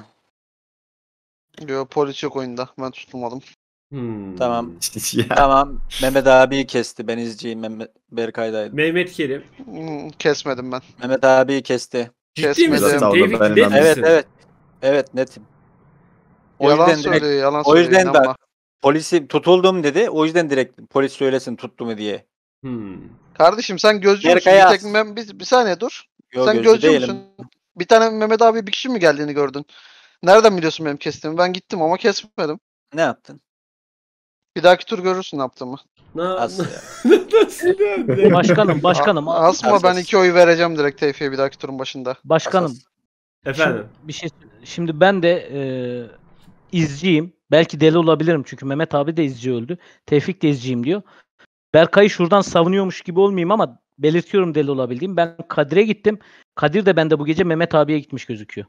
Yo, polis yok oyunda. Ben tutulmadım. Hmm. Tamam. Ya. Tamam. Mehmet abiyi kesti. Ben izciyim. Mehmet Berkay'daydım. Mehmet Kerim. Hmm, kesmedim ben. Mehmet abiyi kesti. Ciddi Kesmedim. misin? Zaten orada Tevfik ben net inandım. Evet misin? evet. Evet netim. O Yalan yüzden direkt söylüyor, yalan o söylüyor. yüzden inanma. bak polisi tutuldum dedi. O yüzden direkt polis söylesin tuttu mu diye. Hmm. Kardeşim sen gözcü müsün? Berkay Bir, as. tek mem- bir, bir saniye dur. Yo, sen gözcü gözcü değilim. müsün? Bir tane Mehmet abi bir kişi mi geldiğini gördün? Nereden biliyorsun benim kestiğimi? Ben gittim ama kesmedim. Ne yaptın? Bir dahaki tur görürsün ne yaptığımı. Na, As ya. nasıl yani? Başkanım, başkanım. A- Asma As- ben as. iki oy vereceğim direkt Tevfik'e bir dahaki turun başında. Başkanım. Asas. Efendim. Şimdi, bir şey şimdi ben de e, izciyim. Belki deli olabilirim çünkü Mehmet abi de izci öldü. Tevfik de izciyim diyor. Berkay'ı şuradan savunuyormuş gibi olmayayım ama belirtiyorum deli olabildiğim. Ben Kadir'e gittim. Kadir de bende bu gece Mehmet abiye gitmiş gözüküyor.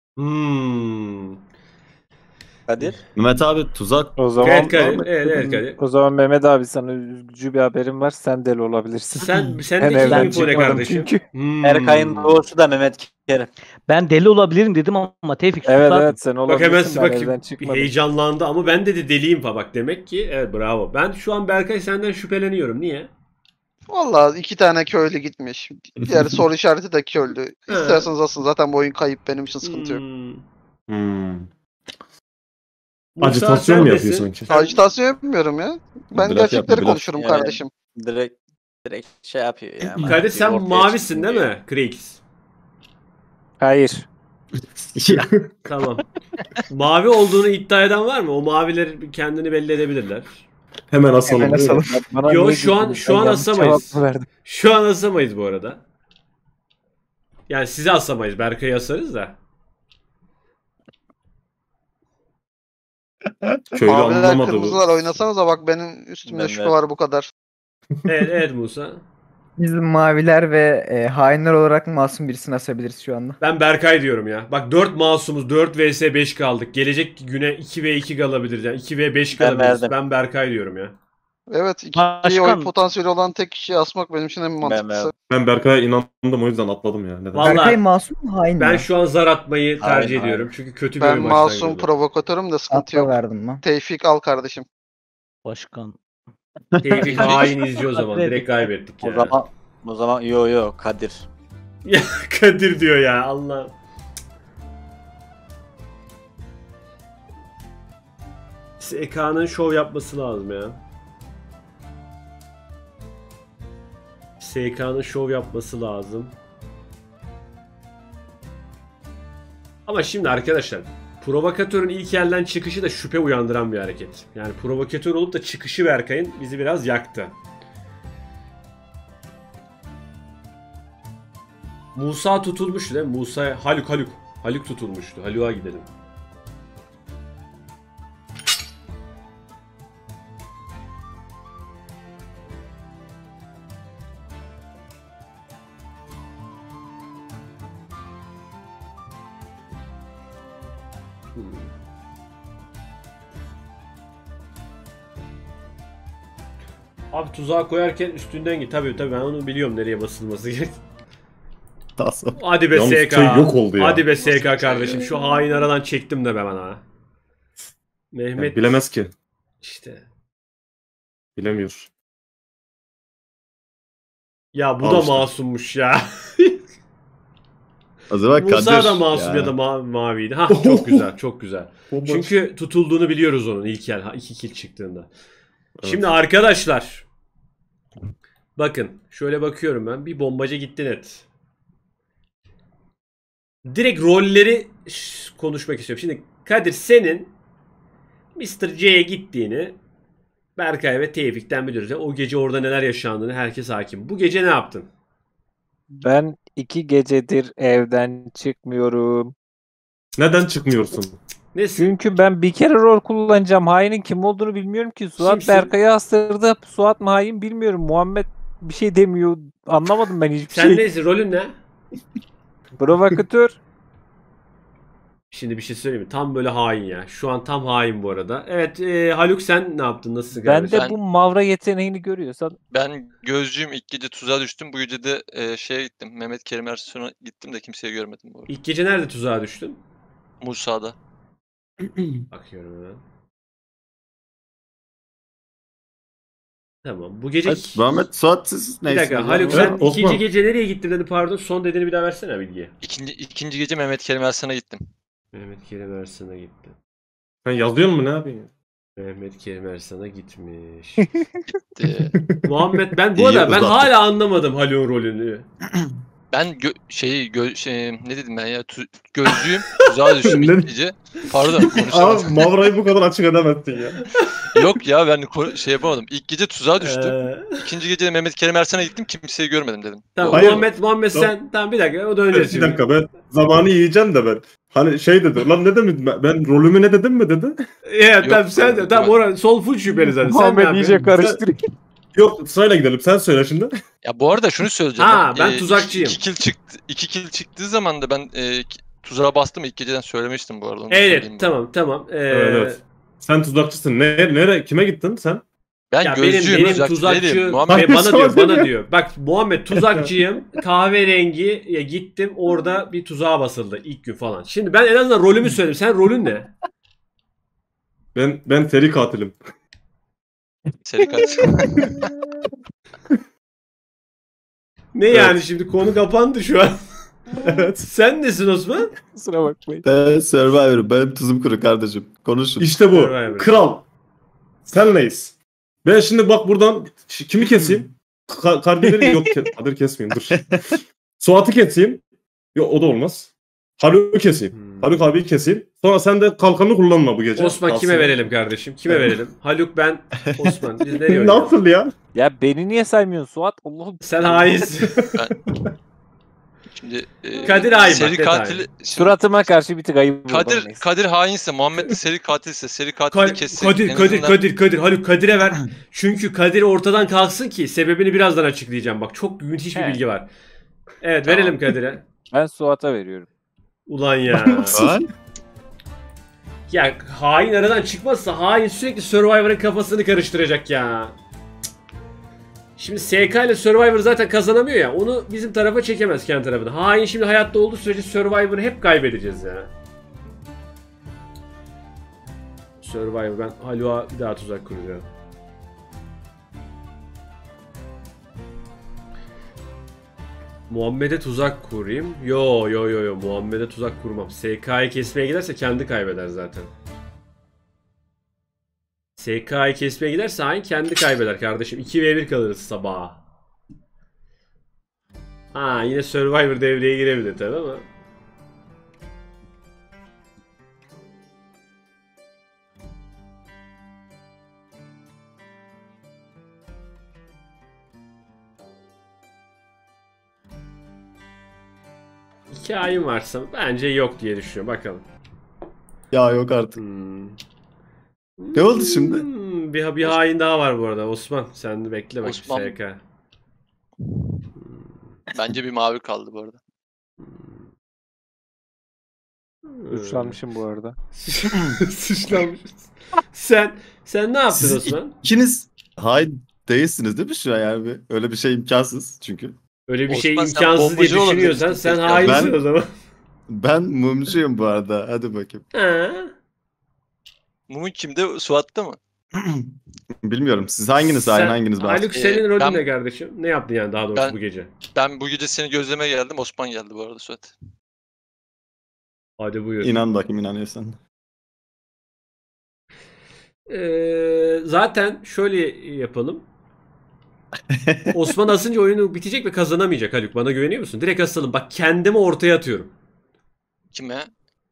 Hmm. Kadir. Mehmet abi tuzak. O zaman Evet Kadir. Evet, evet Kadir. o zaman Mehmet abi sana üzücü bir haberim var. Sen deli olabilirsin. Sen sen Ben de evden info ne çıkmadım kardeşim? çünkü. Hmm. Berkay'ın doğusu da Mehmet Kerim. Ben deli olabilirim dedim ama Tevfik Evet susardım. evet sen Bak olabilirsin. hemen ben bak evden bir çıkmadım. heyecanlandı ama ben de, de deliyim fa bak demek ki. Evet, bravo. Ben şu an Berkay senden şüpheleniyorum. Niye? Vallahi iki tane köylü gitmiş. Diğer soru işareti de köylü. İsterseniz asın, zaten bu oyun kayıp, benim için sıkıntı yok. Hmm. Hmm. Musa, Ajitasyon sen mu yapıyor nesin? sanki? Sen- Ajitasyon yapmıyorum ya. Ben Blöf gerçekleri yapma, blöf. konuşurum Yani- kardeşim. Direkt direkt şey yapıyor ya. Kadir Bir sen ortaya mavisin çıksın değil diye. mi? Krix. Hayır. Ya. Tamam. Mavi olduğunu iddia eden var mı? O maviler kendini belli edebilirler. Hemen asalım. Hemen değil mi? asalım. Bana Yo, niye şu an- güldünüz? şu Ben an yanlış asamayız. cevap mı verdim? Şu an asamayız bu arada. Yani sizi asamayız. Berkay'ı asarız da. Köylü Maviler anlamadı kırmızılar bu. oynasanıza, bak benim üstümde Ben şüphe de- var bu kadar. Evet, evet Musa. Biz maviler ve e, hainler olarak masum birisini asabiliriz şu anda. Ben Berkay diyorum ya. Bak dört masumuz. dört vs beş kaldık. Gelecek güne iki ve iki kalabiliriz. Yani iki ve beş Ben kalabiliriz. verdim. Ben Berkay diyorum ya. Evet, iki Başkan- oy potansiyeli olan tek kişiyi asmak benim için en mantıklısı. verdim. Ben Berkay'a inandım o yüzden atladım ya. Neden? Vallahi- Berkay masum mu hain Ben mi? şu an zar atmayı tercih Aynen, ediyorum. Çünkü kötü bir Ben oyun masum başlangıcı. provokatörüm de sıkıntı Atla yok. verdim lan. Tevfik al kardeşim. Başkan. Tevfik hain izliyor o zaman. Kadir. Direkt kaybettik O ya. zaman o zaman yo yo Kadir. Ya Kadir diyor ya, Allah. S K'nın şov yapması lazım ya. S K'nın şov yapması lazım. Ama şimdi arkadaşlar, provokatörün ilk elden çıkışı da şüphe uyandıran bir hareket. Yani provokatör olup da çıkışı Berkay'ın bizi biraz yaktı. Musa tutulmuştu değil mi? Musa, Haluk Haluk. Haluk tutulmuştu. Haluk'a gidelim. Hmm. Abi tuzağa koyarken üstünden git. Tabii tabii, ben onu biliyorum nereye basılması gerek. Nasıl? Hadi be Yalnız S K. şey yok oldu ya. Hadi be S K kardeşim. Şu hain aradan çektim de be bana. Mehmet Yani bilemez ki. işte. Bilemiyor. Ya bu Al da işte. masummuş ya. O zaman Musa Kadir. da masum ya, da ma- maviydi. Ha çok güzel, çok güzel. Çünkü tutulduğunu biliyoruz onun ilk el, ha, iki kill çıktığında. Evet. Şimdi arkadaşlar, Bakın şöyle bakıyorum ben. Bir bombacı gitti net. Direkt rolleri ş- konuşmak istiyorum. Şimdi Kadir senin mister C'ye gittiğini Berkay ve Tevfik'ten biliyoruz. O gece orada neler yaşandığını herkes hakim. Bu gece ne yaptın? Ben iki gecedir evden çıkmıyorum. Neden çıkmıyorsun? Nesin? Çünkü ben bir kere rol kullanacağım. Hainin kim olduğunu bilmiyorum ki. Suat Kimsin? Berkay'ı astırdı. Suat mı hain bilmiyorum. Muhammed bir şey demiyor. Anlamadım ben hiçbir Sen şey. neysin? Rolün ne? Provokatör. Şimdi bir şey söyleyeyim mi? Tam böyle hain ya. Şu an tam hain bu arada. Evet e, Haluk sen ne yaptın? Nasılsın Ben kardeşim? de bu mavra yeteneğini görüyorsan Ben gözcüyüm, ilk gece tuzağa düştüm. Bu gece de e, şeye gittim. Mehmet Kerim Ersoy'a gittim de kimseyi görmedim bu arada. İlk gece nerede tuzağa düştün? Musa'da. Bakıyorum hemen. Tamam. Bu gece... Evet, Rahmet Suat siz Bir neyse. dakika Haluk sen Evet, Osman. ikinci gece nereye gittin dedi pardon. Son dediğini bir daha versene bilgiyi. İkinci, ikinci gece Mehmet Kerim Ersoy'a gittim. Mehmet Kerim Ersan'a gitti. Sen yazıyor mu ne yapayım? Mehmet Kerim Ersan'a gitmiş. Gitti. Muhammed ben bu İyi arada ben uzattın. hala anlamadım Haluk'un rolünü. Ben gö- şeyi gö- şey, ne dedim ben ya tu- gözcüyüm tuzağa düştüm Ne? ilk gece. Pardon Abi konuşamadım. Mavra'yı bu kadar açık edemezsin ya. Yok ya ben ko- şey yapamadım. İlk gece tuzağa düştüm. Ee, İkinci gece de Mehmet Kerim Ersoy'a gittim kimseyi görmedim dedim. tamam Hayır. Muhammed Muhammed sen tamam bir dakika o da öyle Bir dakika ben zamanı yiyeceğim de ben. Hani şey dedi lan ne dedim ben, ben rolümü ne dedim mi dedi. Evet tamam Yok, sen de yok, tamam yok. orada sol full şüpheli zaten. Sen ne Muhammed yapıyorsun? iyice karıştırıyor. Yok sırayla gidelim sen söyle şimdi. Ya bu arada şunu söyleyeceğim. Ha, ben Ee, tuzakçıyım. iki, iki kill çıktı. iki kill çıktığı zaman da ben e, ki- tuzağa bastım ilk geceden söylemiştim bu arada. onu söyleyeyim Evet bu. tamam tamam. Ee, Evet, evet. Sen tuzakçısın. Ne, nere, kime gittin sen? Ben Ya benim gözcüyüm benim tuzakçı tuzakçı değilim. Ve Muhammed bana sana diyor bana demiyor. diyor. Bak Muhammed tuzakçıyım. Kahverengi ya gittim orada bir tuzağa basıldı ilk gün falan. Şimdi ben en azından rolümü söyledim. Sen rolün ne? Ben ben seri katilim. seri katil. Ne yani şimdi konu kapandı şu an. Evet. Sen nesin Osman? Kusura bakmayın. Ben Survivor'ım. Benim tuzum kuru kardeşim. Konuşun. İşte bu. Survivor. Kral. Senleyiz. Ben şimdi bak buradan ş- kimi keseyim? Ka- Kadir'i yok. Ke- Kadir kesmeyeyim dur. Suat'ı keseyim. Yok o da olmaz. Haluk'u keseyim. Hmm. Haluk abiyi keseyim. Sonra sen de kalkanı kullanma bu gece. Osman kime Tavsiye. verelim kardeşim? Kime verelim? Haluk ben Osman. Biz nereye Ne oynayalım? yaptın ya? Ya beni niye saymıyorsun Suat? Allah'ım. Sen hainsin. Şimdi e, Kadir hain bak, seri net katil hain. Suratıma karşı bir tık ayıp oldu. Kadir neyse. Kadir hainse Muhammed de seri katilse seri katili Ka- kessek Kadir, en Kadir, azından- Kadir, Kadir, Haluk Kadir'e ver. Çünkü Kadir ortadan kalksın ki sebebini birazdan açıklayacağım. Bak çok müthiş bir He. bilgi var. Evet Tamam. verelim Kadir'e. Ben Suat'a veriyorum. Ulan ya. Lan. Ya hain aradan çıkmazsa hain sürekli Survivor'ın kafasını karıştıracak ya. Şimdi S K ile Survivor zaten kazanamıyor ya. Onu bizim tarafa çekemez kendi tarafına. Hain şimdi hayatta olduğu sürece Survivor'ı hep kaybedeceğiz ya. Survivor ben Haluk'a bir daha tuzak kuruyorum. Muhammed'e tuzak kurayım. Yo yo yo yo Muhammed'e tuzak kurmam. S K'yı kesmeye giderse kendi kaybeder zaten. S K'yı kesmeye giderse hain kendi kaybeder kardeşim. iki ve bir kalırız sabaha. Ha yine Survivor devreye girebilir tabi ama. İki hain varsa bence yok diye düşünüyorum. Bakalım. Ya yok artık. Hmm. Ne oldu şimdi? Hmm, bir, bir hain daha var bu arada. Osman sen de bekle bak. Osman. S K. Bence bir mavi kaldı bu arada. Hmm. Suçlanmışım bu arada. Suçlanmışız. sen sen ne yaptın Siz Osman? ikiniz hain değilsiniz değil mi şu an yani? Bir- Öyle bir şey imkansız çünkü. Öyle bir şey Osman, sen imkansız diye bombacı olabilirsin düşünüyorsan sen tekrar. hainsin Ben- o zaman. Ben mumcuyum bu arada. Hadi bakayım. Ha. Mumun kimde? Suat'ta mı? Bilmiyorum. Siz hanginiz hain Sen- hanginiz ben? Haluk Ee, senin rolün ben- ne kardeşim? Ne yaptın yani daha doğrusu Ben- bu gece? Ben bu gece seni gözlemeye geldim. Osman geldi bu arada Suat. Hadi buyur. İnan bakayım inanıyorsan. Ee, zaten şöyle yapalım. Osman asınca oyunu bitecek ve kazanamayacak Haluk. Bana güveniyor musun? Direkt asalım. Bak kendimi ortaya atıyorum. Kime?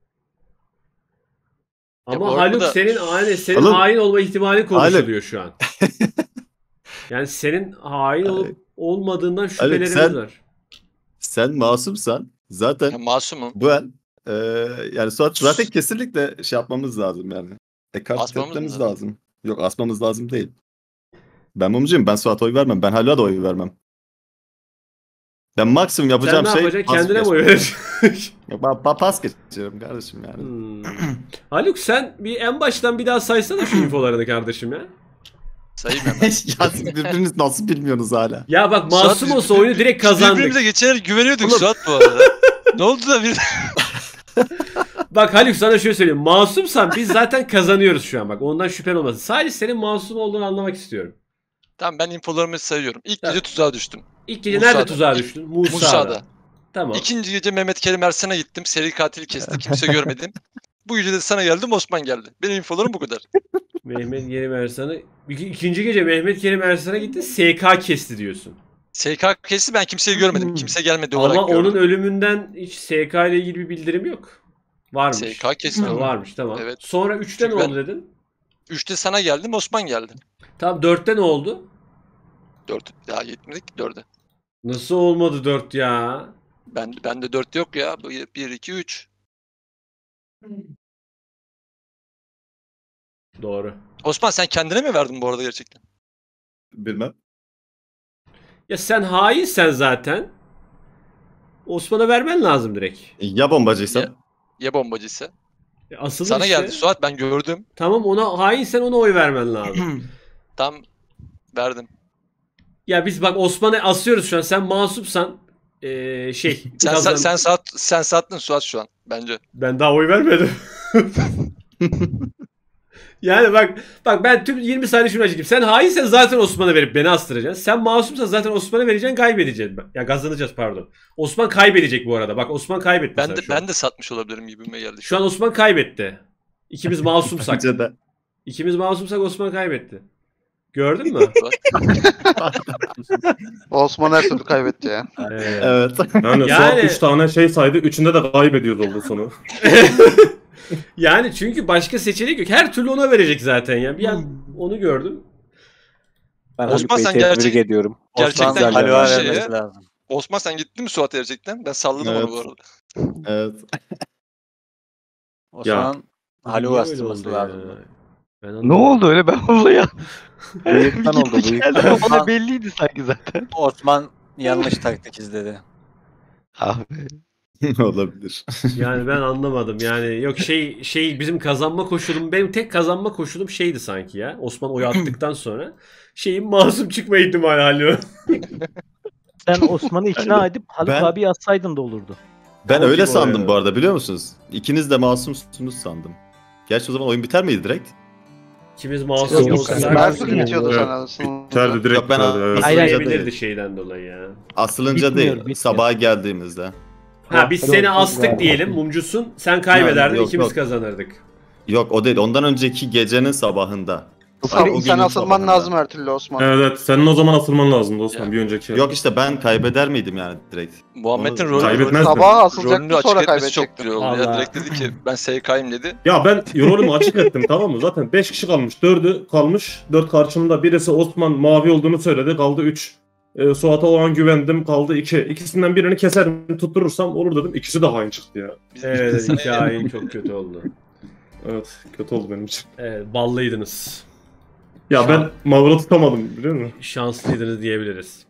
Ama bu Haluk arada- senin yani senin Oğlum- hain olma ihtimali konuşuluyor Haluk. şu an. Yani senin hain olup olmadığından Haluk, şüphelerimiz sen- var. Sen masumsan Ya zaten masumum. bu el e, yani Suat zaten kesinlikle şey yapmamız lazım yani. E, karşı Asmamız tepmemiz mı lazım? lazım. Yok asmamız lazım değil. Ben mumcuyum. Ben Suat'a oy vermem. Ben Haluk'a da oy vermem. Ben maksimum Sen yapacağım ne şey yapacaksın? pas Kendine mi oy geçmek. vereceksin? Yok, ben, ben pas geçiyorum kardeşim yani. Hmm. Haluk sen bir en baştan bir daha saysana şu infolarını kardeşim ya. Sayayım hemen. ya siz birbiriniz nasıl bilmiyorsunuz hala? Ya bak Suat, masum biz- olsa oyunu direkt kazandık. Birbirimize geçen güveniyorduk Oğlum. Suat bu arada. Ne oldu da bir... Bak Haluk sana şöyle söyleyeyim. Masumsan biz zaten kazanıyoruz şu an bak. Ondan şüphen olmasın. Sadece senin masum olduğunu anlamak istiyorum. Tamam ben infolarımı sayıyorum. İlk Tamam. gece tuzağa düştüm. İlk gece Musa'da. nerede tuzağa düştün? Musa'da. Musa'da. Tamam. İkinci gece Mehmet Kerim Ersen'e gittim. Seri katil kesti. Kimse görmedim. Bu gece de sana geldim, Osman geldi. Benim infolarım bu kadar. Mehmet Kerim Ersan'ı İki- ikinci gece Mehmet Kerim Ersan'a gitti. S K kesti diyorsun. S K kesti, ben kimseyi görmedim. Kimse gelmedi olarak Ama gördüm. onun ölümünden hiç S K ile ilgili bir bildirim yok. Varmış. S K kesti. Ha, varmış tamam. Evet. Sonra üçte ne Çünkü oldu dedin? Üçte sana geldim, Osman geldi. Tamam dörtte ne oldu? Dört. Daha yetmedik ki dörde. Nasıl olmadı dört ya? Ben, bende dört yok ya. Bu bir, iki, üç. Doğru. Osman sen kendine mi verdin bu arada gerçekten? Bilmem. Ya sen hainsen zaten. Osman'a vermen lazım direkt. Ya bombacıysan? Ya, ya bombacıysa? E, Asılır Sana işte. geldi Suat, ben gördüm. Tamam ona hainsen ona oy vermen lazım. Tam verdim. Ya biz bak Osman'ı asıyoruz şu an. Sen masumsan ee, şey. Sen, kazan- sen, sen, saat, sen sattın Suat şu an bence. Ben daha oy vermedim. Yani bak bak ben tüm yirmi saniye şunu açayım. Sen hainsen zaten Osman'a verip beni astıracaksın. Sen masumsan zaten Osman'a vereceksin, kaybedeceksin. Ya kazanacağız pardon. Osman kaybedecek bu arada. Bak Osman kaybetti. Ben sen de şu an. ben de satmış olabilirim gibime geldi. Şu an Osman kaybetti. İkimiz masumsak. Bence de. İkimiz masumsak Osman kaybetti. Gördün mü? Osman her türlü kaybetti ya. Evet. Evet. Yani, Yani- Suat üç tane şey saydı. Üçünde de kaybediyoruz oldu sonu. Yani çünkü başka seçenek yok. Her türlü ona verecek zaten ya. Bir an onu gördüm. Ben Osman, Haluk Bey'i sen tebrik gerçek- ediyorum. gerçekten Osman gittin Haluk'a mi şeye? vermesi lazım. Osman sen gittin mi Suat gerçekten? Ben salladım Evet. onu bu arada. Evet. Osman Haluk'u Niye öyle astırması oldu ya? lazım. Ben Ne anlamadım. oldu öyle ben oldu ya. Bıyıktan oldu bıyıktan. Bana Osman, belliydi sanki zaten. Osman yanlış taktik izledi. Abi. Olabilir. Yani ben anlamadım. Yani yok şey şey bizim kazanma koşulum benim tek kazanma koşulum şeydi sanki ya. Osman oy attıktan sonra şeyin masum çıkma ihtimali Haluk. Sen Osman'ı ikna edip Haluk Ben- abi yazsaydın da olurdu. Ben O öyle gibi sandım oluyor. bu arada biliyor musunuz? İkiniz de masumsunuz sandım. Gerçi o zaman oyun biter miydi direkt? İkimiz Yok, masum yok, olsak her türlü Evet. bitiyordu Evet. sana. aslında. Biterdi direkt Yok, ben- biterdi. Evet. Hayır, hayır. Asılınca Yiyebilirdi değil. şeyden dolayı ya. Asılınca Bitmiyor, değil. bitmiyor. Sabaha geldiğimizde. Ha biz seni astık diyelim mumcusun. Sen kaybederdin yok, ikimiz yok. kazanırdık. Yok o değil. Ondan önceki gecenin sabahında. Sen, O sen günün asılman sabahında. lazım her türlü Osman. Evet, evet. Senin o zaman asılman lazımdı Osman Ya. bir önceki. Yok işte ben kaybeder miydim yani direkt? Muhammed'in Onu rolü, kaybetmez. Sabaha rolünü asılacaktı açık sonra etmesi çok kaybedecekti. güzel oldu. Allah. Ya direkt dedi ki ben S K'yim dedi. Ya ben rolümü açık ettim tamam mı? Zaten beş kişi kalmış. dördü kalmış. dört karşımda. Birisi Osman mavi olduğunu söyledi. Kaldı üç. E, Suat'a o an güvendim. Kaldı iki. İkisinden birini keserim tutturursam olur dedim. İkisi de hain çıktı ya. Biz, Evet biz sana hikayen çok kötü oldu. Evet kötü oldu benim için. Evet ballıydınız. Ya Şu ben an- Mavra tutamadım biliyor musun? Şanslıydınız diyebiliriz.